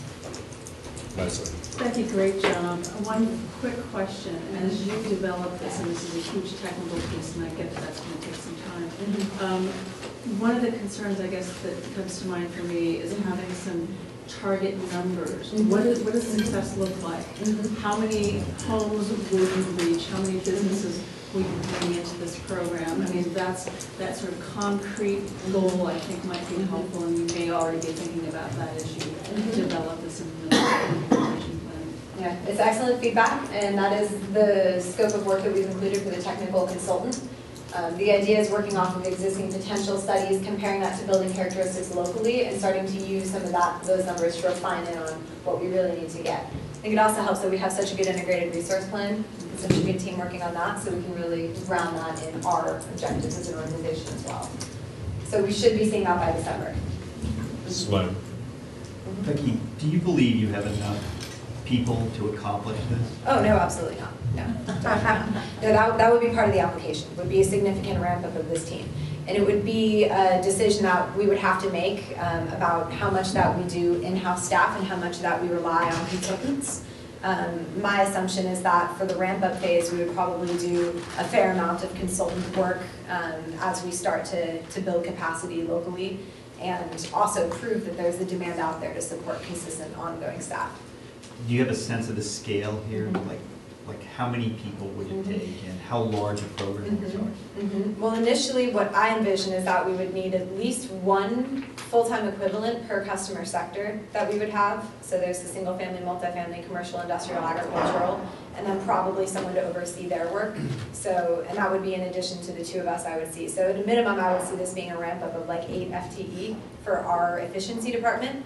Leslie. Becky, great job. One quick question. As you develop this, and this is a huge technical piece, and I get that's going to take some time, one of the concerns, I guess, that comes to mind for me is having some target numbers. What does success look like? How many homes will you reach? How many businesses will you bring into this program? I mean, that sort of concrete goal, I think, might be helpful, and you may already be thinking about that as you develop this implementation plan. Yeah, it's excellent feedback, and that is the scope of work that we've included for the technical consultant. The idea is working off of existing potential studies, comparing that to building characteristics locally, and starting to use some of those numbers to refine in on what we really need to get. I think it also helps that we have such a good integrated resource plan, and such a good team working on that, so we can really ground that in our objectives as an organization as well. So we should be seeing that by December. Sloan. Becky, do you believe you have enough people to accomplish this? Oh, no, absolutely not. No, no, that would be part of the application, would be a significant ramp up of this team. And it would be a decision that we would have to make about how much that we do in-house staff and how much that we rely on consultants. My assumption is that for the ramp up phase, we would probably do a fair amount of consultant work as we start to build capacity locally, and also prove that there's a demand out there to support consistent ongoing staff. Do you have a sense of the scale here? Like how many people would it take, and how large a program is ours? Well, initially what I envision is that we would need at least one full-time equivalent per customer sector that we would have. So there's the single family, multifamily, commercial, industrial, agricultural, and then probably someone to oversee their work. So, and that would be in addition to the two of us I would see. So at a minimum, I would see this being a ramp up of like 8 FTE for our efficiency department.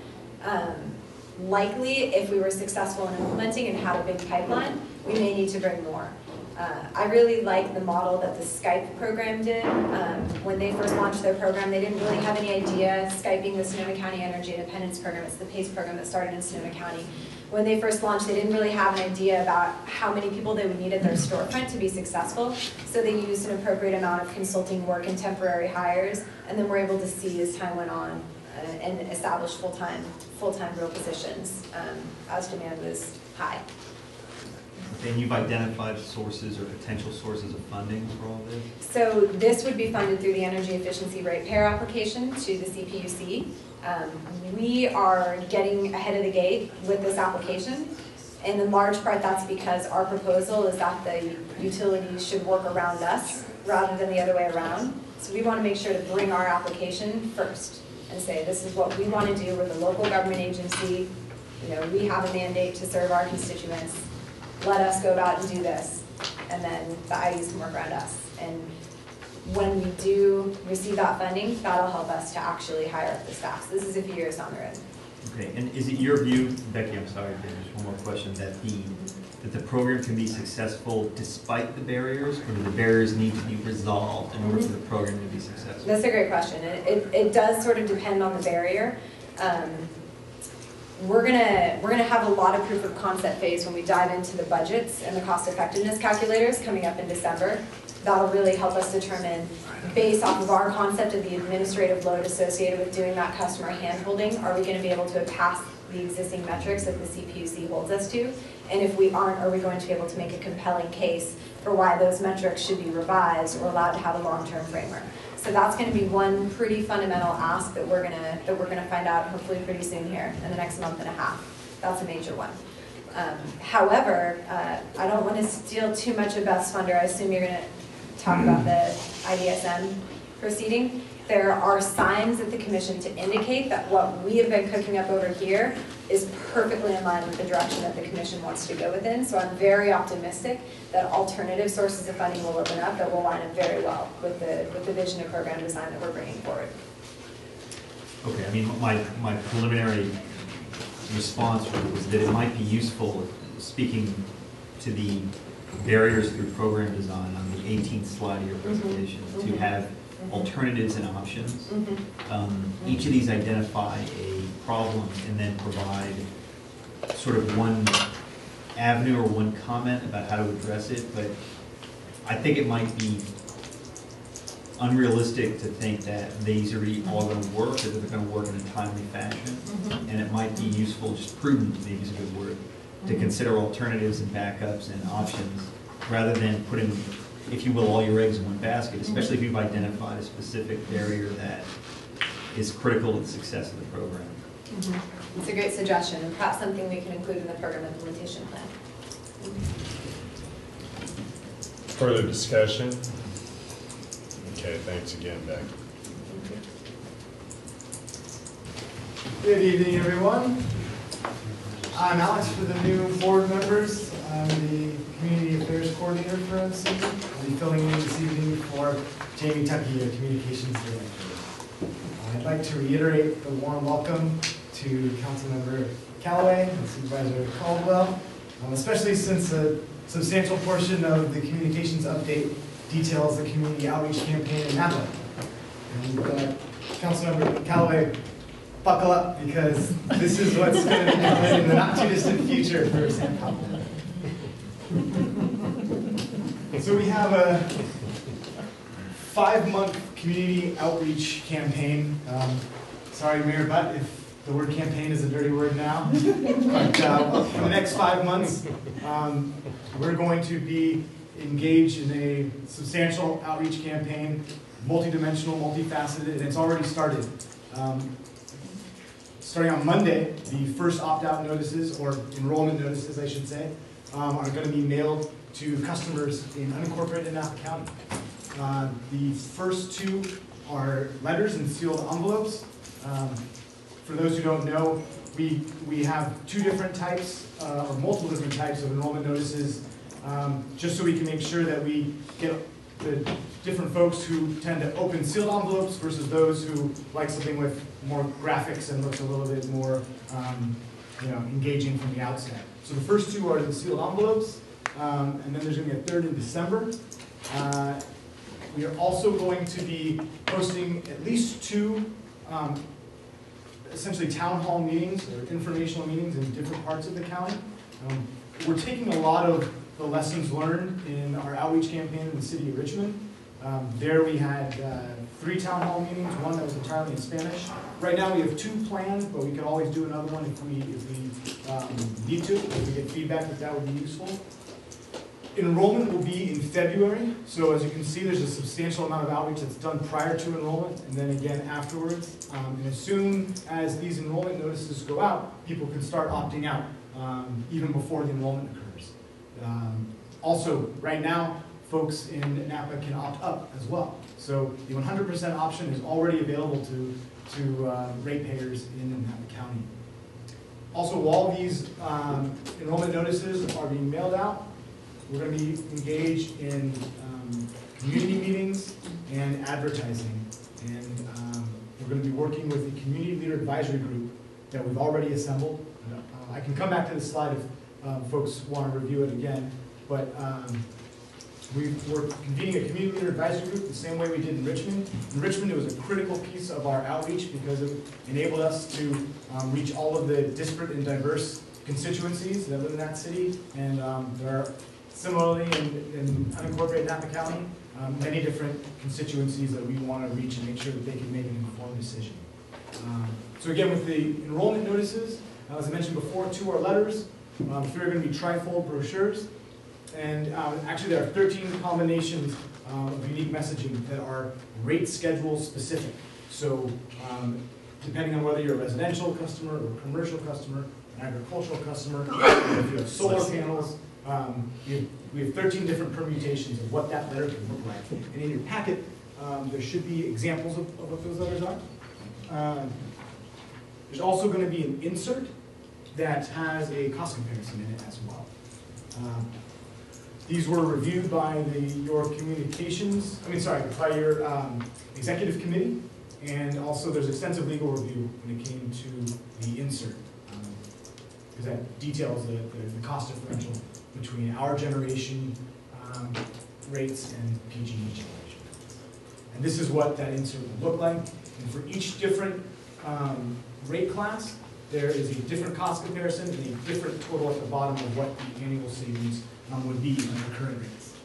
Likely, if we were successful in implementing and had a big pipeline, we may need to bring more. I really like the model that the Skype program did. When they first launched their program, they didn't really have any idea. Skyping the Sonoma County Energy Independence Program, it's the PACE program that started in Sonoma County, when they first launched, they didn't really have an idea about how many people they would need at their storefront to be successful. So they used an appropriate amount of consulting work and temporary hires, and then were able to see as time went on and establish full-time real positions as demand was high. And you've identified sources or potential sources of funding for all this? So this would be funded through the energy efficiency ratepayer application to the CPUC. We are getting ahead of the gate with this application, and in large part that's because our proposal is that the utilities should work around us rather than the other way around. So we want to make sure to bring our application first and say this is what we want to do. We're the local government agency. You know, we have a mandate to serve our constituents. Let us go about and do this, and then the IUs can work around us. And when we do receive that funding, that'll help us to actually hire up the staff. So this is a few years down the road. Okay, and is it your view, Becky, I'm sorry, there's one more question, that the program can be successful despite the barriers, or do the barriers need to be resolved in order for the program to be successful? That's a great question. It does sort of depend on the barrier. We're gonna have a lot of proof of concept phase when we dive into the budgets and the cost effectiveness calculators coming up in December. That'll really help us determine, based off of our concept of the administrative load associated with doing that customer handholding, are we gonna be able to pass the existing metrics that the CPUC holds us to? And if we aren't, are we going to be able to make a compelling case for why those metrics should be revised or allowed to have a long-term framework? So that's going to be one pretty fundamental ask that we're gonna find out hopefully pretty soon here in the next month and a half. That's a major one. However, I don't want to steal too much of Beth's thunder. I assume you're going to talk about the IDSM proceeding. There are signs at the commission to indicate that what we have been cooking up over here is perfectly in line with the direction that the commission wants to go within. So I'm very optimistic that alternative sources of funding will open up that will line up very well with the vision and program design that we're bringing forward. Okay, I mean, my preliminary response was that it might be useful, speaking to the barriers through program design on the 18th slide of your presentation, to have alternatives and options. Each of these identify a problem and then provide sort of one avenue or one comment about how to address it, but I think it might be unrealistic to think that these are all going to work, or that they're going to work in a timely fashion, and it might be useful, just prudent, maybe is a good word, to consider alternatives and backups and options, rather than putting, if you will, all your eggs in one basket, especially if you've identified a specific barrier that is critical to the success of the program. It's a great suggestion, and perhaps something we can include in the program implementation plan. Further discussion? Okay, thanks again, Beck. Good evening, everyone. I'm Alex for the new board members. I'm the Community Affairs Coordinator for MCE. I'll be filling in this evening for Jamie Tuckey, our Communications Director. I'd like to reiterate the warm welcome to Councilmember Callaway and Supervisor Caldwell, especially since a substantial portion of the communications update details the community outreach campaign in Napa. And Councilmember Callaway, buckle up, because this is what's going to be happening in the not too distant future for San Pablo. So we have a 5-month community outreach campaign. Sorry, Mayor Butt, if the word campaign is a dirty word now. But for the next 5 months, we're going to be engaged in a substantial outreach campaign, multidimensional, multifaceted, and it's already started. Starting on Monday, the first opt-out notices, or enrollment notices, I should say, are going to be mailed to customers in unincorporated Napa County. The first 2 are letters and sealed envelopes. For those who don't know, we have 2 different types, or multiple different types of enrollment notices, just so we can make sure that we get the different folks who tend to open sealed envelopes versus those who like something with more graphics and looks a little bit more engaging from the outset. So the first 2 are the sealed envelopes, and then there's going to be a 3rd in December. We are also going to be posting at least 2 essentially town hall meetings or informational meetings in different parts of the county. We're taking a lot of the lessons learned in our outreach campaign in the city of Richmond. There we had 3 town hall meetings, one that was entirely in Spanish. Right now we have 2 planned, but we can always do another one if we need to, if we get feedback that would be useful. Enrollment will be in February, so as you can see, there's a substantial amount of outreach that's done prior to enrollment and then again afterwards. And as soon as these enrollment notices go out, people can start opting out even before the enrollment occurs. Also, right now, folks in Napa can opt up as well. So the 100% option is already available to ratepayers in Napa County. Also, while these enrollment notices are being mailed out, we're going to be engaged in community meetings and advertising. And we're going to be working with the Community Leader Advisory Group that we've already assembled. I can come back to this slide if folks want to review it again. But we're convening a Community Leader Advisory Group the same way we did in Richmond. In Richmond, it was a critical piece of our outreach because it enabled us to reach all of the disparate and diverse constituencies that live in that city. And there are similarly in unincorporated Napa County, many different constituencies that we want to reach and make sure that they can make an informed decision. So again, with the enrollment notices, as I mentioned before, 2 are letters, 3 are going to be trifold brochures, and actually there are 13 combinations of unique messaging that are rate schedule specific. So depending on whether you're a residential customer or a commercial customer, an agricultural customer, or if you have solar panels, we have 13 different permutations of what that letter can look like. And in your packet, there should be examples of what those letters are. There's also going to be an insert that has a cost comparison in it as well. These were reviewed by your executive committee, and also there's extensive legal review when it came to the insert, because that details the cost differential between our generation rates and PG&E generation. And this is what that insert would look like. And for each different rate class, there is a different cost comparison and a different total at the bottom of what the annual savings would be under current rates.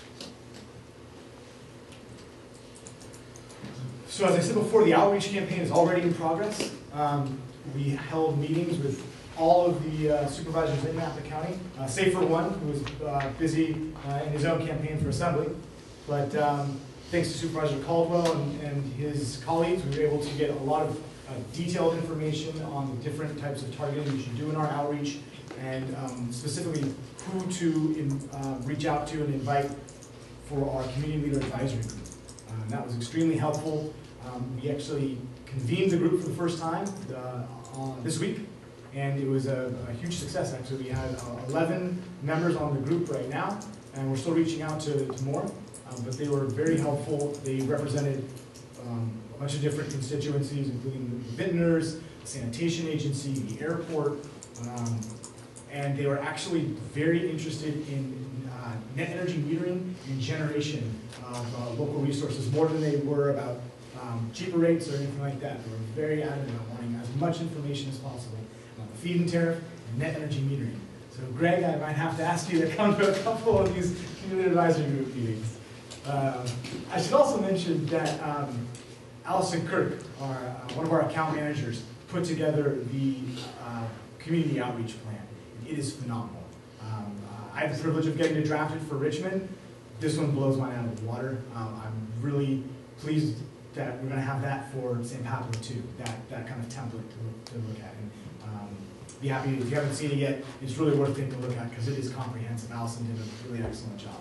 So as I said before, the outreach campaign is already in progress. We held meetings with all of the supervisors in Napa County, save for one who was busy in his own campaign for assembly. But thanks to Supervisor Caldwell and his colleagues, we were able to get a lot of detailed information on the different types of targeting we should do in our outreach, and specifically who to reach out to and invite for our Community Leader Advisory Group. That was extremely helpful. We actually convened the group for the first time this week, and it was a huge success. Actually, we had 11 members on the group right now, and we're still reaching out to more, but they were very helpful. They represented a bunch of different constituencies, including the vintners, the sanitation agency, the airport, and they were actually very interested in net energy metering and generation of local resources, more than they were about cheaper rates or anything like that. They were very adamant about wanting as much information as possible about the feed-in tariff and net energy metering. So Greg, I might have to ask you to come to a couple of these community advisory group meetings. I should also mention that Allison Kirk, one of our account managers, put together the community outreach plan. It is phenomenal. I had the privilege of getting it drafted for Richmond. This one blows mine out of the water. I'm really pleased that we're going to have that for St. Patrick too, that kind of template to look at. And be happy, if you haven't seen it yet, it's really worth taking a look at because it is comprehensive. Allison did a really excellent job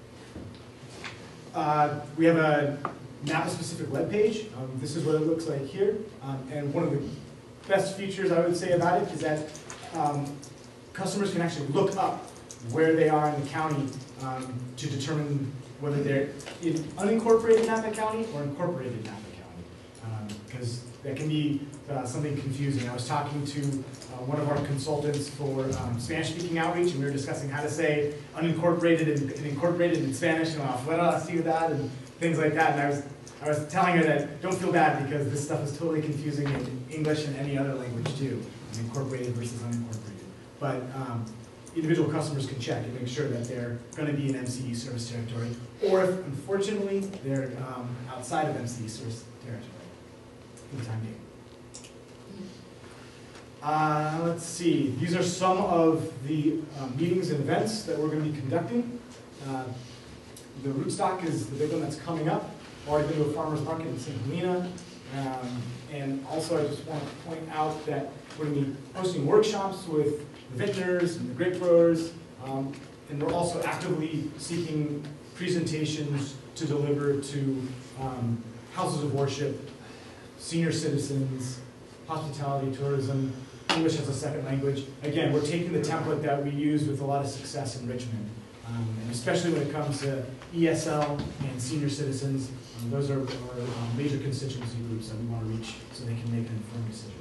on it. We have a Napa-specific webpage. This is what it looks like here. And one of the best features I would say about it is that customers can actually look up where they are in the county to determine whether they're in unincorporated Napa County or incorporated Napa County, because that can be something confusing. I was talking to one of our consultants for Spanish-speaking outreach, and we were discussing how to say unincorporated and incorporated in Spanish, and where do I see that, and things like that. And I was telling her that don't feel bad because this stuff is totally confusing in English and any other language too, incorporated versus unincorporated. But individual customers can check and make sure that they're going to be in MCE service territory, or if unfortunately they're outside of MCE service territory for the time being. Let's see, these are some of the meetings and events that we're going to be conducting. The Rootstock is the big one that's coming up. Already been to a farmer's market in St. Helena. And also I just want to point out that we're going to be hosting workshops with the vintners and the grape growers. And we're also actively seeking presentations to deliver to houses of worship, senior citizens, hospitality, tourism, English as a second language. Again, we're taking the template that we use with a lot of success in Richmond. And especially when it comes to ESL and senior citizens, those are our major constituency groups that we want to reach so they can make an informed decision.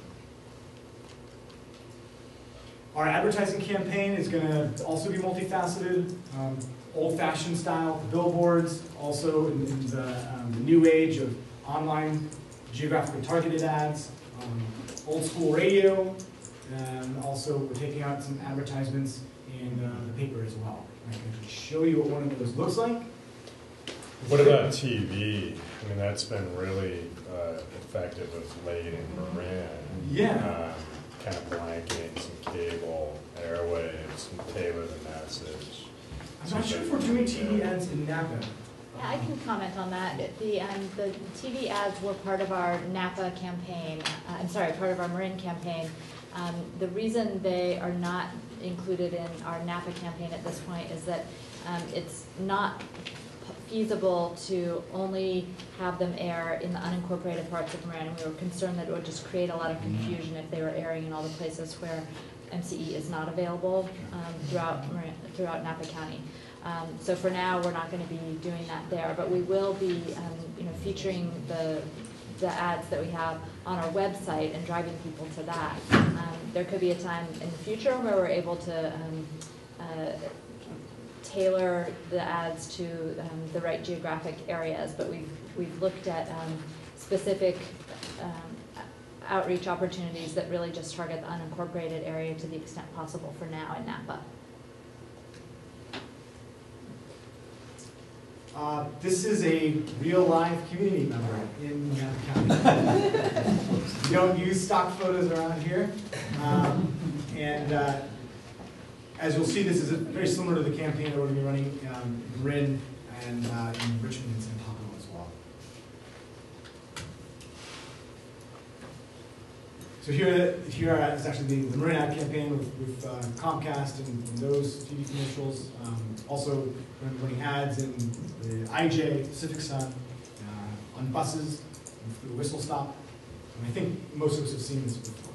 Our advertising campaign is going to also be multifaceted, old-fashioned style billboards, also in the new age of online geographically targeted ads, old school radio, and also we're taking out some advertisements in the paper as well. I can show you what one of those looks like. What about TV? I mean, that's been really effective of late in Marin. Yeah. Kind of blanketing some cable, airwaves, and tailor the message. I'm not sure if we're doing TV ads in Napa. Yeah, I can comment on that. The TV ads were part of our Napa campaign, part of our Marin campaign. The reason they are not included in our Napa campaign at this point is that it's not feasible to only have them air in the unincorporated parts of Marin, and we were concerned that it would just create a lot of confusion if they were airing in all the places where MCE is not available throughout Napa County. So for now, we're not going to be doing that there, but we will be featuring the ads that we have on our website and driving people to that. There could be a time in the future where we're able to tailor the ads to the right geographic areas, but we've looked at specific outreach opportunities that really just target the unincorporated area to the extent possible for now in Napa. This is a real live community member in Napa County. We don't use stock photos around here. As you'll see, this is very similar to the campaign that we're going to be running in Marin and in Richmond and San Pablo as well. So here is actually the Marin ad campaign with Comcast and those TV commercials. Also, we're running ads in the IJ, Pacific Sun, on buses, through the Whistle Stop. And I think most of us have seen this before.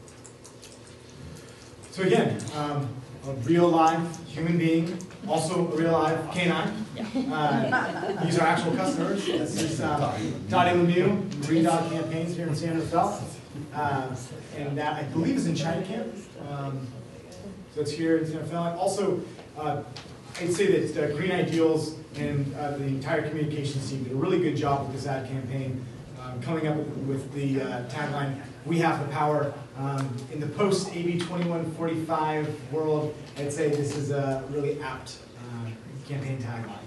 So again, a real live human being, also a real live canine. These are actual customers. This is Dottie Lemieux, Green Dog Campaigns here in San Rafael. And that, I believe, is in China Camp. So it's here in San Rafael. Also, I'd say that Green Ideals and the entire communications team did a really good job with this ad campaign, coming up with the tagline, "We have the power." In the post-AB 2145 world, I'd say this is a really apt campaign tagline.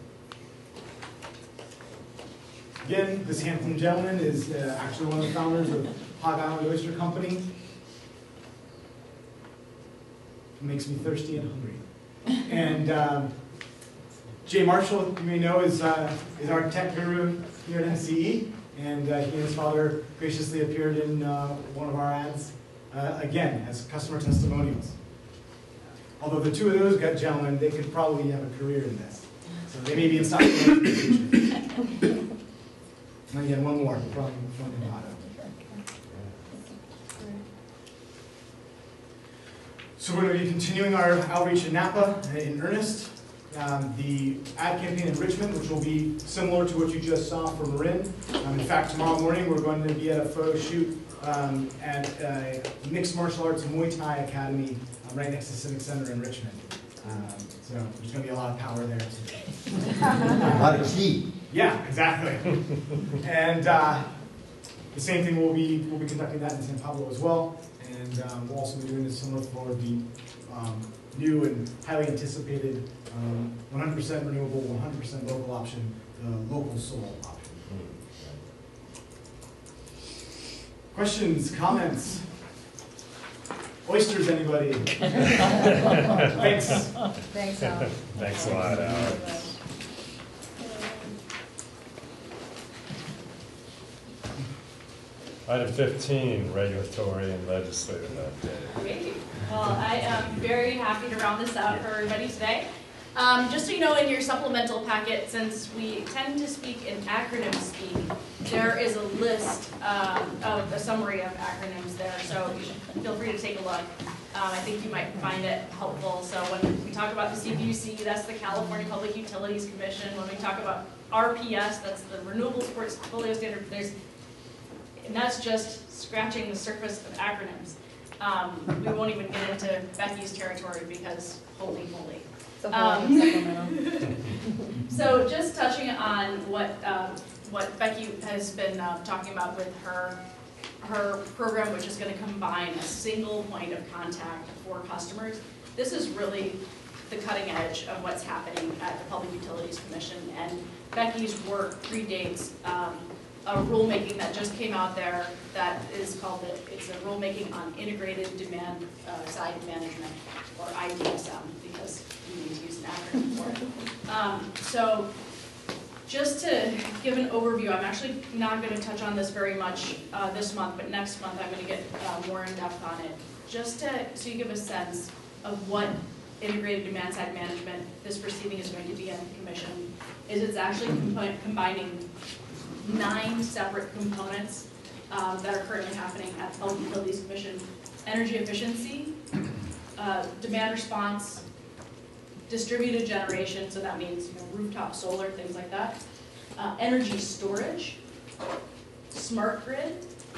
Again, this handsome gentleman is actually one of the founders of Hog Island Oyster Company. It makes me thirsty and hungry. And Jay Marshall, you may know, is our tech guru here at MCE. And he and his father graciously appeared in one of our ads, again, as customer testimonials. Although the two of those gentlemen, they could probably have a career in this. So they may be in stock in the future. And again, one more from Nevada. So we're going to be continuing our outreach in Napa in earnest. The ad campaign in Richmond, which will be similar to what you just saw for Marin. In fact, tomorrow morning we're going to be at a photo shoot at a Mixed Martial Arts Muay Thai Academy right next to Civic Center in Richmond. So there's going to be a lot of power there too. A lot of key. Yeah, exactly. And the same thing, we'll be conducting that in San Pablo as well. And we'll also be doing this summer for the new and highly anticipated 100% renewable, 100% local option, the local solar option. Questions, comments? Oysters, anybody? Thanks. Thanks, Alex. Thanks a lot, Alex. Item 15, regulatory and legislative update. Great. Well, I am very happy to round this out for everybody today. Just so you know, in your supplemental packet, since we tend to speak in acronym speak, there is a list of a summary of acronyms there, so you should feel free to take a look. I think you might find it helpful. So when we talk about the CPUC, that's the California Public Utilities Commission. When we talk about RPS, that's the Renewable Portfolio Standard. And that's just scratching the surface of acronyms. We won't even get into Becky's territory because holy moly. So just touching on what Becky has been talking about with her program, which is going to combine a single point of contact for customers. This is really the cutting edge of what's happening at the Public Utilities Commission, and Becky's work predates a rulemaking that just came out there that is called it's a rulemaking on integrated demand side management, or IDSM, because we need to use an acronym for it. So just to give an overview, I'm actually not going to touch on this very much this month, but next month I'm going to get more in depth on it. Just so you give a sense of what integrated demand side management, this proceeding is going to be in the commission, is it's actually combining 9 separate components that are currently happening at the Public Utilities Commission: energy efficiency, demand response, distributed generation, so that means rooftop solar, things like that, energy storage, smart grid,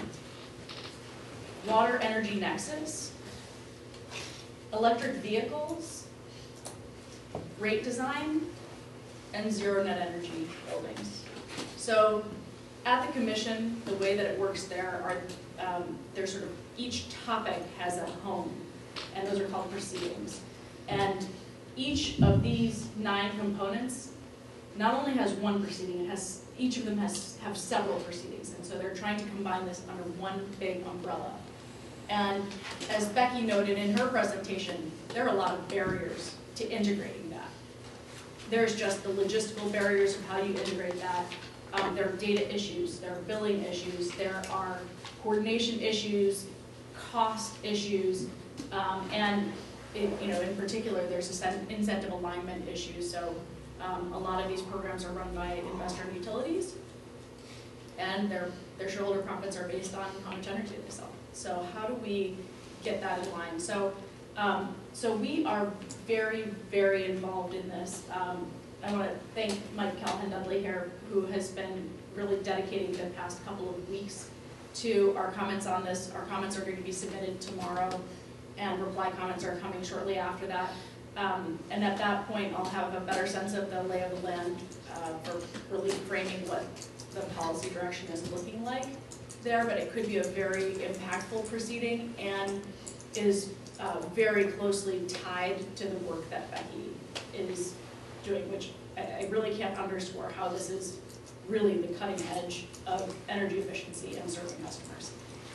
water energy nexus, electric vehicles, rate design, and zero net energy buildings. So at the commission, the way that it works there are, there's sort of, each topic has a home, and those are called proceedings. And each of these 9 components not only has one proceeding, each of them have several proceedings, and so they're trying to combine this under one big umbrella. And as Becky noted in her presentation, there are a lot of barriers to integrating that. There's just the logistical barriers of how you integrate that. There are data issues, there are billing issues, there are coordination issues, cost issues, and in particular, there's incentive alignment issues. So a lot of these programs are run by investor-owned utilities, and their shareholder profits are based on how much energy they sell. So how do we get that in line? So we are very, very involved in this. I want to thank Mike Callahan-Dudley here, who has been really dedicating the past couple of weeks to our comments on this. Our comments are going to be submitted tomorrow, and reply comments are coming shortly after that. And at that point, I'll have a better sense of the lay of the land for really framing what the policy direction is looking like there, but it could be a very impactful proceeding and is very closely tied to the work that Becky is doing, which I really can't underscore how this is really the cutting edge of energy efficiency and serving customers.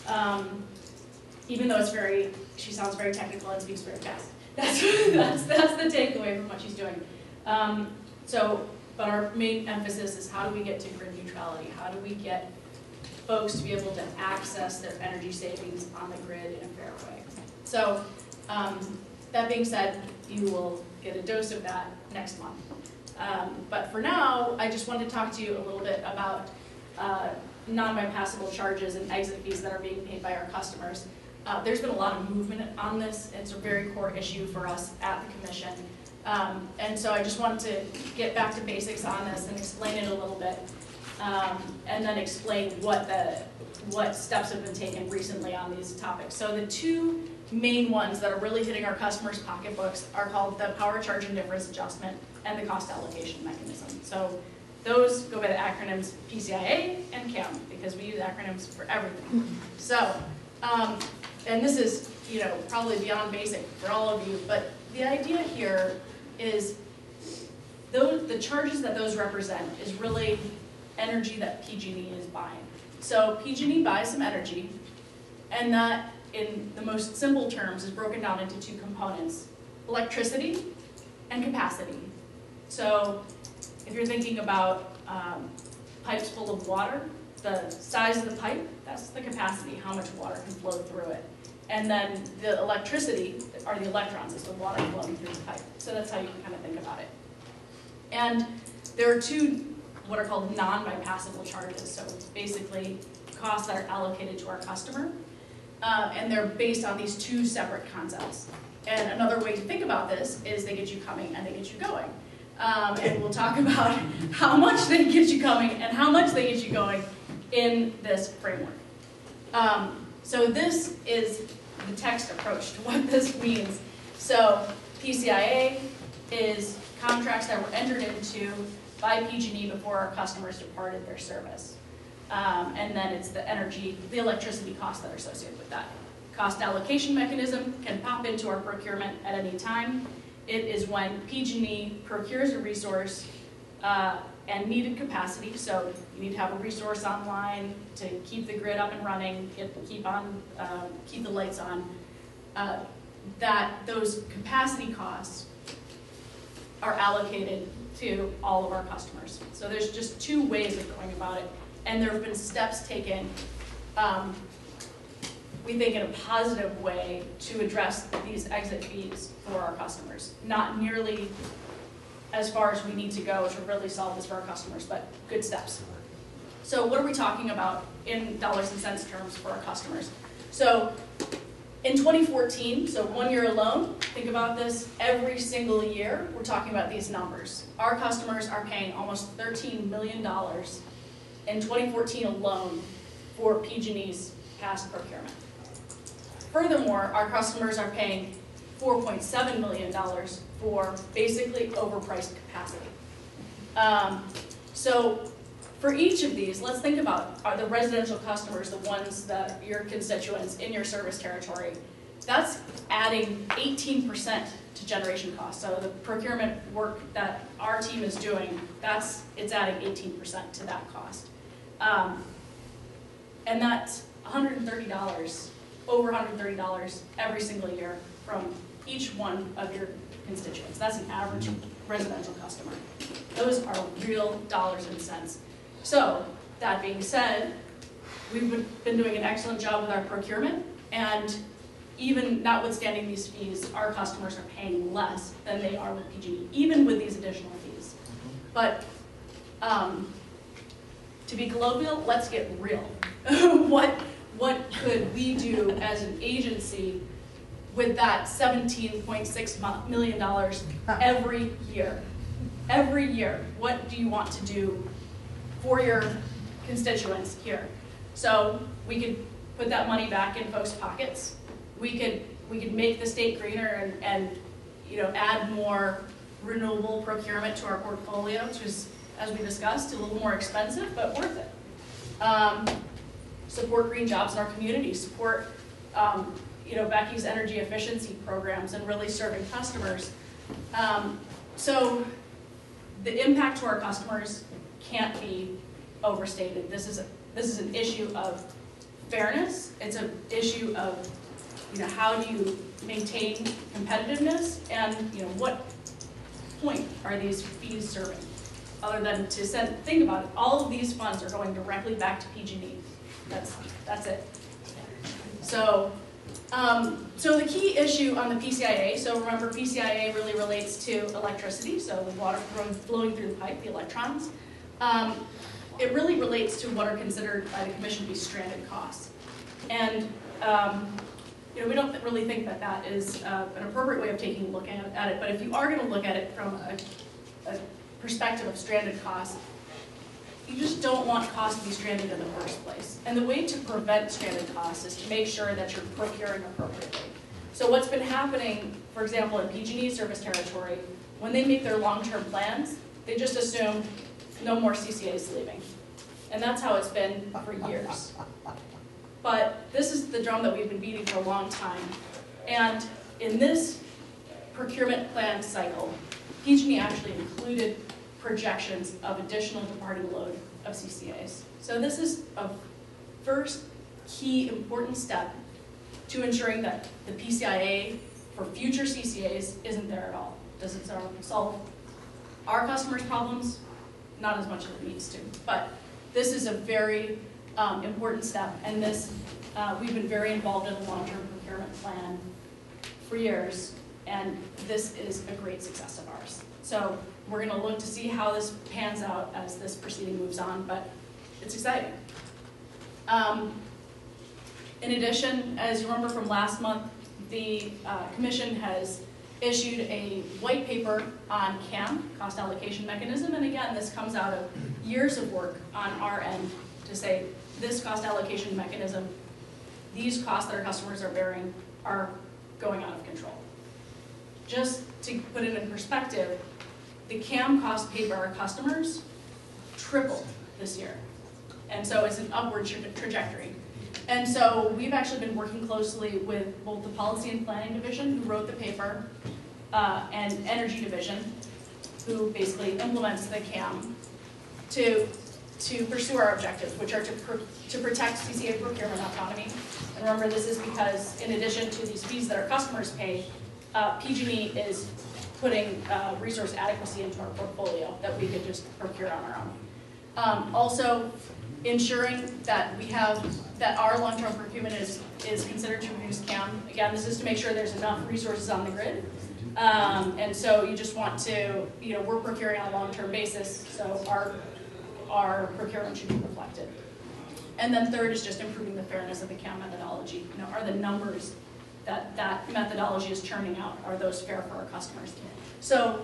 Even though she sounds very technical and speaks very fast. That's the takeaway from what she's doing. But our main emphasis is how do we get to grid neutrality? How do we get folks to be able to access their energy savings on the grid in a fair way? So that being said, you will get a dose of that next month. But for now, I just wanted to talk to you a little bit about non-bypassable charges and exit fees that are being paid by our customers. There's been a lot of movement on this. It's a very core issue for us at the Commission. And so I just wanted to get back to basics on this and explain it a little bit, and then explain what steps have been taken recently on these topics. So the 2 main ones that are really hitting our customers' pocketbooks are called the power charge and difference adjustment and the cost allocation mechanism. So those go by the acronyms PCIA and CAM, because we use acronyms for everything. So, and this is, you know, probably beyond basic for all of you, but the idea here is the charges that those represent is really energy that PG&E is buying. So PG&E buys some energy, and that, in the most simple terms, is broken down into two components: electricity and capacity. So if you're thinking about pipes full of water, the size of the pipe, that's the capacity, how much water can flow through it. And then the electricity are the electrons, is the water flowing through the pipe. So that's how you can kind of think about it. And there are two what are called non-bypassable charges. So basically costs that are allocated to our customer. And they're based on these two separate concepts. And another way to think about this is they get you coming and they get you going. And we'll talk about how much they get you coming and how much they get you going in this framework. So this is the text approach to what this means. So PCIA is contracts that were entered into by PG&E before our customers departed their service. And then it's the electricity costs that are associated with that. Cost allocation mechanism can pop into our procurement at any time. It is when PG&E procures a resource and needed capacity, so you need to have a resource online to keep the grid up and running, keep the lights on, that those capacity costs are allocated to all of our customers. So there's just two ways of going about it, and there have been steps taken, we think, in a positive way to address these exit fees for our customers. Not nearly as far as we need to go to really solve this for our customers, but good steps. So what are we talking about in dollars and cents terms for our customers? So in 2014, so 1 year alone, think about this, every single year, we're talking about these numbers. Our customers are paying almost $13 million in 2014 alone for PG&E's past procurement. Furthermore, our customers are paying $4.7 million for basically overpriced capacity. So for each of these, let's think about, are the residential customers the ones that your constituents in your service territory? That's adding 18% to generation costs. So the procurement work that our team is doing, it's adding 18% to that cost. And that's $130, over $130 every single year from each one of your constituents. That's an average residential customer. Those are real dollars and cents. So, that being said, we've been doing an excellent job with our procurement, and even notwithstanding these fees, our customers are paying less than they are with PG&E, even with these additional fees. But to be colloquial, let's get real. What could we do as an agency with that $17.6 million every year? Every year, what do you want to do for your constituents here? So we could put that money back in folks' pockets. We could make the state greener and add more renewable procurement to our portfolio, which is, as we discussed, a little more expensive, but worth it. Support green jobs in our community, support Becky's energy efficiency programs and really serving customers. So the impact to our customers can't be overstated. This is an issue of fairness. It's an issue of how do you maintain competitiveness, and what point are these fees serving? Other than to think about it, all of these funds are going directly back to PG&E. That's it. So the key issue on the PCIA, so remember PCIA really relates to electricity, so the water flowing through the pipe, the electrons. It really relates to what are considered by the Commission to be stranded costs. And we don't really think that that is an appropriate way of taking a look at it, but if you are going to look at it from a perspective of stranded costs, you just don't want costs to be stranded in the first place. And the way to prevent stranded costs is to make sure that you're procuring appropriately. So what's been happening, for example, in PG&E service territory, when they make their long-term plans, they just assume no more CCAs leaving. And that's how it's been for years. But this is the drum that we've been beating for a long time. And in this procurement plan cycle, PG&E actually included projections of additional departing load of CCAs. So this is a first key important step to ensuring that the PCIA for future CCAs isn't there at all. Does it solve our customers' problems? Not as much as it needs to. But this is a very important step, and this we've been very involved in the long-term procurement plan for years, and this is a great success of ours. So we're going to look to see how this pans out as this proceeding moves on, but it's exciting. In addition, as you remember from last month, the Commission has issued a white paper on CAM, cost allocation mechanism, and again, this comes out of years of work on our end to say this cost allocation mechanism, these costs that our customers are bearing are going out of control. Just to put it in perspective, the CAM cost paid by our customers tripled this year. And so it's an upward trajectory. And so we've actually been working closely with both the Policy and Planning Division, who wrote the paper, and Energy Division, who basically implements the CAM, to pursue our objectives, which are to protect CCA procurement autonomy. And remember, this is because in addition to these fees that our customers pay, PG&E is putting resource adequacy into our portfolio that we could just procure on our own. Also, ensuring that our long-term procurement is considered to reduce CAM. Again, this is to make sure there's enough resources on the grid. And so you just want to, we're procuring on a long-term basis, so our procurement should be reflected. And then third is just improving the fairness of the CAM methodology. Are the numbers that methodology is churning out, are those fair for our customers? So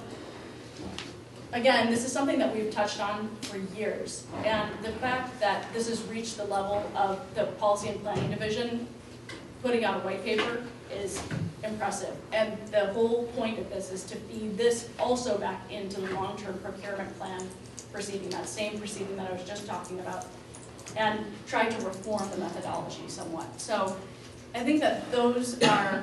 again, this is something that we've touched on for years. And the fact that this has reached the level of the Policy and Planning Division putting out a white paper is impressive. And the whole point of this is to feed this also back into the long-term procurement plan proceeding, that same proceeding that I was just talking about, and try to reform the methodology somewhat. So I think that those are,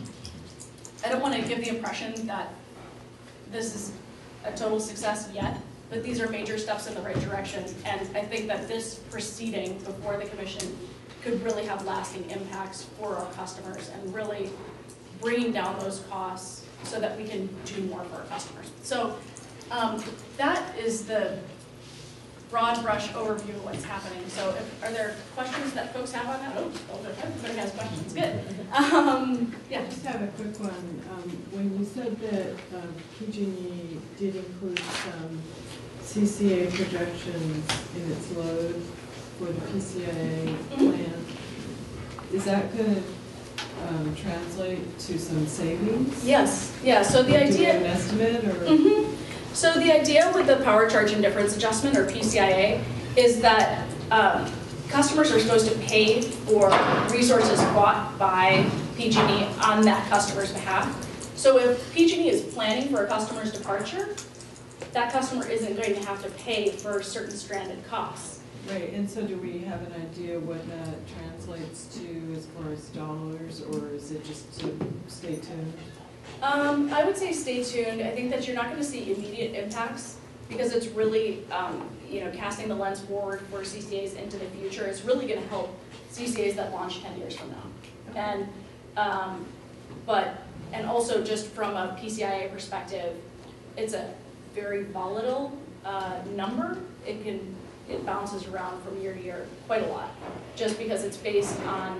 I don't want to give the impression that this is a total success yet, but these are major steps in the right direction, and I think that this proceeding before the Commission could really have lasting impacts for our customers and really bringing down those costs so that we can do more for our customers. So that is the broad brush overview of what's happening. So are there questions that folks have on that? Oh, everybody has questions, good. Yeah. I just have a quick one. When you said that PG&E did include some CCA projections in its load for the PCIA plan, is that going to translate to some savings? Yes. Yeah. So the idea. Do we have an estimate or? So the idea with the power charge indifference adjustment, or PCIA, is that customers are supposed to pay for resources bought by PG&E on that customer's behalf. So if PG&E is planning for a customer's departure, that customer isn't going to have to pay for certain stranded costs. Right, and so do we have an idea what that translates to as far as dollars, or is it just to stay tuned? I would say stay tuned. I think that you're not going to see immediate impacts because it's really, casting the lens forward for CCAs into the future. It's really going to help CCAs that launch 10 years from now. And also just from a PCIA perspective, it's a very volatile number. It bounces around from year to year quite a lot, just because it's based on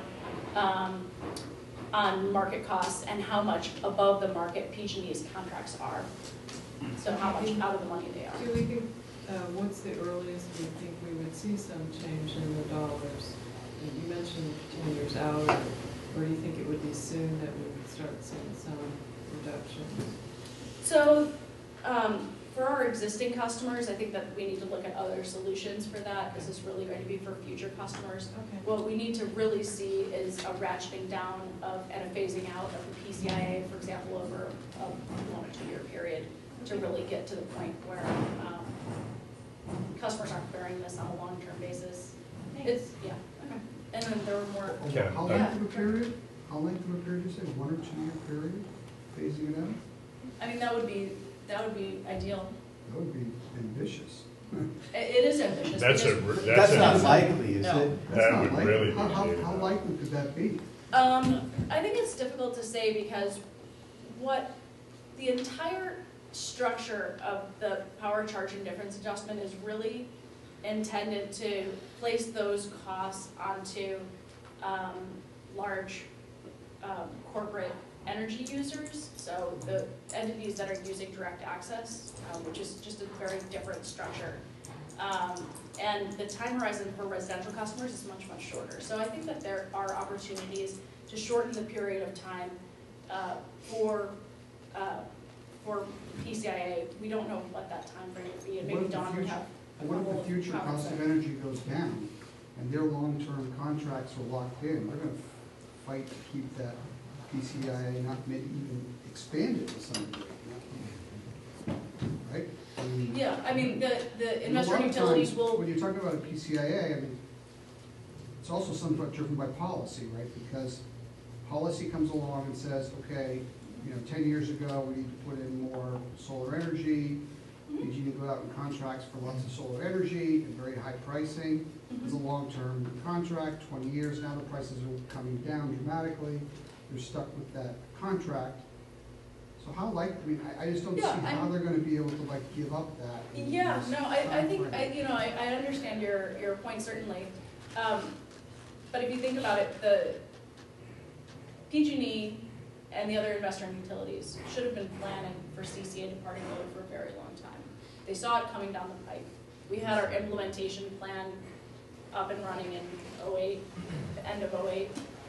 market costs and how much above the market PG&E's contracts are. So how much out of the money they are. Do we think, what's the earliest we think we would see some change in the dollars? You mentioned 10 years out, or do you think it would be soon that we would start seeing some reductions? So for our existing customers, I think that we need to look at other solutions for that. This is really going to be for future customers. Okay. What we need to really see is a ratcheting down and a phasing out of the PCIA, for example, over a 1 or 2 year period to really get to the point where customers aren't bearing this on a long-term basis. It's, yeah, okay. And then there were more. Okay. How length of a period? How length of a period, you say, 1 or 2 year period, phasing it out? I mean, that would be ideal. That would be ambitious. It is ambitious. That's not likely, is No. it? That's not likely. really be How needed. likely could that be? I think it's difficult to say because what the entire structure of the power charging difference adjustment is really intended to place those costs onto large corporate energy users, so the entities that are using direct access, which is just a very different structure. And the time horizon for residential customers is much, much shorter. So I think that there are opportunities to shorten the period of time for PCIA. We don't know what that time frame would be, and maybe Dawn would have a What couple if the future of comments cost of there. energy goes down and their long-term contracts are locked in? They're gonna fight to keep that PCIA, not maybe even expanded to some degree. Right? I mean, Yeah, I mean, the a investor lot of utilities times, will. when you're talking about a PCIA, I mean, it's also somewhat driven by policy, right? Because policy comes along and says, okay, 10 years ago, we need to put in more solar energy. You need to go out and contracts for lots of solar energy and very high pricing. It's a long-term contract, 20 years now, the prices are coming down dramatically. They're stuck with that contract. So how I just don't see how they're gonna be able to give up that. Yeah, no, I think, timeframe. I understand your point certainly. But if you think about it, the PG&E and the other investor-owned utilities should have been planning for CCA departing load for a very long time. They saw it coming down the pike. We had our implementation plan up and running in 08, the end of 08.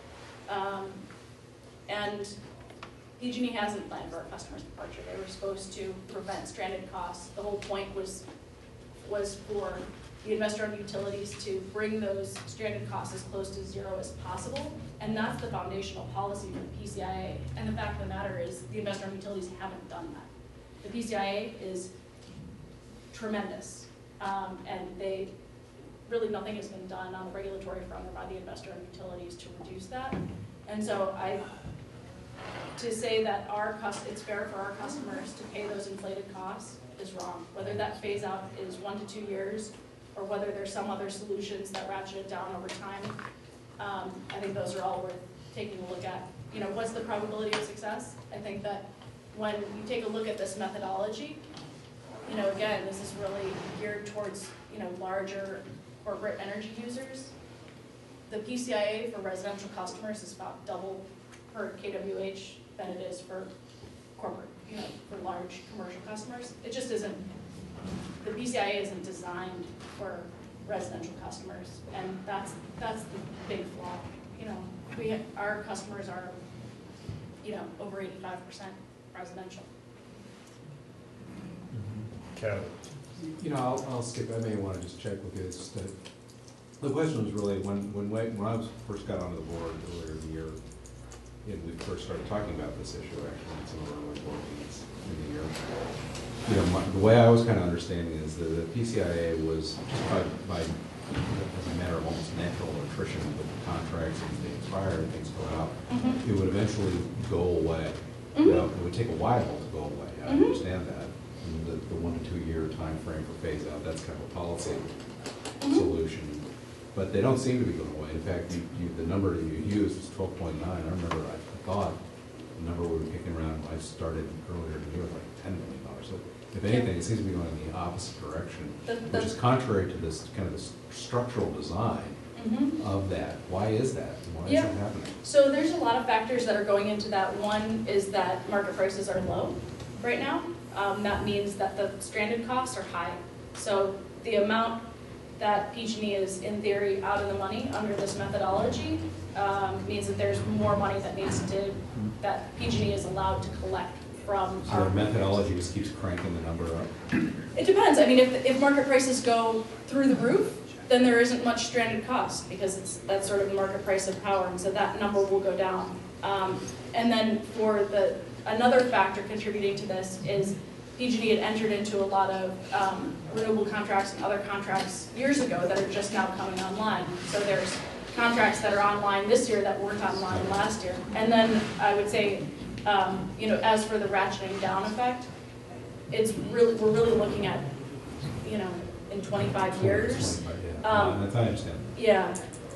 And PG&E hasn't planned for our customers' departure. They were supposed to prevent stranded costs. The whole point was for the investor-owned utilities to bring those stranded costs as close to zero as possible, and that's the foundational policy for the PCIA. And the fact of the matter is, the investor-owned utilities haven't done that. The PCIA is tremendous, and nothing has been done on the regulatory front or by the investor-owned utilities to reduce that. And so to say that it's fair for our customers to pay those inflated costs is wrong. Whether that phase out is 1 to 2 years, or whether there's some other solutions that ratchet it down over time, I think those are all worth taking a look at. What's the probability of success? I think that when you take a look at this methodology, again, this is really geared towards, larger corporate energy users. The PCIA for residential customers is about double per kWh than it is for corporate, for large commercial customers. It just isn't, the PCIA isn't designed for residential customers, and that's the big flaw. Our customers are, over 85% residential. Kevin. I'll skip, I may want to just check with you, it's just that, the question was really, when I first got onto the board earlier in the year, and we first started talking about this issue, actually, in some of our board meetings in the year. The way I was kind of understanding is that the PCIA was just by as a matter of almost natural attrition with the contracts, and they expire and things go out, it would eventually go away. It would take a while to go away, I understand that. And the 1 to 2 year time frame for phase out, that's kind of a policy solution. But they don't seem to be going away. In fact, the number you used is 12.9. I remember I thought the number we were kicking around when I started earlier in the year was like $10 million. So if anything, it seems to be going in the opposite direction, which is contrary to this kind of this structural design of that. Why is that? Why is that happening? So there's a lot of factors that are going into that. One is that market prices are low right now. That means that the stranded costs are high. So the amount that PG&E is, in theory, out of the money under this methodology means that there's more money that PG&E is allowed to collect from So the methodology just keeps cranking the number up? It depends. I mean, if market prices go through the roof, then there isn't much stranded cost, because that's sort of the market price of power, and so that number will go down. And then another factor contributing to this is PG&E had entered into a lot of renewable contracts and other contracts years ago that are just now coming online. So there's contracts that are online this year that weren't online last year. And then I would say, you know, as for the ratcheting down effect, we're really looking at, you know, in 25 years. I understand. Yeah.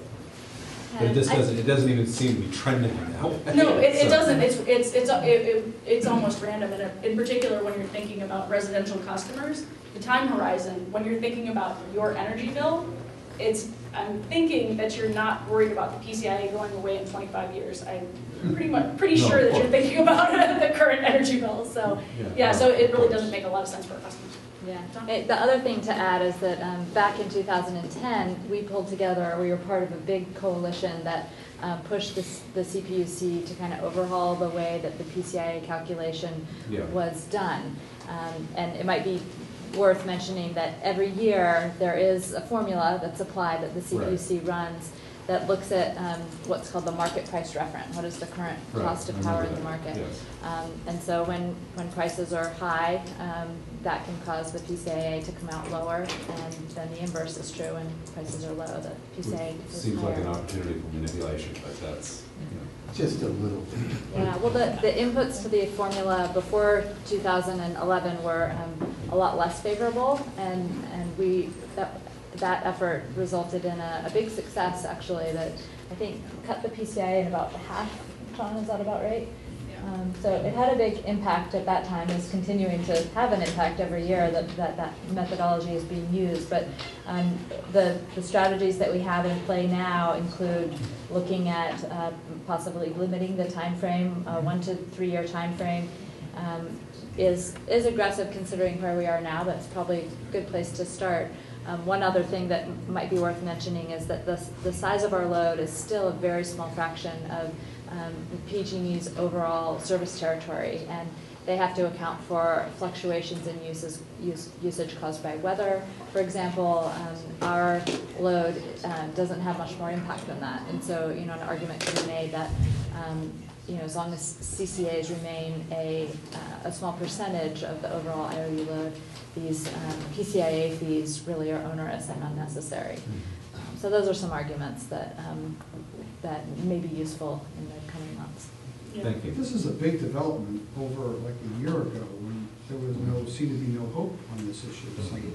But it doesn't even seem to be trending now. No, it doesn't. It's almost random. And in particular, when you're thinking about residential customers, the time horizon, when you're thinking about your energy bill, I'm thinking that you're not worried about the PCIA going away in 25 years. I'm pretty sure that you're thinking about the current energy bill. So yeah, so it really doesn't make a lot of sense for our customers. Yeah. The other thing to add is that back in 2010, we were part of a big coalition that pushed the CPUC to kind of overhaul the way that the PCIA calculation was done. And it might be worth mentioning that every year there is a formula that's applied that the CPUC runs that looks at what's called the market price referent. What is the current cost of power in the market? Yes. And so when prices are high, that can cause the PCIA to come out lower, and then the inverse is true when prices are low, the PCIA is Seems higher. like an opportunity for manipulation, but that's, Just a little. Yeah, well, the inputs to the formula before 2011 were a lot less favorable, and that effort resulted in a big success, actually, that I think cut the PCIA in about half. John, is that about right? So it had a big impact at that time. It's continuing to have an impact every year that methodology is being used. But the strategies that we have in play now include looking at possibly limiting the time frame, 1 to 3 year time frame. Is aggressive considering where we are now, but it's probably a good place to start. One other thing that might be worth mentioning is that the size of our load is still a very small fraction of PG&E's overall service territory, and they have to account for fluctuations in usage caused by weather. For example, our load doesn't have much more impact than that, and so an argument could be made that as long as CCAs remain a small percentage of the overall IOU load, these PCIA fees really are onerous and unnecessary. So those are some arguments that may be useful in the coming months. Thank you. This is a big development over like a year ago when there seemed to be no hope on this issue.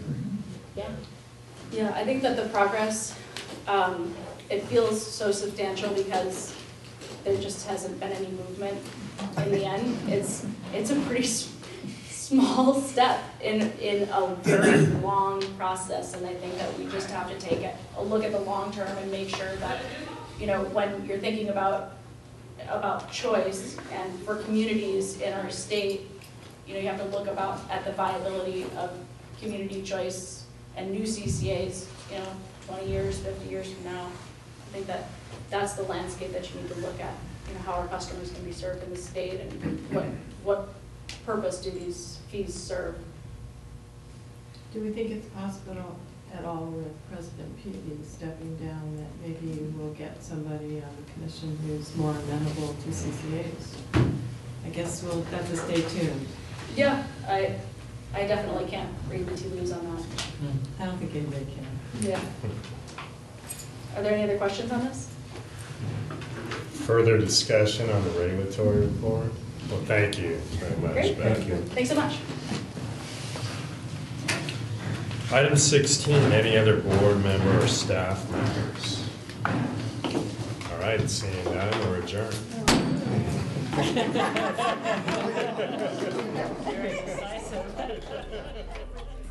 Yeah, I think that the progress, it feels so substantial because there just hasn't been any movement in the end. It's a pretty small step in a very long process, and I think that we just have to take a look at the long term and make sure that, when you're thinking about choice and for communities in our state, you have to look at the viability of community choice and new CCAs, 20 years, 50 years from now. I think that's the landscape that you need to look at, how our customers can be served in the state and what purpose do these fees serve. Do we think it's possible at all with President Peavy stepping down that maybe we'll get somebody on the commission who's more amenable to CCAs? I guess we'll have to stay tuned. Yeah, I definitely can't read the tea leaves on that. I don't think anybody can. Yeah. Are there any other questions on this? Further discussion on the regulatory report? Well, thank you very much. Great. Thank you. Thanks so much. Item 16, any other board member or staff members? All right, seeing none, we're adjourned. Very decisive.